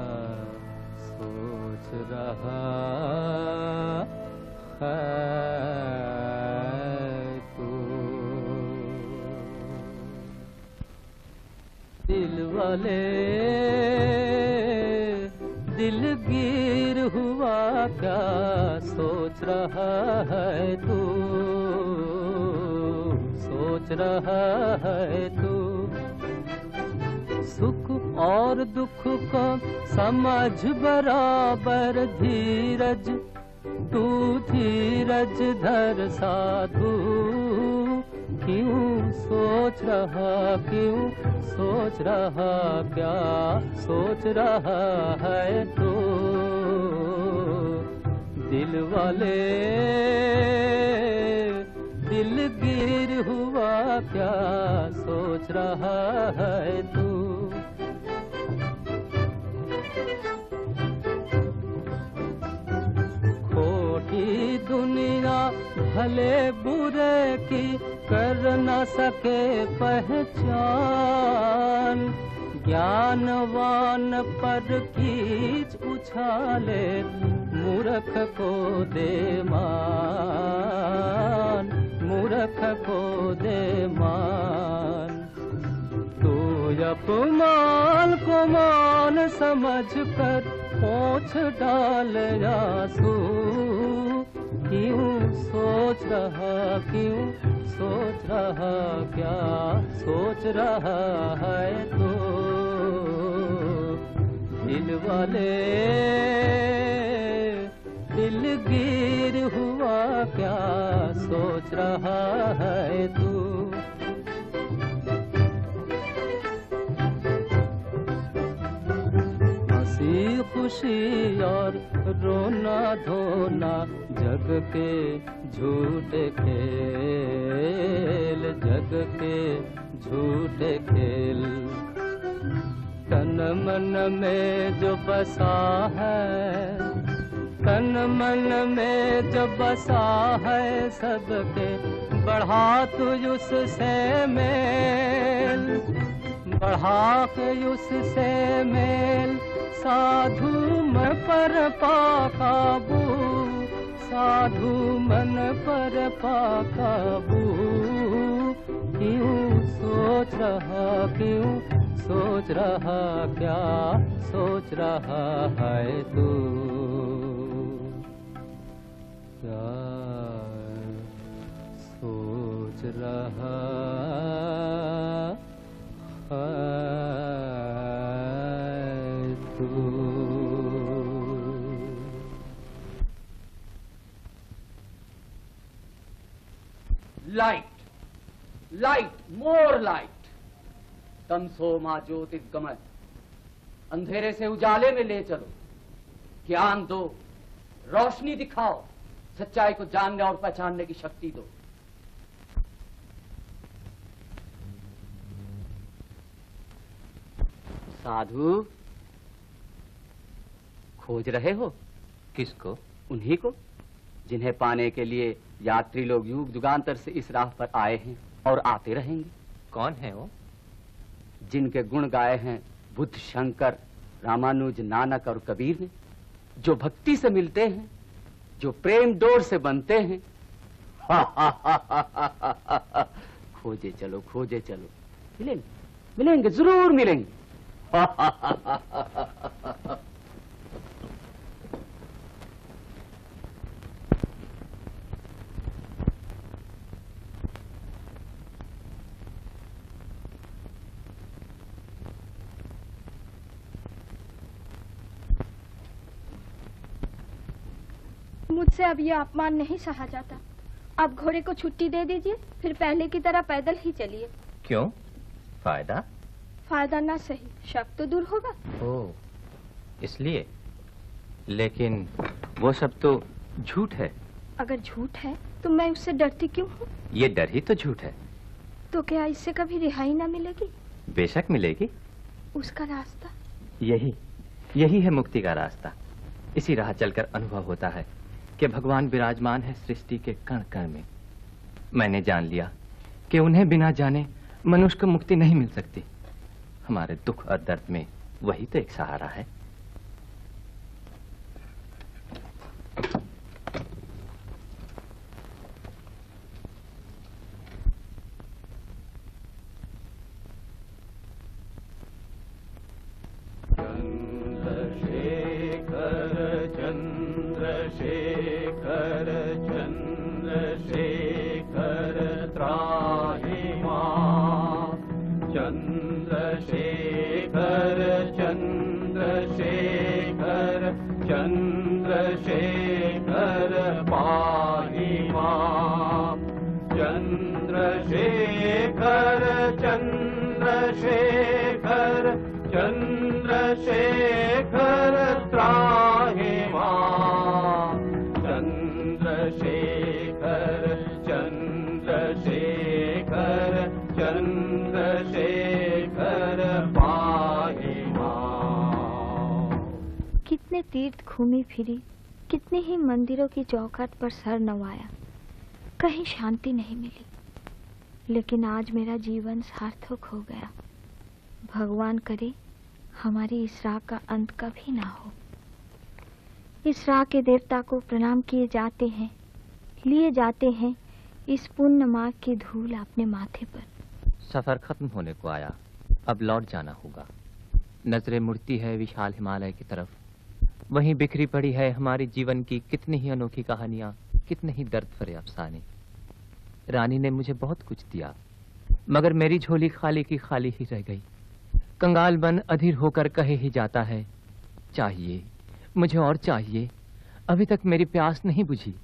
सोच रहा है तू? दिल वाले दिलगीर हुआ क्या सोच रहा है तू? सोच रहा है तू? सुख और दुख को समझ बराबर धीरज तू धीरज धर साधु। क्यों सोच रहा क्यों सोच रहा क्या सोच रहा है तू? दिल वाले दिलगीर हुआ क्या सोच रहा है तू? खोटी दुनिया भले बुरे की कर न सके पहचान। ज्ञानवान पर कीच उछाले मूर्ख को दे मान। मूर्ख को दे मान। तू अपमान को मान समझ कर पोंछ डाल आंसू। क्यों सोच रहा क्यों सोच रहा क्या सोच रहा है तू? दिल वाले दिलगीर हुआ क्या सोच रहा है तू? हंसी खुशी और रोना धोना जग के झूठे खेल। जग के झूठे खेल। तन मन में जो बसा है तन मन में जो बसा है सबके बढ़ा तू उससे मेल। बढ़ा के उससे मेल। साधु मन पर पा काबू। साधु मन पर पा काबू। क्यों सोच रहा क्यों सोच रहा क्या सोच रहा है तू? क्या सोच रहा है तू? Light light more light. तमसो मा ज्योतिर्गमय। अंधेरे से उजाले में ले चलो। ज्ञान दो, रोशनी दिखाओ, सच्चाई को जानने और पहचानने की शक्ति दो। साधु, खोज रहे हो? किसको? उन्हीं को जिन्हें पाने के लिए यात्री लोग युग युगांतर से इस राह पर आए हैं और आते रहेंगे। कौन है वो? जिनके गुण गाए हैं बुद्ध, शंकर, रामानुज, नानक और कबीर ने, जो भक्ति से मिलते हैं, जो प्रेम डोर से बनते हैं। खोजे चलो, खोजे चलो, मिलेंगे, मिलेंगे, जरूर मिलेंगे। मुझसे अब ये अपमान नहीं सहा जाता। अब घोड़े को छुट्टी दे दीजिए, फिर पहले की तरह पैदल ही चलिए। क्यों? फायदा? फायदा ना सही, शक तो दूर होगा। ओह, इसलिए? लेकिन वो सब तो झूठ है। अगर झूठ है तो मैं उससे डरती क्यों हूँ? ये डर ही तो झूठ है। तो क्या इससे कभी रिहाई ना मिलेगी? बेशक मिलेगी। उसका रास्ता? यही यही है मुक्ति का रास्ता। इसी राह चलकर अनुभव होता है कि भगवान विराजमान है सृष्टि के कण कण में। मैंने जान लिया कि उन्हें बिना जाने मनुष्य को मुक्ति नहीं मिल सकती। हमारे दुख और दर्द में वही तो एक सहारा है। तीर्थ घूमी फिरी, कितने ही मंदिरों की चौखट पर सर नवाया, कहीं शांति नहीं मिली। लेकिन आज मेरा जीवन सार्थक हो गया। भगवान करे हमारी इस राह का अंत कभी ना हो। इस राह के देवता को प्रणाम किए जाते हैं, लिए जाते हैं इस पुण्य मार्ग की धूल अपने माथे पर। सफर खत्म होने को आया, अब लौट जाना होगा। नजरें मुड़ती है विशाल हिमालय की तरफ। वहीं बिखरी पड़ी है हमारी जीवन की कितनी ही अनोखी कहानियां, कितने ही दर्द भरे अफसाने। रानी ने मुझे बहुत कुछ दिया, मगर मेरी झोली खाली की खाली ही रह गई। कंगाल बन अधीर होकर कहे ही जाता है, चाहिए मुझे और चाहिए। अभी तक मेरी प्यास नहीं बुझी।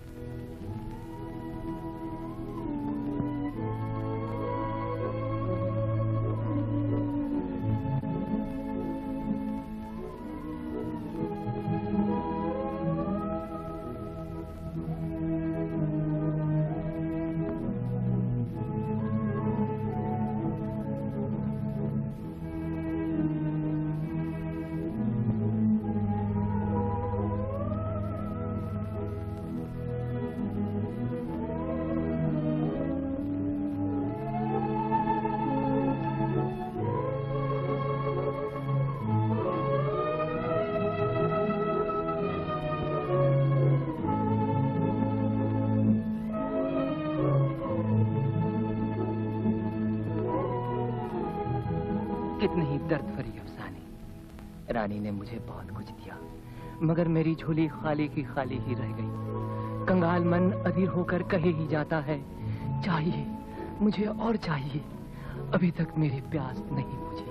कितने ही दर्द भरी अफसाने। रानी ने मुझे बहुत कुछ दिया, मगर मेरी झोली खाली की खाली ही रह गई। कंगाल मन अधीर होकर कहे ही जाता है, चाहिए मुझे और चाहिए। अभी तक मेरी प्यास नहीं बुझी।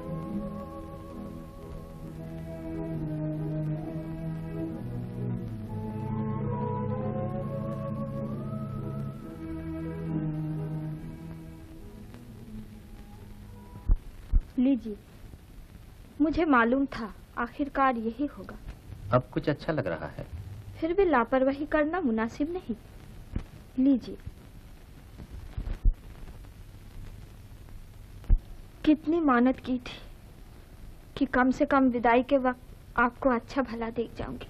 लीजिए, मुझे मालूम था आखिरकार यही होगा। अब कुछ अच्छा लग रहा है। फिर भी लापरवाही करना मुनासिब नहीं। लीजिए। कितनी मानत की थी कि कम से कम विदाई के वक्त आपको अच्छा भला देख जाऊंगी,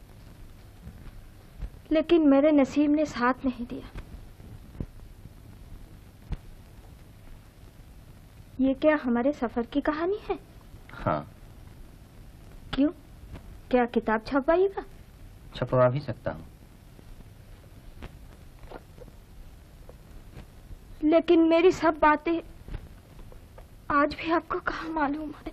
लेकिन मेरे नसीब ने साथ नहीं दिया। ये क्या हमारे सफर की कहानी है? हाँ। क्यों, क्या किताब छपवाइएगा? छपवा भी सकता हूँ। लेकिन मेरी सब बातें आज भी आपको कहाँ मालूम है?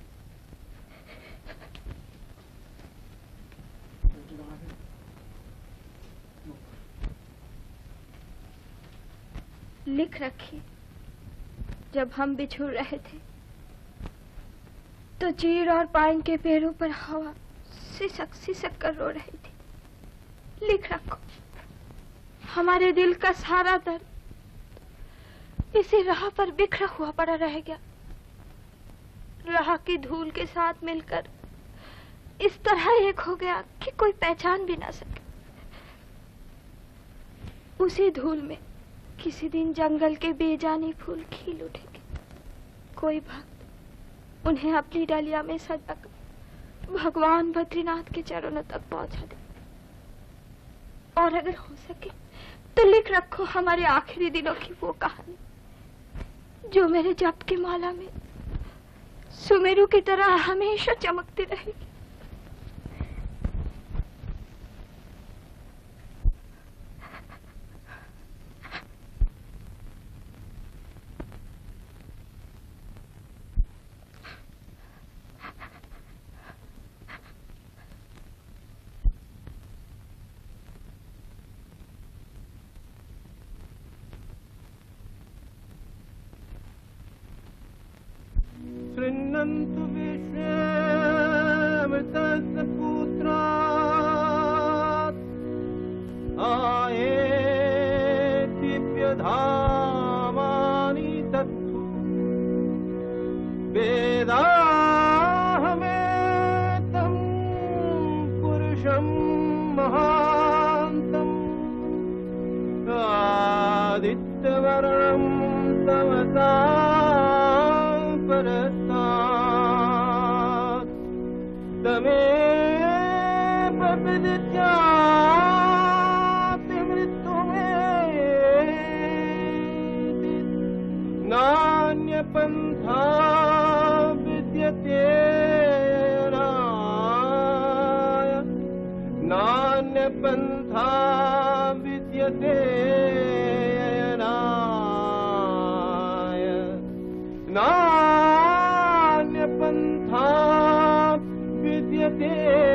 लिख रखी। जब हम बिछुड़ रहे थे तो चीड़ और पाइन के पेड़ों पर हवा सिसक सिसक कर रो रही थी। लिख रखो। हमारे दिल का सारा दर्द इसी राह पर बिखरा हुआ पड़ा रह गया। राह की धूल के साथ मिलकर इस तरह एक हो गया कि कोई पहचान भी ना सके। उसी धूल में किसी दिन जंगल के बेजानी फूल खिल उठेंगे। कोई भक्त उन्हें अपनी डालिया में सजाकर भगवान बद्रीनाथ के चरणों तक पहुंचा दे। और अगर हो सके तो लिख रखो हमारे आखिरी दिनों की वो कहानी जो मेरे जप की माला में सुमेरु की तरह हमेशा चमकती रहेगी। शृण्वन्तु विश्वामित्रस्य पुत्रात् आये दिव्यधामानि तत्तु वेदाहमेतं पुरुषं महान्तम् आदित्यवर्णं तमसा परस्तात् तमेव विदित्याति मृत्युमेति नान्यपन्था विद्यते अयनाय नान्यपन्था विद्यते अयनाय नान्यपन्था विद्यते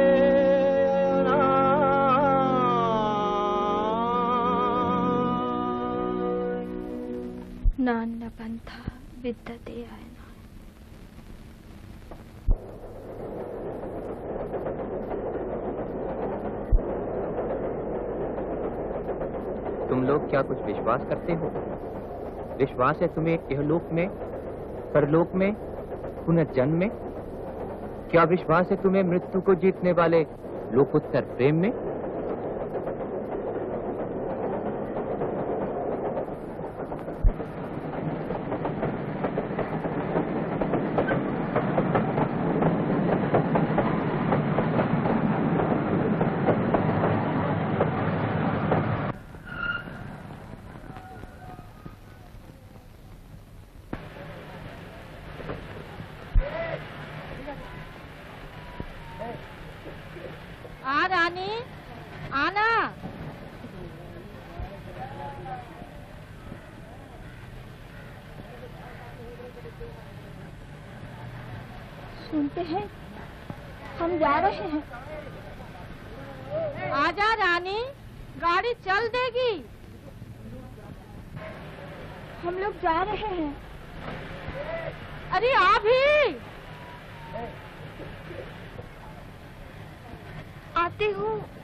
नान्यपन्था विद्यते अयनाय। तुम लोग क्या कुछ विश्वास करते हो? विश्वास है तुम्हें इहलोक में, परलोक में, पुनर्जन्म में? क्या विश्वास है तुम्हें मृत्यु को जीतने वाले लोकोत्तर प्रेम में? आ रानी, आना। सुनते हैं, हम जा रहे हैं। आजा रानी, गाड़ी चल देगी। हम लोग जा रहे हैं। अरे आ भी। आती हूँ।